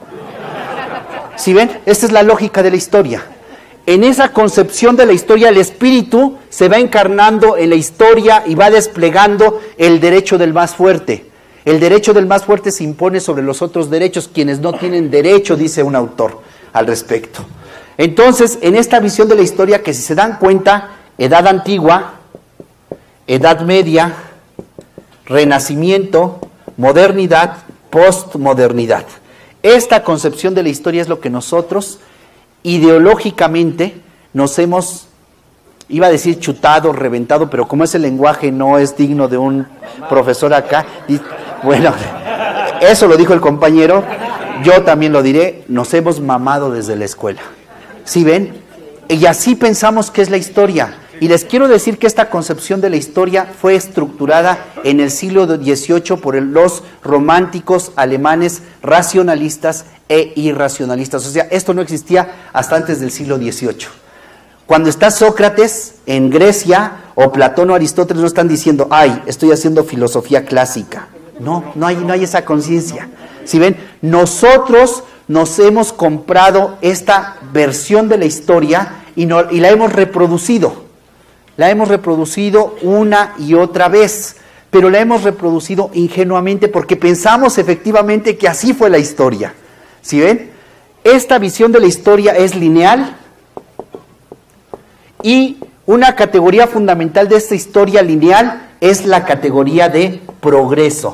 ¿Sí ven? Esta es la lógica de la historia. En esa concepción de la historia, el espíritu se va encarnando en la historia y va desplegando el derecho del más fuerte. El derecho del más fuerte se impone sobre los otros derechos, quienes no tienen derecho, dice un autor al respecto. Entonces, en esta visión de la historia, que si se dan cuenta, Edad Antigua, Edad Media, Renacimiento, modernidad, postmodernidad. Esta concepción de la historia es lo que nosotros ideológicamente nos hemos, iba a decir chutado, reventado, pero como ese lenguaje no es digno de un profesor acá, y, bueno, eso lo dijo el compañero, yo también lo diré, nos hemos mamado desde la escuela. ¿Sí ven? Y así pensamos que es la historia. Y les quiero decir que esta concepción de la historia fue estructurada en el siglo dieciocho por el, los románticos alemanes racionalistas e irracionalistas. O sea, esto no existía hasta antes del siglo dieciocho. Cuando está Sócrates en Grecia, o Platón o Aristóteles, no están diciendo, ay, estoy haciendo filosofía clásica. No, no hay, no hay esa conciencia. ¿Sí ven? Nosotros nos hemos comprado esta versión de la historia y, no, y la hemos reproducido. La hemos reproducido una y otra vez, pero la hemos reproducido ingenuamente porque pensamos efectivamente que así fue la historia. ¿Sí ven? esta visión de la historia es lineal y una categoría fundamental de esta historia lineal es la categoría de progreso.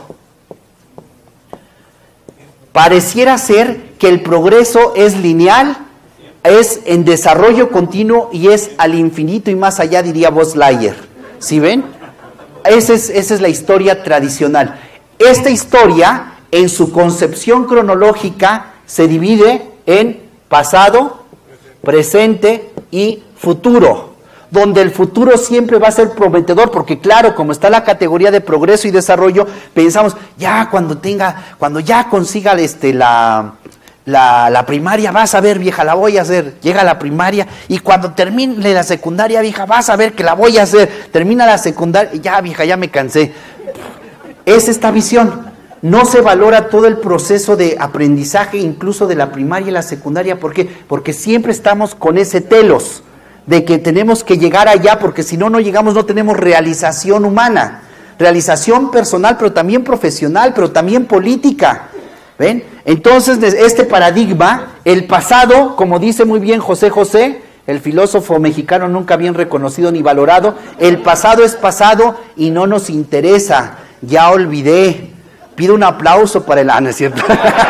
Pareciera ser que el progreso es lineal, es en desarrollo continuo y es al infinito y más allá, diría Buzz Lightyear. ¿Sí ven? Esa es, esa es la historia tradicional. Esta historia, en su concepción cronológica, se divide en pasado, presente y futuro, donde el futuro siempre va a ser prometedor, porque claro, como está la categoría de progreso y desarrollo, pensamos, ya cuando tenga, cuando ya consiga este, la, la, la primaria, vas a ver, vieja, la voy a hacer. Llega la primaria y cuando termine la secundaria, vieja, vas a ver que la voy a hacer. Termina la secundaria, ya, vieja, ya me cansé. Es esta visión. No se valora todo el proceso de aprendizaje, incluso de la primaria y la secundaria. ¿Por qué? Porque siempre estamos con ese telos de que tenemos que llegar allá, porque si no, no llegamos, no tenemos realización humana, realización personal, pero también profesional, pero también política. ¿Ven? Entonces, este paradigma, el pasado, como dice muy bien José José, el filósofo mexicano nunca bien reconocido ni valorado, el pasado es pasado y no nos interesa, ya olvidé. Pido un aplauso para el... Ah, no es cierto.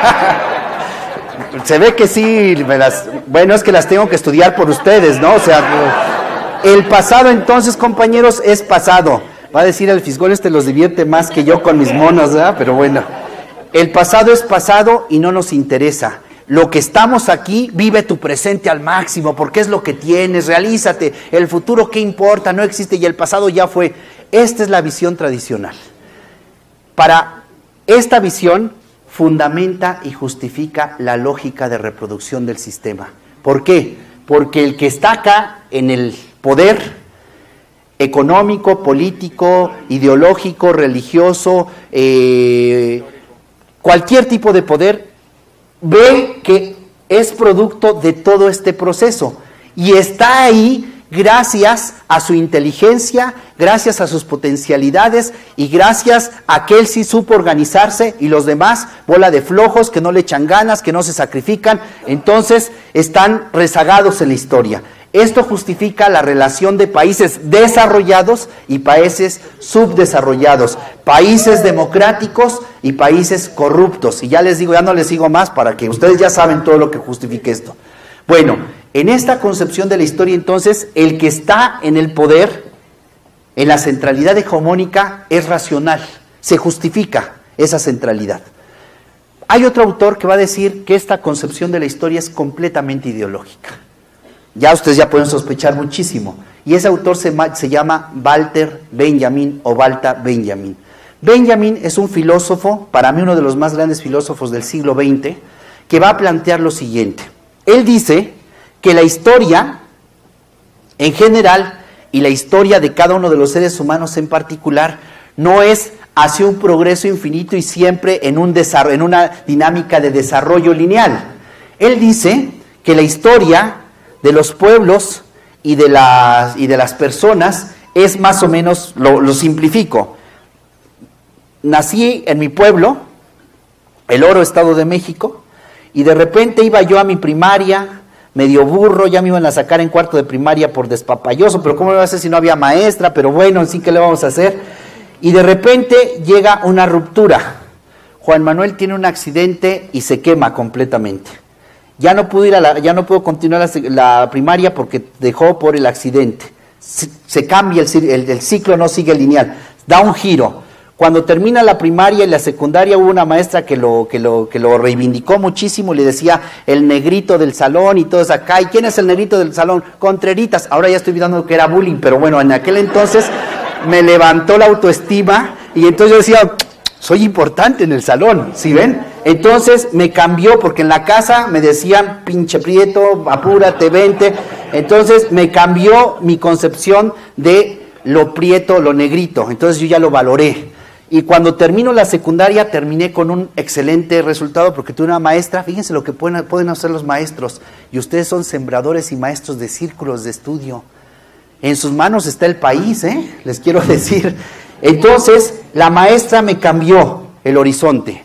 Se ve que sí, me las, bueno, es que las tengo que estudiar por ustedes, ¿no? O sea, el pasado entonces, compañeros, es pasado. Va a decir el fisgón, este los divierte más que yo con mis monos, ¿verdad? Pero bueno, el pasado es pasado y no nos interesa. Lo que estamos aquí, vive tu presente al máximo, porque es lo que tienes, realízate. El futuro, ¿qué importa? No existe y el pasado ya fue. Esta es la visión tradicional. Para esta visión fundamenta y justifica la lógica de reproducción del sistema. ¿Por qué? Porque el que está acá en el poder económico, político, ideológico, religioso, eh, cualquier tipo de poder, ve que es producto de todo este proceso y está ahí gracias a su inteligencia, gracias a sus potencialidades y gracias a que él sí supo organizarse y los demás, bola de flojos, que no le echan ganas, que no se sacrifican, entonces están rezagados en la historia. Esto justifica la relación de países desarrollados y países subdesarrollados, países democráticos y países corruptos. Y ya les digo, ya no les digo más para que ustedes ya saben todo lo que justifique esto. Bueno, en esta concepción de la historia, entonces, el que está en el poder, en la centralidad hegemónica, es racional, se justifica esa centralidad. Hay otro autor que va a decir que esta concepción de la historia es completamente ideológica. Ya ustedes ya pueden sospechar muchísimo. Y ese autor se, se llama Walter Benjamin o Walter Benjamin. Benjamin es un filósofo, para mí uno de los más grandes filósofos del siglo veinte, que va a plantear lo siguiente. Él dice que la historia en general y la historia de cada uno de los seres humanos en particular no es hacia un progreso infinito y siempre en, un desarrollo, en una dinámica de desarrollo lineal. Él dice que la historia de los pueblos y de las, y de las personas es más o menos, lo, lo simplifico. Nací en mi pueblo, El Oro, Estado de México, y de repente iba yo a mi primaria, medio burro, ya me iban a sacar en cuarto de primaria por despapalloso, pero ¿cómo lo iba a hacer si no había maestra? Pero bueno, sí, ¿qué le vamos a hacer? Y de repente llega una ruptura. Juan Manuel tiene un accidente y se quema completamente. Ya no pudo ir a la, ya no pudo continuar la, la primaria porque dejó por el accidente. Se, se cambia el, el, el ciclo, no sigue lineal, da un giro. Cuando termina la primaria y la secundaria hubo una maestra que lo, que lo, que lo reivindicó muchísimo, le decía el negrito del salón y todo eso acá. ¿Y quién es el negrito del salón? Contreritas. Ahora ya estoy olvidando que era bullying, pero bueno, en aquel entonces me levantó la autoestima y entonces yo decía, soy importante en el salón, ¿sí ven? Entonces me cambió porque en la casa me decían, pinche prieto, apúrate, vente. Entonces me cambió mi concepción de lo prieto, lo negrito. Entonces yo ya lo valoré. Y cuando termino la secundaria, terminé con un excelente resultado porque tuve una maestra, fíjense lo que pueden, pueden hacer los maestros, y ustedes son sembradores y maestros de círculos de estudio. En sus manos está el país, ¿eh? Les quiero decir. Entonces, la maestra me cambió el horizonte.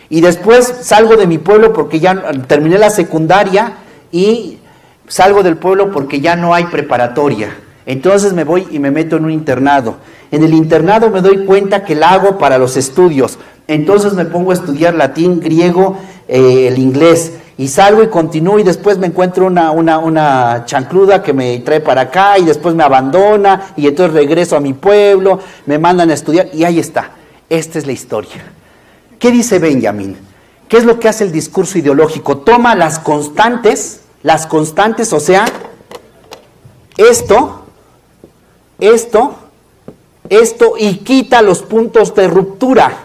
Y después salgo de mi pueblo porque ya terminé la secundaria y salgo del pueblo porque ya no hay preparatoria. Entonces me voy y me meto en un internado. En el internado me doy cuenta que la hago para los estudios. Entonces me pongo a estudiar latín, griego, eh, el inglés. Y salgo y continúo y después me encuentro una, una, una chancluda que me trae para acá y después me abandona y entonces regreso a mi pueblo, me mandan a estudiar y ahí está. Esta es la historia. ¿Qué dice Benjamin? ¿Qué es lo que hace el discurso ideológico? Toma las constantes, las constantes, o sea, esto, esto, esto y quita los puntos de ruptura.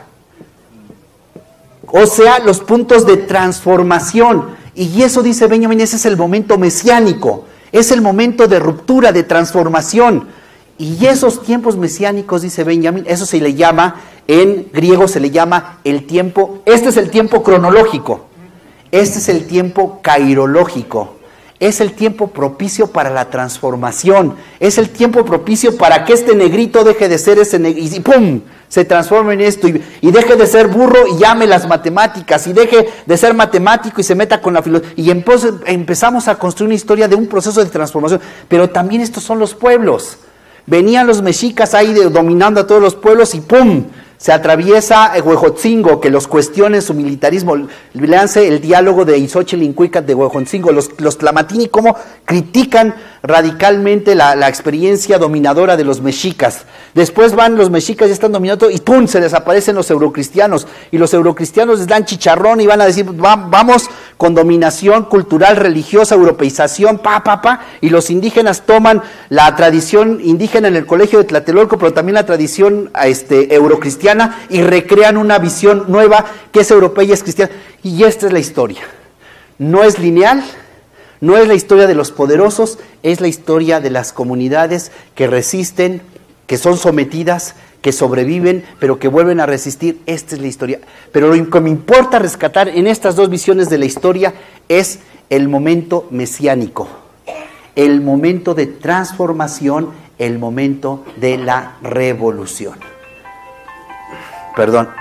O sea, los puntos de transformación. Y eso dice Benjamin, ese es el momento mesiánico. Es el momento de ruptura, de transformación. Y esos tiempos mesiánicos, dice Benjamin, eso se le llama, en griego se le llama el tiempo, este es el tiempo cronológico. Este es el tiempo cairológico. Es el tiempo propicio para la transformación. Es el tiempo propicio para que este negrito deje de ser ese negrito y ¡pum! Se transforme en esto y, y deje de ser burro y llame las matemáticas y deje de ser matemático y se meta con la filosofía. Y entonces empezamos a construir una historia de un proceso de transformación. Pero también estos son los pueblos. Venían los mexicas ahí de, dominando a todos los pueblos y ¡pum! Se atraviesa Huejotzingo, que los cuestione su militarismo. Léanse el diálogo de Ixochitl Incuicat de Huejotzingo, los, los tlamatini, cómo critican radicalmente la, la experiencia dominadora de los mexicas. Después van los mexicas, ya están dominados, y ¡pum! Se desaparecen los eurocristianos. Y los eurocristianos les dan chicharrón y van a decir, va, vamos con dominación cultural, religiosa, europeización, pa, pa, pa. Y los indígenas toman la tradición indígena en el colegio de Tlatelolco, pero también la tradición este, eurocristiana, y recrean una visión nueva que es europea y es cristiana. Y esta es la historia. No es lineal, no es la historia de los poderosos, es la historia de las comunidades que resisten, que son sometidas, que sobreviven, pero que vuelven a resistir. Esta es la historia. Pero lo que me importa rescatar en estas dos visiones de la historia es el momento mesiánico, el momento de transformación, el momento de la revolución. Perdón.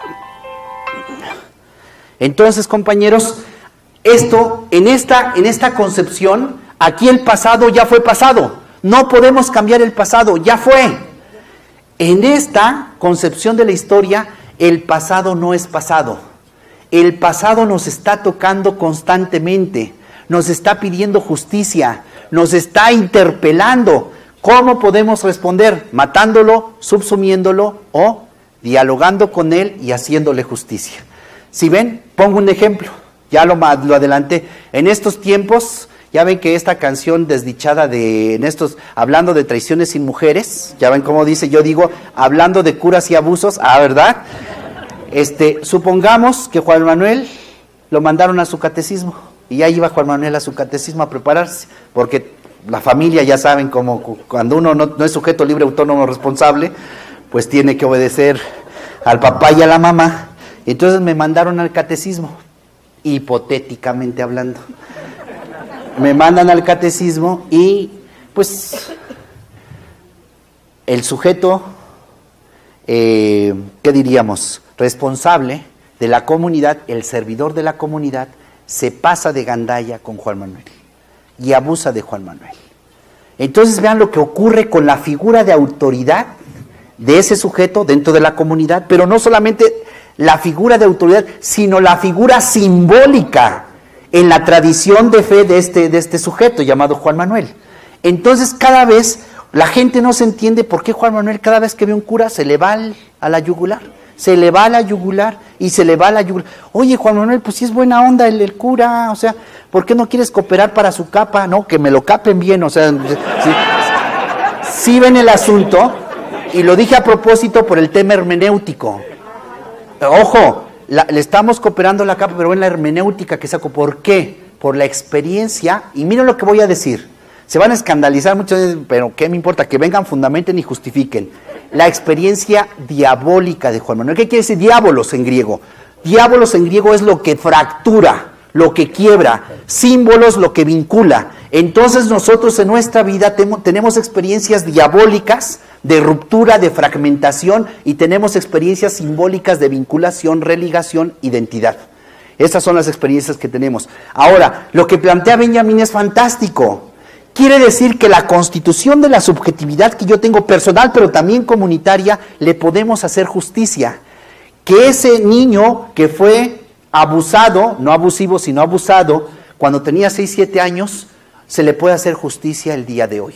Entonces, compañeros, esto, en esta, en esta concepción, aquí el pasado ya fue pasado. No podemos cambiar el pasado, ya fue. En esta concepción de la historia, el pasado no es pasado. El pasado nos está tocando constantemente, nos está pidiendo justicia, nos está interpelando. ¿Cómo podemos responder? Matándolo, subsumiéndolo o dialogando con él y haciéndole justicia. Si ven, pongo un ejemplo, ya lo, lo adelanté. En estos tiempos, ya ven que esta canción desdichada de, en estos, hablando de traiciones sin mujeres, ya ven cómo dice, yo digo, hablando de curas y abusos, ah, ¿verdad? Este, supongamos que Juan Manuel lo mandaron a su catecismo, y ya iba Juan Manuel a su catecismo a prepararse, porque la familia ya saben como cuando uno no, no es sujeto libre, autónomo, responsable, pues tiene que obedecer al papá y a la mamá. Entonces me mandaron al catecismo, hipotéticamente hablando. Me mandan al catecismo y pues el sujeto, eh, ¿qué diríamos? Responsable de la comunidad, el servidor de la comunidad, se pasa de gandalla con Juan Manuel y abusa de Juan Manuel. Entonces vean lo que ocurre con la figura de autoridad de ese sujeto dentro de la comunidad, pero no solamente la figura de autoridad, sino la figura simbólica en la tradición de fe de este, de este sujeto llamado Juan Manuel. Entonces cada vez la gente no se entiende por qué Juan Manuel cada vez que ve un cura se le va al, a la yugular, se le va a la yugular y se le va a la yugular. Oye, Juan Manuel, pues sí es buena onda el, el cura, o sea, ¿por qué no quieres cooperar para su capa? No, que me lo capen bien, o sea, sí, sí ven el asunto. Y lo dije a propósito por el tema hermenéutico. Ojo, la, le estamos cooperando la capa, pero en la hermenéutica que saco. ¿Por qué? Por la experiencia. Y miren lo que voy a decir. Se van a escandalizar muchos, pero ¿qué me importa? Que vengan, fundamenten y justifiquen. La experiencia diabólica de Juan Manuel. ¿Qué quiere decir diabolos en griego? Diabolos en griego es lo que fractura, lo que quiebra. Símbolos, lo que vincula. Entonces nosotros en nuestra vida tenemos experiencias diabólicas de ruptura, de fragmentación, y tenemos experiencias simbólicas de vinculación, religación, identidad. Esas son las experiencias que tenemos. Ahora, lo que plantea Benjamin es fantástico. Quiere decir que la constitución de la subjetividad que yo tengo personal, pero también comunitaria, le podemos hacer justicia. Que ese niño que fue abusado, no abusivo, sino abusado, cuando tenía seis, siete años, se le puede hacer justicia el día de hoy.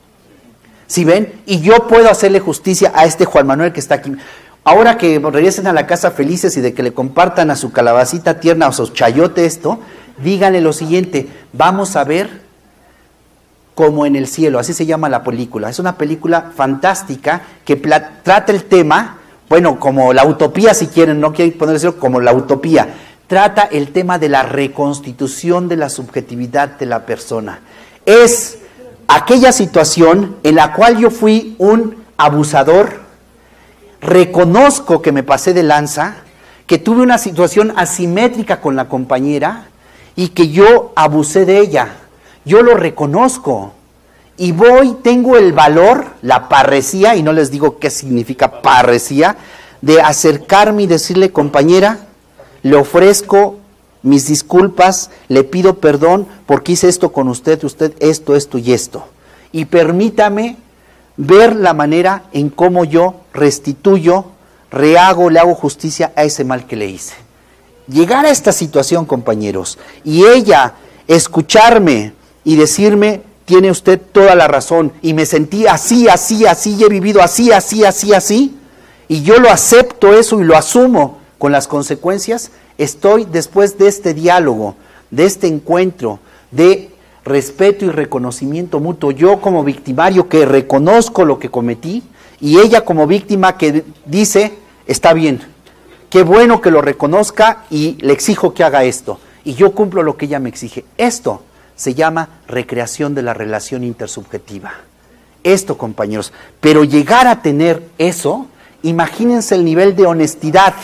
¿Sí ven? Y yo puedo hacerle justicia a este Juan Manuel que está aquí. Ahora que regresen a la casa felices y de que le compartan a su calabacita tierna o su chayote esto, díganle lo siguiente: vamos a ver como en el cielo, así se llama la película. Es una película fantástica que trata el tema, bueno, como la utopía si quieren, no quieren ponerlo como la utopía, trata el tema de la reconstitución de la subjetividad de la persona. Es aquella situación en la cual yo fui un abusador, reconozco que me pasé de lanza, que tuve una situación asimétrica con la compañera y que yo abusé de ella. Yo lo reconozco y voy, tengo el valor, la parresía, y no les digo qué significa parresía, de acercarme y decirle: compañera, le ofrezco mis disculpas, le pido perdón porque hice esto con usted, usted esto, esto y esto. Y permítame ver la manera en cómo yo restituyo, rehago, le hago justicia a ese mal que le hice. Llegar a esta situación, compañeros, y ella escucharme y decirme: tiene usted toda la razón, y me sentí así, así, así, y he vivido así, así, así, así, y yo lo acepto eso y lo asumo con las consecuencias. Estoy, después de este diálogo, de este encuentro, de respeto y reconocimiento mutuo, yo como victimario que reconozco lo que cometí, y ella como víctima que dice: está bien, qué bueno que lo reconozca y le exijo que haga esto, y yo cumplo lo que ella me exige. Esto se llama recreación de la relación intersubjetiva. Esto, compañeros, pero llegar a tener eso, imagínense el nivel de honestidad,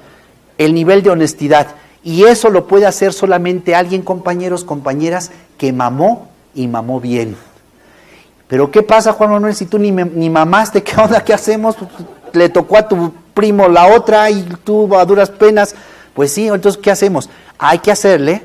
el nivel de honestidad, y eso lo puede hacer solamente alguien, compañeros, compañeras, que mamó y mamó bien. Pero ¿qué pasa, Juan Manuel, si tú ni, ni mamaste? ¿Qué onda? ¿Qué hacemos? Le tocó a tu primo la otra y tú a duras penas. Pues sí, entonces ¿qué hacemos? Hay que hacerle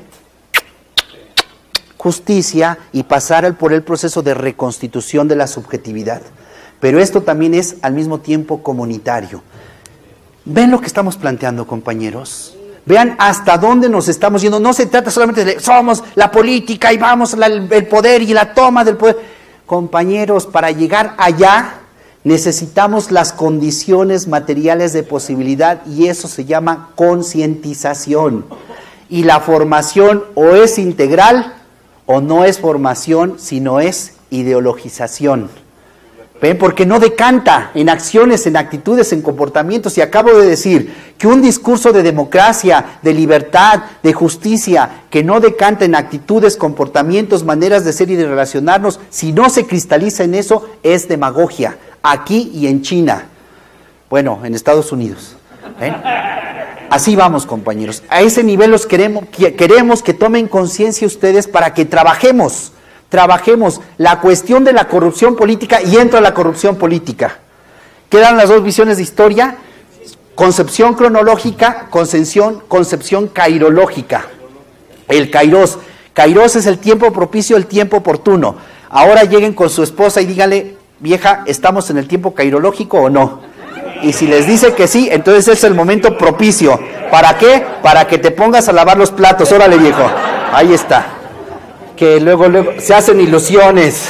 justicia y pasar por el proceso de reconstitución de la subjetividad. Pero esto también es al mismo tiempo comunitario. ¿Ven lo que estamos planteando, compañeros? Vean hasta dónde nos estamos yendo. No se trata solamente de somos la política y vamos al el poder y la toma del poder. Compañeros, para llegar allá necesitamos las condiciones materiales de posibilidad, y eso se llama concientización. Y la formación o es integral o no es formación, sino es ideologización. ¿Ven? Porque no decanta en acciones, en actitudes, en comportamientos. Y acabo de decir que un discurso de democracia, de libertad, de justicia, que no decanta en actitudes, comportamientos, maneras de ser y de relacionarnos, si no se cristaliza en eso, es demagogia. Aquí y en China. Bueno, en Estados Unidos. ¿Ven? Así vamos, compañeros. A ese nivel los queremos, queremos que tomen conciencia ustedes para que trabajemos. Trabajemos la cuestión de la corrupción política, y entro a la corrupción política. Quedan las dos visiones de historia: concepción cronológica, concepción, concepción cairológica. El kairos. Kairos es el tiempo propicio, el tiempo oportuno. Ahora lleguen con su esposa y díganle: vieja, ¿estamos en el tiempo cairológico o no? Y si les dice que sí, entonces es el momento propicio. ¿Para qué? Para que te pongas a lavar los platos. Órale, viejo. Ahí está. Que luego, luego se hacen ilusiones.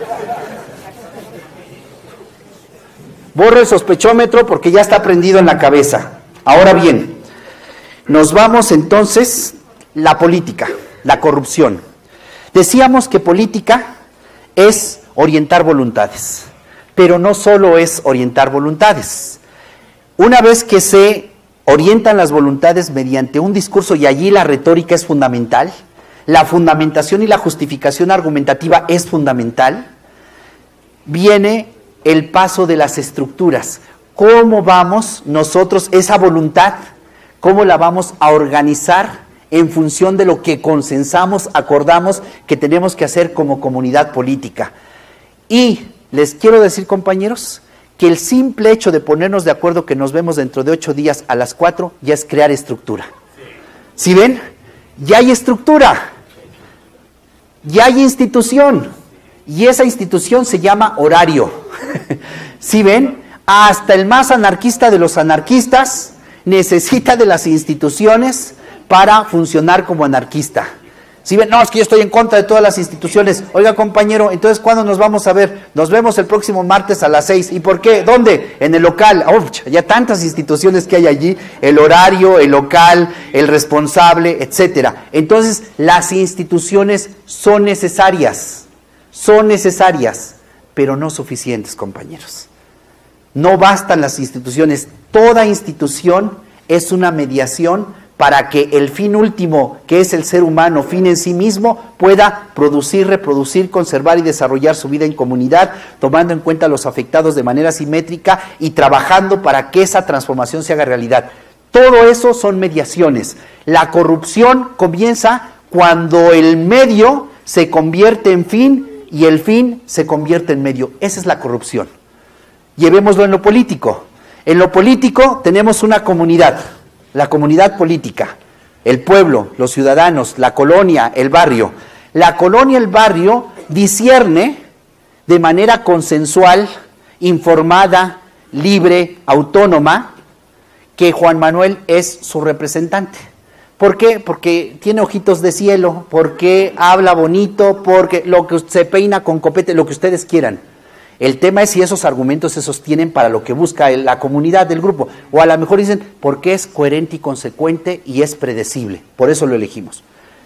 Borro el sospechómetro porque ya está prendido en la cabeza. Ahora bien, nos vamos entonces la política, la corrupción. Decíamos que política es orientar voluntades, pero no solo es orientar voluntades. Una vez que se orientan las voluntades mediante un discurso, y allí la retórica es fundamental, la fundamentación y la justificación argumentativa es fundamental, viene el paso de las estructuras. ¿Cómo vamos nosotros esa voluntad, cómo la vamos a organizar en función de lo que consensamos, acordamos que tenemos que hacer como comunidad política? Y les quiero decir, compañeros, que el simple hecho de ponernos de acuerdo que nos vemos dentro de ocho días a las cuatro ya es crear estructura. ¿Sí ven? Ya hay estructura, ya hay institución, y esa institución se llama horario. ¿Sí ven? Hasta el más anarquista de los anarquistas necesita de las instituciones para funcionar como anarquista. Si ven, no, es que yo estoy en contra de todas las instituciones. Oiga, compañero, entonces, ¿cuándo nos vamos a ver? Nos vemos el próximo martes a las seis. ¿Y por qué? ¿Dónde? En el local. Uf, ya tantas instituciones que hay allí, el horario, el local, el responsable, etcétera. Entonces, las instituciones son necesarias, son necesarias, pero no suficientes, compañeros. No bastan las instituciones. Toda institución es una mediación para que el fin último, que es el ser humano, fin en sí mismo, pueda producir, reproducir, conservar y desarrollar su vida en comunidad, tomando en cuenta a los afectados de manera simétrica y trabajando para que esa transformación se haga realidad. Todo eso son mediaciones. La corrupción comienza cuando el medio se convierte en fin y el fin se convierte en medio. Esa es la corrupción. Llevémoslo en lo político. En lo político tenemos una comunidad. La comunidad política, el pueblo, los ciudadanos, la colonia, el barrio. La colonia, el barrio, discierne de manera consensual, informada, libre, autónoma, que Juan Manuel es su representante. ¿Por qué? Porque tiene ojitos de cielo, porque habla bonito, porque lo que se peina con copete, lo que ustedes quieran. El tema es si esos argumentos se sostienen para lo que busca la comunidad del grupo. O a lo mejor dicen, porque es coherente y consecuente y es predecible. Por eso lo elegimos.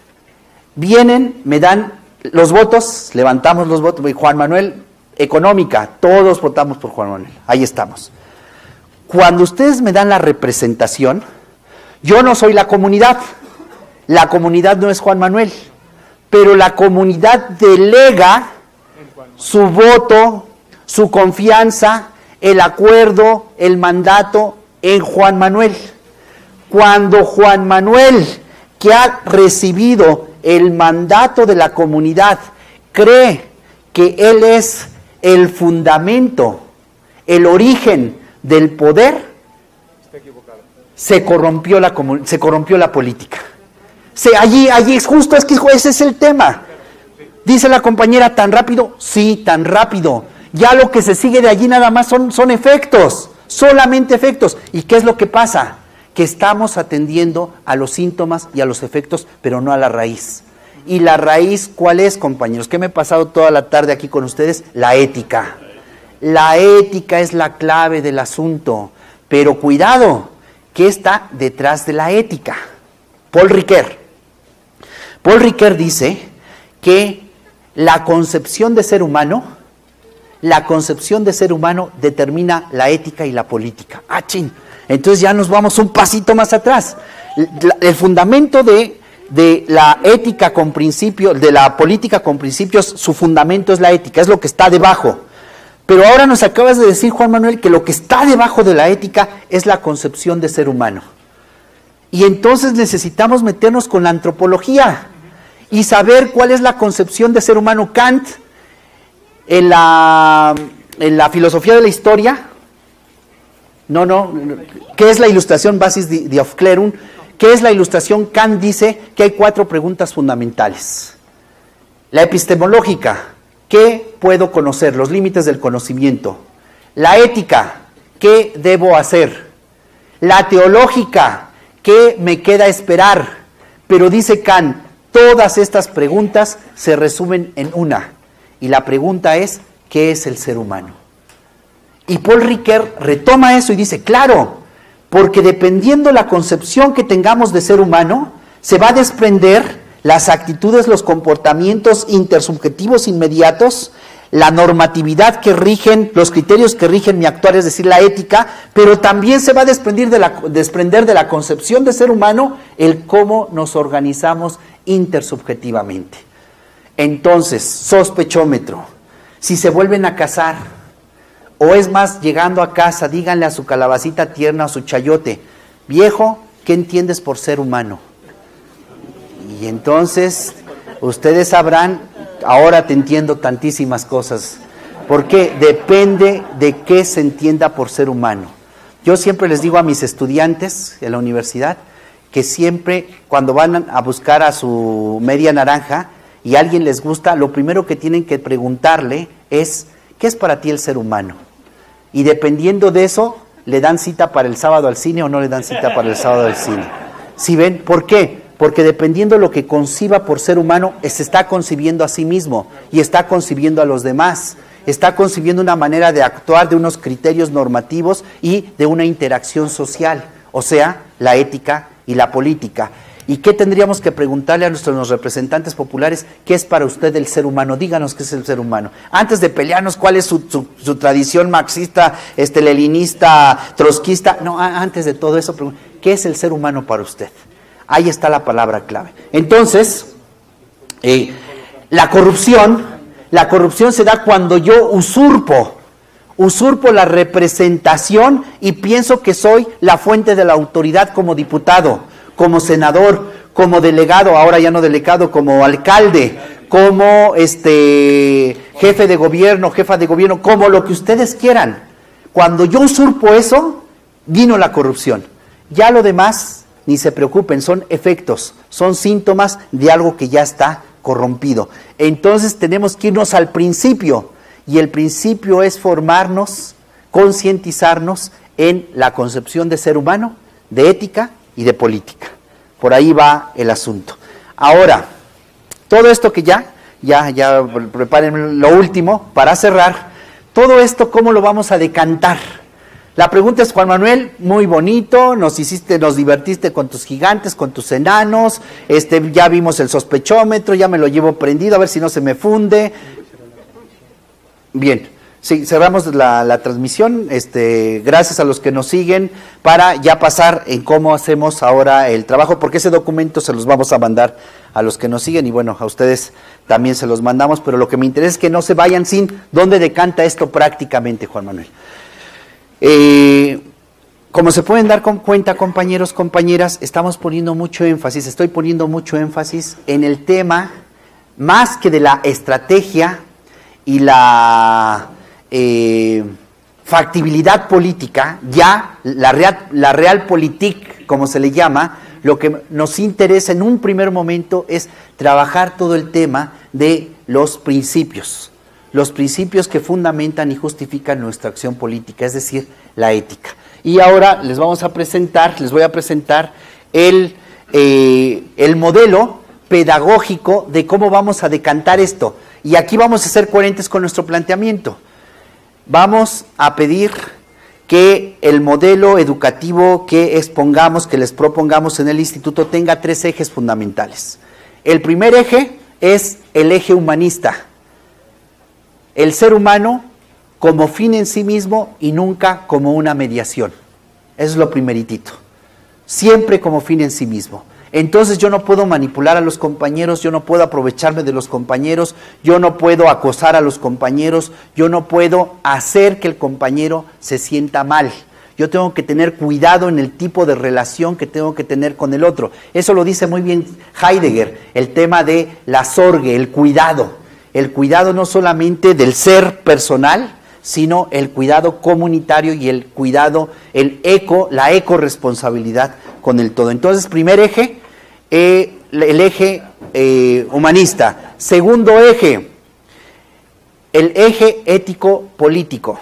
Vienen, me dan los votos, levantamos los votos. Juan Manuel, económica, todos votamos por Juan Manuel. Ahí estamos. Cuando ustedes me dan la representación, yo no soy la comunidad. La comunidad no es Juan Manuel. Pero la comunidad delega su voto, su confianza, el acuerdo, el mandato en Juan Manuel. Cuando Juan Manuel, que ha recibido el mandato de la comunidad, cree que él es el fundamento, el origen del poder, se corrompió la, se corrompió la política. Se, allí, allí es justo, es que ese es el tema. Dice la compañera, ¿tan rápido? Sí, tan rápido. Ya lo que se sigue de allí nada más son, son efectos, solamente efectos. ¿Y qué es lo que pasa? Que estamos atendiendo a los síntomas y a los efectos, pero no a la raíz. ¿Y la raíz cuál es, compañeros? ¿Qué me he pasado toda la tarde aquí con ustedes? La ética. La ética es la clave del asunto. Pero cuidado, ¿qué está detrás de la ética? Paul Ricoeur. Paul Ricoeur dice que la concepción de ser humano, la concepción de ser humano determina la ética y la política. Ah, chin. Entonces ya nos vamos un pasito más atrás. El fundamento de, de la ética con principios, de la política con principios, su fundamento es la ética, es lo que está debajo. Pero ahora nos acabas de decir, Juan Manuel, que lo que está debajo de la ética es la concepción de ser humano. Y entonces necesitamos meternos con la antropología y saber cuál es la concepción de ser humano. Kant, en la, en la filosofía de la historia, no, no, ¿qué es la ilustración Basis de Aufklärung? ¿Qué es la ilustración? Kant dice que hay cuatro preguntas fundamentales. La epistemológica, ¿qué puedo conocer? Los límites del conocimiento. La ética, ¿qué debo hacer? La teológica, ¿qué me queda esperar? Pero dice Kant, todas estas preguntas se resumen en una. Y la pregunta es, ¿qué es el ser humano? Y Paul Ricoeur retoma eso y dice, claro, porque dependiendo la concepción que tengamos de ser humano, se va a desprender las actitudes, los comportamientos intersubjetivos inmediatos, la normatividad que rigen, los criterios que rigen mi actuar, es decir, la ética, pero también se va a desprender de la, desprender de la concepción de ser humano el cómo nos organizamos intersubjetivamente. Entonces, sospechómetro, si se vuelven a casar, o es más, llegando a casa, díganle a su calabacita tierna, a su chayote, viejo, ¿qué entiendes por ser humano? Y entonces, ustedes sabrán, ahora te entiendo tantísimas cosas, Porque depende de qué se entienda por ser humano. Yo siempre les digo a mis estudiantes en la universidad que siempre cuando van a buscar a su media naranja y a alguien les gusta, lo primero que tienen que preguntarle es, ¿qué es para ti el ser humano? Y dependiendo de eso, ¿le dan cita para el sábado al cine o no le dan cita para el sábado al cine? ¿Sí ven? ¿Por qué? Porque dependiendo de lo que conciba por ser humano, se está concibiendo a sí mismo y está concibiendo a los demás. Está concibiendo una manera de actuar, de unos criterios normativos y de una interacción social, o sea, la ética y la política. ¿Y qué tendríamos que preguntarle a nuestros representantes populares? ¿Qué es para usted el ser humano? Díganos qué es el ser humano. Antes de pelearnos cuál es su, su, su tradición marxista, este, leninista, trotskista, no, antes de todo eso, ¿qué es el ser humano para usted? Ahí está la palabra clave. Entonces, eh, la corrupción... La corrupción se da cuando yo usurpo, usurpo la representación y pienso que soy la fuente de la autoridad como diputado, como senador, como delegado, ahora ya no delegado, como alcalde, como este jefe de gobierno, jefa de gobierno, como lo que ustedes quieran. Cuando yo usurpo eso, vino la corrupción. Ya lo demás, ni se preocupen, son efectos, son síntomas de algo que ya está corrompido. Entonces tenemos que irnos al principio, y el principio es formarnos, concientizarnos en la concepción de ser humano, de ética y de política. Por ahí va el asunto. Ahora, todo esto que ya, ya, ya preparen lo último para cerrar, todo esto ¿cómo lo vamos a decantar? La pregunta es, Juan Manuel, muy bonito, nos hiciste, nos divertiste con tus gigantes, con tus enanos, este, ya vimos el sospechómetro, ya me lo llevo prendido, a ver si no se me funde. Bien, sí, cerramos la, la transmisión, este, gracias a los que nos siguen, para ya pasar en cómo hacemos ahora el trabajo, porque ese documento se los vamos a mandar a los que nos siguen, y bueno, a ustedes también se los mandamos, pero lo que me interesa es que no se vayan sin dónde decanta esto prácticamente, Juan Manuel. Eh, como se pueden dar con cuenta, compañeros, compañeras, estamos poniendo mucho énfasis, estoy poniendo mucho énfasis en el tema, más que de la estrategia y la eh, factibilidad política, ya la real, la realpolitik, como se le llama, lo que nos interesa en un primer momento es trabajar todo el tema de los principios. Los principios que fundamentan y justifican nuestra acción política, es decir, la ética. Y ahora les vamos a presentar, les voy a presentar el, eh, el modelo pedagógico de cómo vamos a decantar esto. Y aquí vamos a ser coherentes con nuestro planteamiento. Vamos a pedir que el modelo educativo que expongamos, que les propongamos en el instituto, tenga tres ejes fundamentales. El primer eje es el eje humanista. El ser humano como fin en sí mismo y nunca como una mediación. Eso es lo primeritito. Siempre como fin en sí mismo. Entonces yo no puedo manipular a los compañeros, yo no puedo aprovecharme de los compañeros, yo no puedo acosar a los compañeros, yo no puedo hacer que el compañero se sienta mal. Yo tengo que tener cuidado en el tipo de relación que tengo que tener con el otro. Eso lo dice muy bien Heidegger, el tema de la sorge, el cuidado. El cuidado no solamente del ser personal, sino el cuidado comunitario y el cuidado, el eco, la ecorresponsabilidad con el todo. Entonces, primer eje, eh, el eje eh, humanista. Segundo eje, el eje ético-político.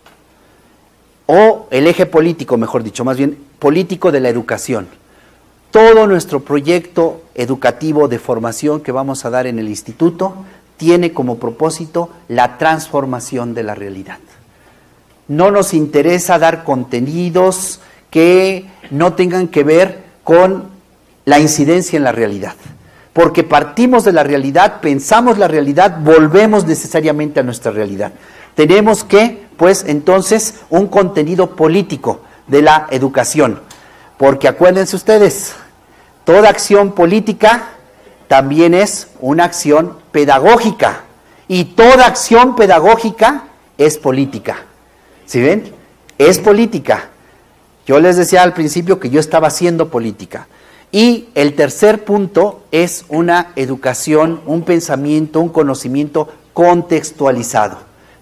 O el eje político, mejor dicho, más bien político de la educación. Todo nuestro proyecto educativo de formación que vamos a dar en el instituto tiene como propósito la transformación de la realidad. No nos interesa dar contenidos que no tengan que ver con la incidencia en la realidad, porque partimos de la realidad, pensamos la realidad, volvemos necesariamente a nuestra realidad. Tenemos que, pues, entonces, un contenido político de la educación, porque acuérdense ustedes, toda acción política también es una acción pedagógica, y toda acción pedagógica es política. ¿Sí ven? Es política. Yo les decía al principio que yo estaba haciendo política. Y el tercer punto es una educación, un pensamiento, un conocimiento contextualizado.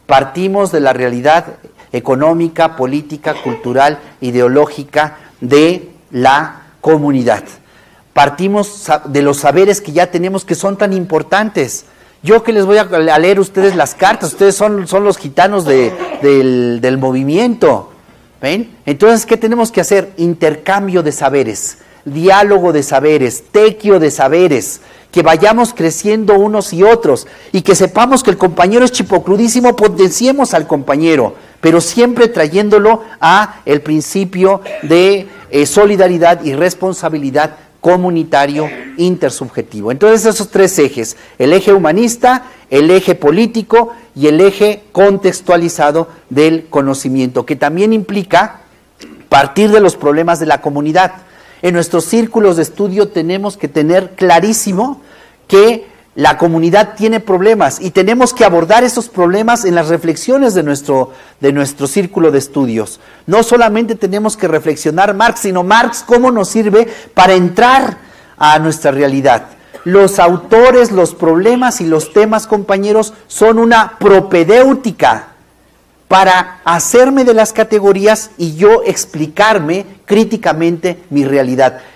partimos de la realidad económica, política, cultural, ideológica de la comunidad. Partimos de los saberes que ya tenemos, que son tan importantes. Yo que les voy a leer a ustedes las cartas, ustedes son, son los gitanos de, del, del movimiento, ¿ven? Entonces, ¿qué tenemos que hacer? Intercambio de saberes, diálogo de saberes, tequio de saberes, que vayamos creciendo unos y otros, y que sepamos que el compañero es chipocrudísimo, potenciemos al compañero, pero siempre trayéndolo a el principio de eh, solidaridad y responsabilidad comunitario intersubjetivo. Entonces, esos tres ejes, el eje humanista, el eje político y el eje contextualizado del conocimiento, que también implica partir de los problemas de la comunidad. En nuestros círculos de estudio tenemos que tener clarísimo que la comunidad tiene problemas y tenemos que abordar esos problemas en las reflexiones de nuestro, de nuestro círculo de estudios. No solamente tenemos que reflexionar Marx, sino Marx cómo nos sirve para entrar a nuestra realidad. Los autores, los problemas y los temas, compañeros, son una propedéutica para hacerme de las categorías y yo explicarme críticamente mi realidad.